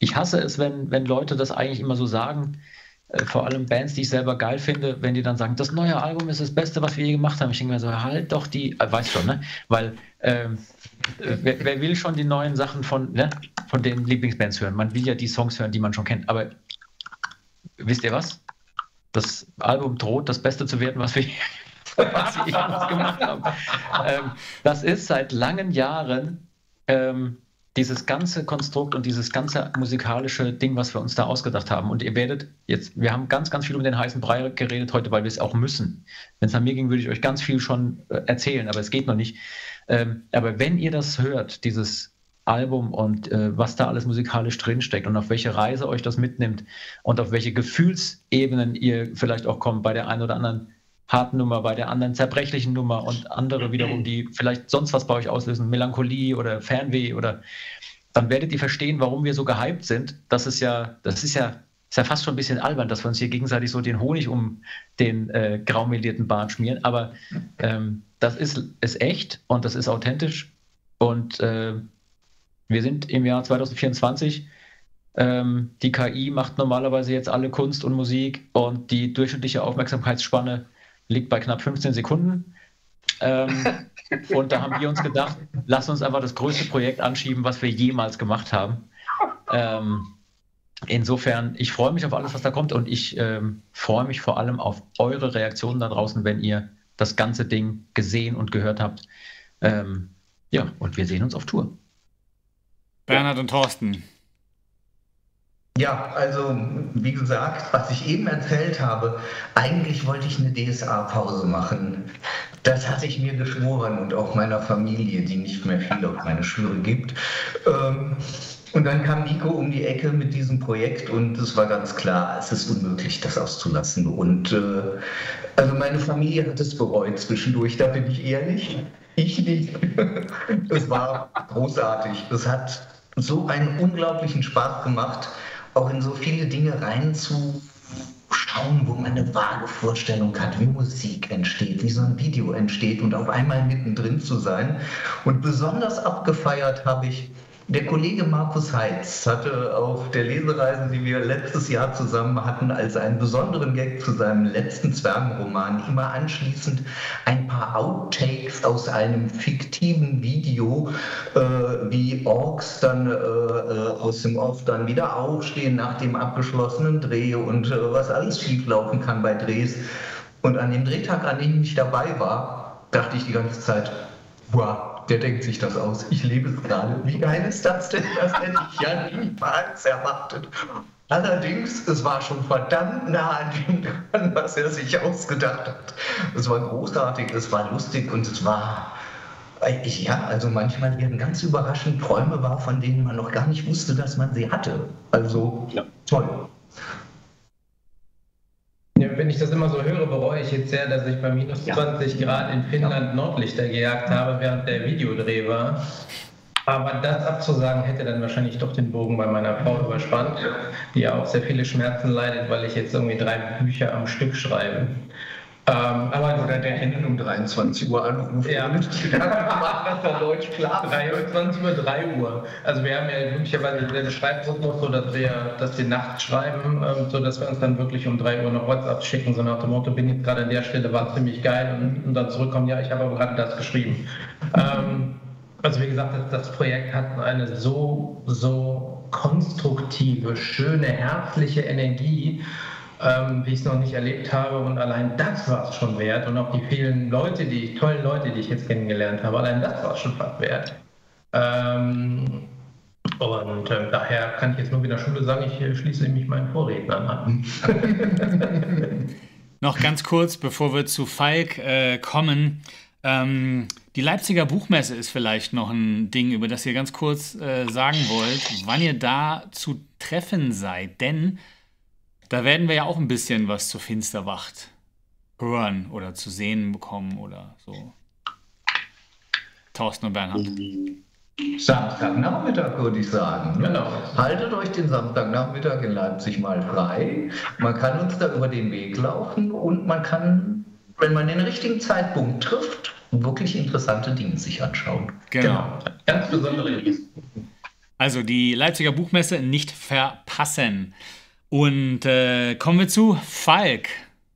ich hasse es, wenn Leute das eigentlich immer so sagen, vor allem Bands, die ich selber geil finde, wenn die dann sagen, das neue Album ist das Beste, was wir je gemacht haben. Ich denke mir so, halt doch die, weißt schon, ne? Weil wer will schon die neuen Sachen von den Lieblingsbands hören? Man will ja die Songs hören, die man schon kennt. Aber wisst ihr was? Das Album droht, das Beste zu werden, was wir jemals gemacht haben. Das ist seit langen Jahren dieses ganze Konstrukt und dieses ganze musikalische Ding, was wir uns da ausgedacht haben. Und ihr werdet jetzt, wir haben ganz, ganz viel um den heißen Brei geredet heute, weil wir es auch müssen. Wenn es nach mir ging, würde ich euch ganz viel schon erzählen, aber es geht noch nicht. Aber wenn ihr das hört, dieses Album und was da alles musikalisch drinsteckt und auf welche Reise euch das mitnimmt und auf welche Gefühlsebenen ihr vielleicht auch kommt bei der einen oder anderen harten Nummer, bei der anderen zerbrechlichen Nummer und andere wiederum, die vielleicht sonst was bei euch auslösen, Melancholie oder Fernweh oder dann werdet ihr verstehen, warum wir so gehypt sind. Das ist ja fast schon ein bisschen albern, dass wir uns hier gegenseitig so den Honig um den graumelierten Bart schmieren, aber das ist echt und das ist authentisch und wir sind im Jahr 2024. Die KI macht normalerweise jetzt alle Kunst und Musik und die durchschnittliche Aufmerksamkeitsspanne liegt bei knapp 15 Sekunden. Und da haben wir uns gedacht, lass uns einfach das größte Projekt anschieben, was wir jemals gemacht haben. Insofern, ich freue mich auf alles, was da kommt und ich freue mich vor allem auf eure Reaktionen da draußen, wenn ihr das ganze Ding gesehen und gehört habt. Ja, und wir sehen uns auf Tour. Bernhard und Thorsten. Ja, also wie gesagt, was ich eben erzählt habe, eigentlich wollte ich eine DSA-Pause machen. Das hatte ich mir geschworen und auch meiner Familie, die nicht mehr viel auf meine Schwüre gibt. Und dann kam Nico um die Ecke mit diesem Projekt und es war ganz klar, es ist unmöglich, das auszulassen. Und also meine Familie hat es bereut zwischendurch, da bin ich ehrlich. Ich nicht. Es war großartig. Es hat so einen unglaublichen Spaß gemacht, auch in so viele Dinge reinzuschauen, wo man eine vage Vorstellung hat, wie Musik entsteht, wie so ein Video entsteht und auf einmal mittendrin zu sein. Und besonders abgefeiert habe ich, der Kollege Markus Heitz hatte auf der Lesereise, die wir letztes Jahr zusammen hatten, als einen besonderen Gag zu seinem letzten Zwergenroman immer anschließend ein paar Outtakes aus einem fiktiven Video, wie Orks dann aus dem Off dann wieder aufstehen nach dem abgeschlossenen Dreh und was alles schieflaufen kann bei Drehs. Und an dem Drehtag, an dem ich dabei war, dachte ich die ganze Zeit, wow, der denkt sich das aus. Ich lebe es gerade. Wie geil ist das denn? Das hätte ich ja niemals erwartet. Allerdings, es war schon verdammt nah an dem dran, was er sich ausgedacht hat. Es war großartig, es war lustig und es war, ja, also manchmal werden ganz überraschend Träume wahr, von denen man noch gar nicht wusste, dass man sie hatte. Also, ja, toll. Ja, wenn ich das immer so höre, bereue ich jetzt sehr, dass ich bei minus 20 Grad in Finnland Nordlichter gejagt habe, während der Videodreh war. Aber das abzusagen, hätte dann wahrscheinlich doch den Bogen bei meiner Frau überspannt, die ja auch sehr viele Schmerzen leidet, weil ich jetzt irgendwie 3 Bücher am Stück schreibe. Oder der Händel um 23 Uhr anruft. Ja, das war Deutsch klar. 23 Uhr, 3 Uhr. Also wir haben ja glücklicherweise den Schreibrhythmus, so dass wir nachts schreiben, so dass wir uns dann wirklich um 3 Uhr noch WhatsApp schicken, so nach dem Motto, bin jetzt gerade an der Stelle, war ziemlich geil und dann zurückkommen, ja, ich habe aber gerade das geschrieben. Also wie gesagt, das Projekt hat eine so konstruktive, schöne, herzliche Energie, wie ich es noch nicht erlebt habe und allein das war es schon wert und auch die vielen tollen Leute, die ich jetzt kennengelernt habe, allein das war es schon fast wert. Daher kann ich jetzt nur wieder Schule sagen, ich schließe mich meinen Vorrednern an. Noch ganz kurz, bevor wir zu Falk kommen, die Leipziger Buchmesse ist vielleicht noch ein Ding, über das ihr ganz kurz sagen wollt, wann ihr da zu treffen seid, denn da werden wir ja auch ein bisschen was zur Finsterwacht hören oder zu sehen bekommen oder so. Thorsten und Bernhard. Samstagnachmittag würde ich sagen. Genau. Haltet euch den Samstagnachmittag in Leipzig mal frei. Man kann uns da über den Weg laufen und man kann, wenn man den richtigen Zeitpunkt trifft, wirklich interessante Dinge sich anschauen. Genau. Ganz besondere. Also die Leipziger Buchmesse nicht verpassen. Und kommen wir zu Falk.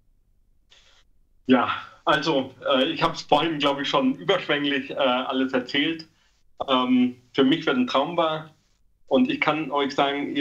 Ja, also ich habe es vorhin, glaube ich, schon überschwänglich alles erzählt. Für mich wird ein Traum wahr. Und ich kann euch sagen,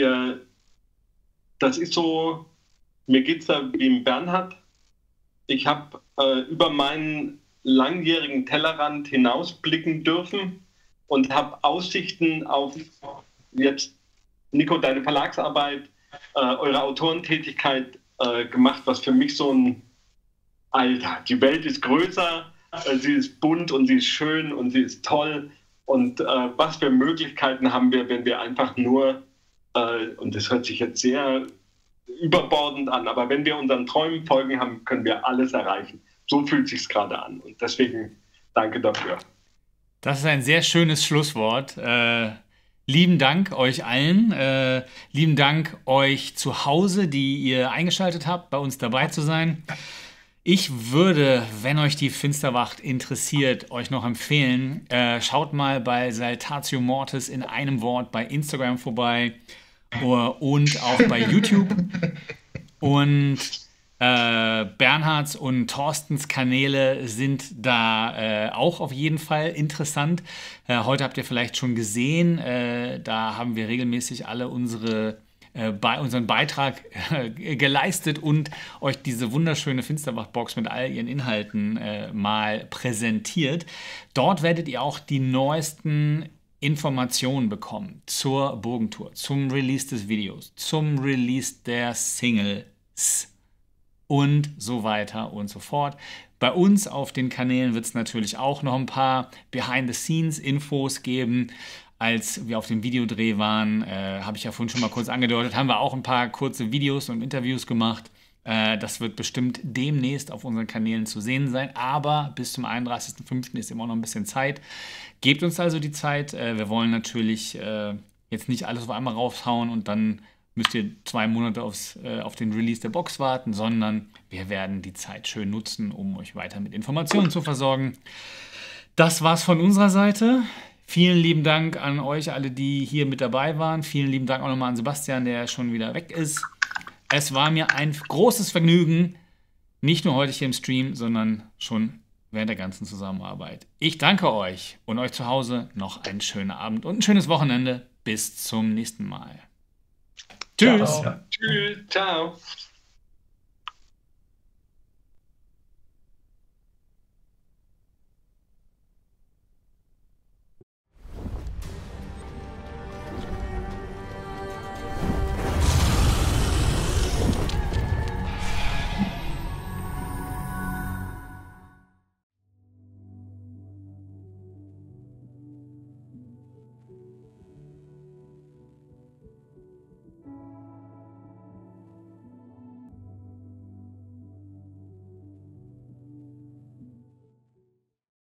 das ist so, mir geht es da wie im Bernhard. Ich habe über meinen langjährigen Tellerrand hinausblicken dürfen und habe Aussichten auf jetzt, Nico, deine Verlagsarbeit, eure Autorentätigkeit gemacht, was für mich so ein Alter, die Welt ist größer, sie ist bunt und sie ist schön und sie ist toll. Und was für Möglichkeiten haben wir, wenn wir einfach nur, und das hört sich jetzt sehr überbordend an, aber wenn wir unseren Träumen folgen haben, können wir alles erreichen. So fühlt es sich gerade an. Und deswegen danke dafür. Das ist ein sehr schönes Schlusswort. Lieben Dank euch allen. Lieben Dank euch zu Hause, die ihr eingeschaltet habt, bei uns dabei zu sein. Ich würde, wenn euch die Finsterwacht interessiert, euch noch empfehlen, schaut mal bei Saltatio Mortis in einem Wort bei Instagram vorbei und auch bei YouTube. Und Bernhards und Thorstens Kanäle sind da auch auf jeden Fall interessant. Heute habt ihr vielleicht schon gesehen, da haben wir regelmäßig alle unseren Beitrag geleistet und euch diese wunderschöne Finsterwacht-Box mit all ihren Inhalten mal präsentiert. Dort werdet ihr auch die neuesten Informationen bekommen zur Burgentour, zum Release des Videos, zum Release der Singles und so weiter und so fort. Bei uns auf den Kanälen wird es natürlich auch noch ein paar Behind-the-Scenes-Infos geben. Als wir auf dem Videodreh waren, habe ich ja vorhin schon mal kurz angedeutet, haben wir auch ein paar kurze Videos und Interviews gemacht. Das wird bestimmt demnächst auf unseren Kanälen zu sehen sein, aber bis zum 31.05. ist immer noch ein bisschen Zeit. Gebt uns also die Zeit. Wir wollen natürlich jetzt nicht alles auf einmal raushauen und dann müsst ihr 2 Monate auf den Release der Box warten, sondern wir werden die Zeit schön nutzen, um euch weiter mit Informationen zu versorgen. Das war's von unserer Seite. Vielen lieben Dank an euch alle, die hier mit dabei waren. Vielen lieben Dank auch nochmal an Sebastian, der schon wieder weg ist. Es war mir ein großes Vergnügen, nicht nur heute hier im Stream, sondern schon während der ganzen Zusammenarbeit. Ich danke euch und euch zu Hause noch einen schönen Abend und ein schönes Wochenende. Bis zum nächsten Mal. Tschüss. Ciao. Tschüss. Ciao.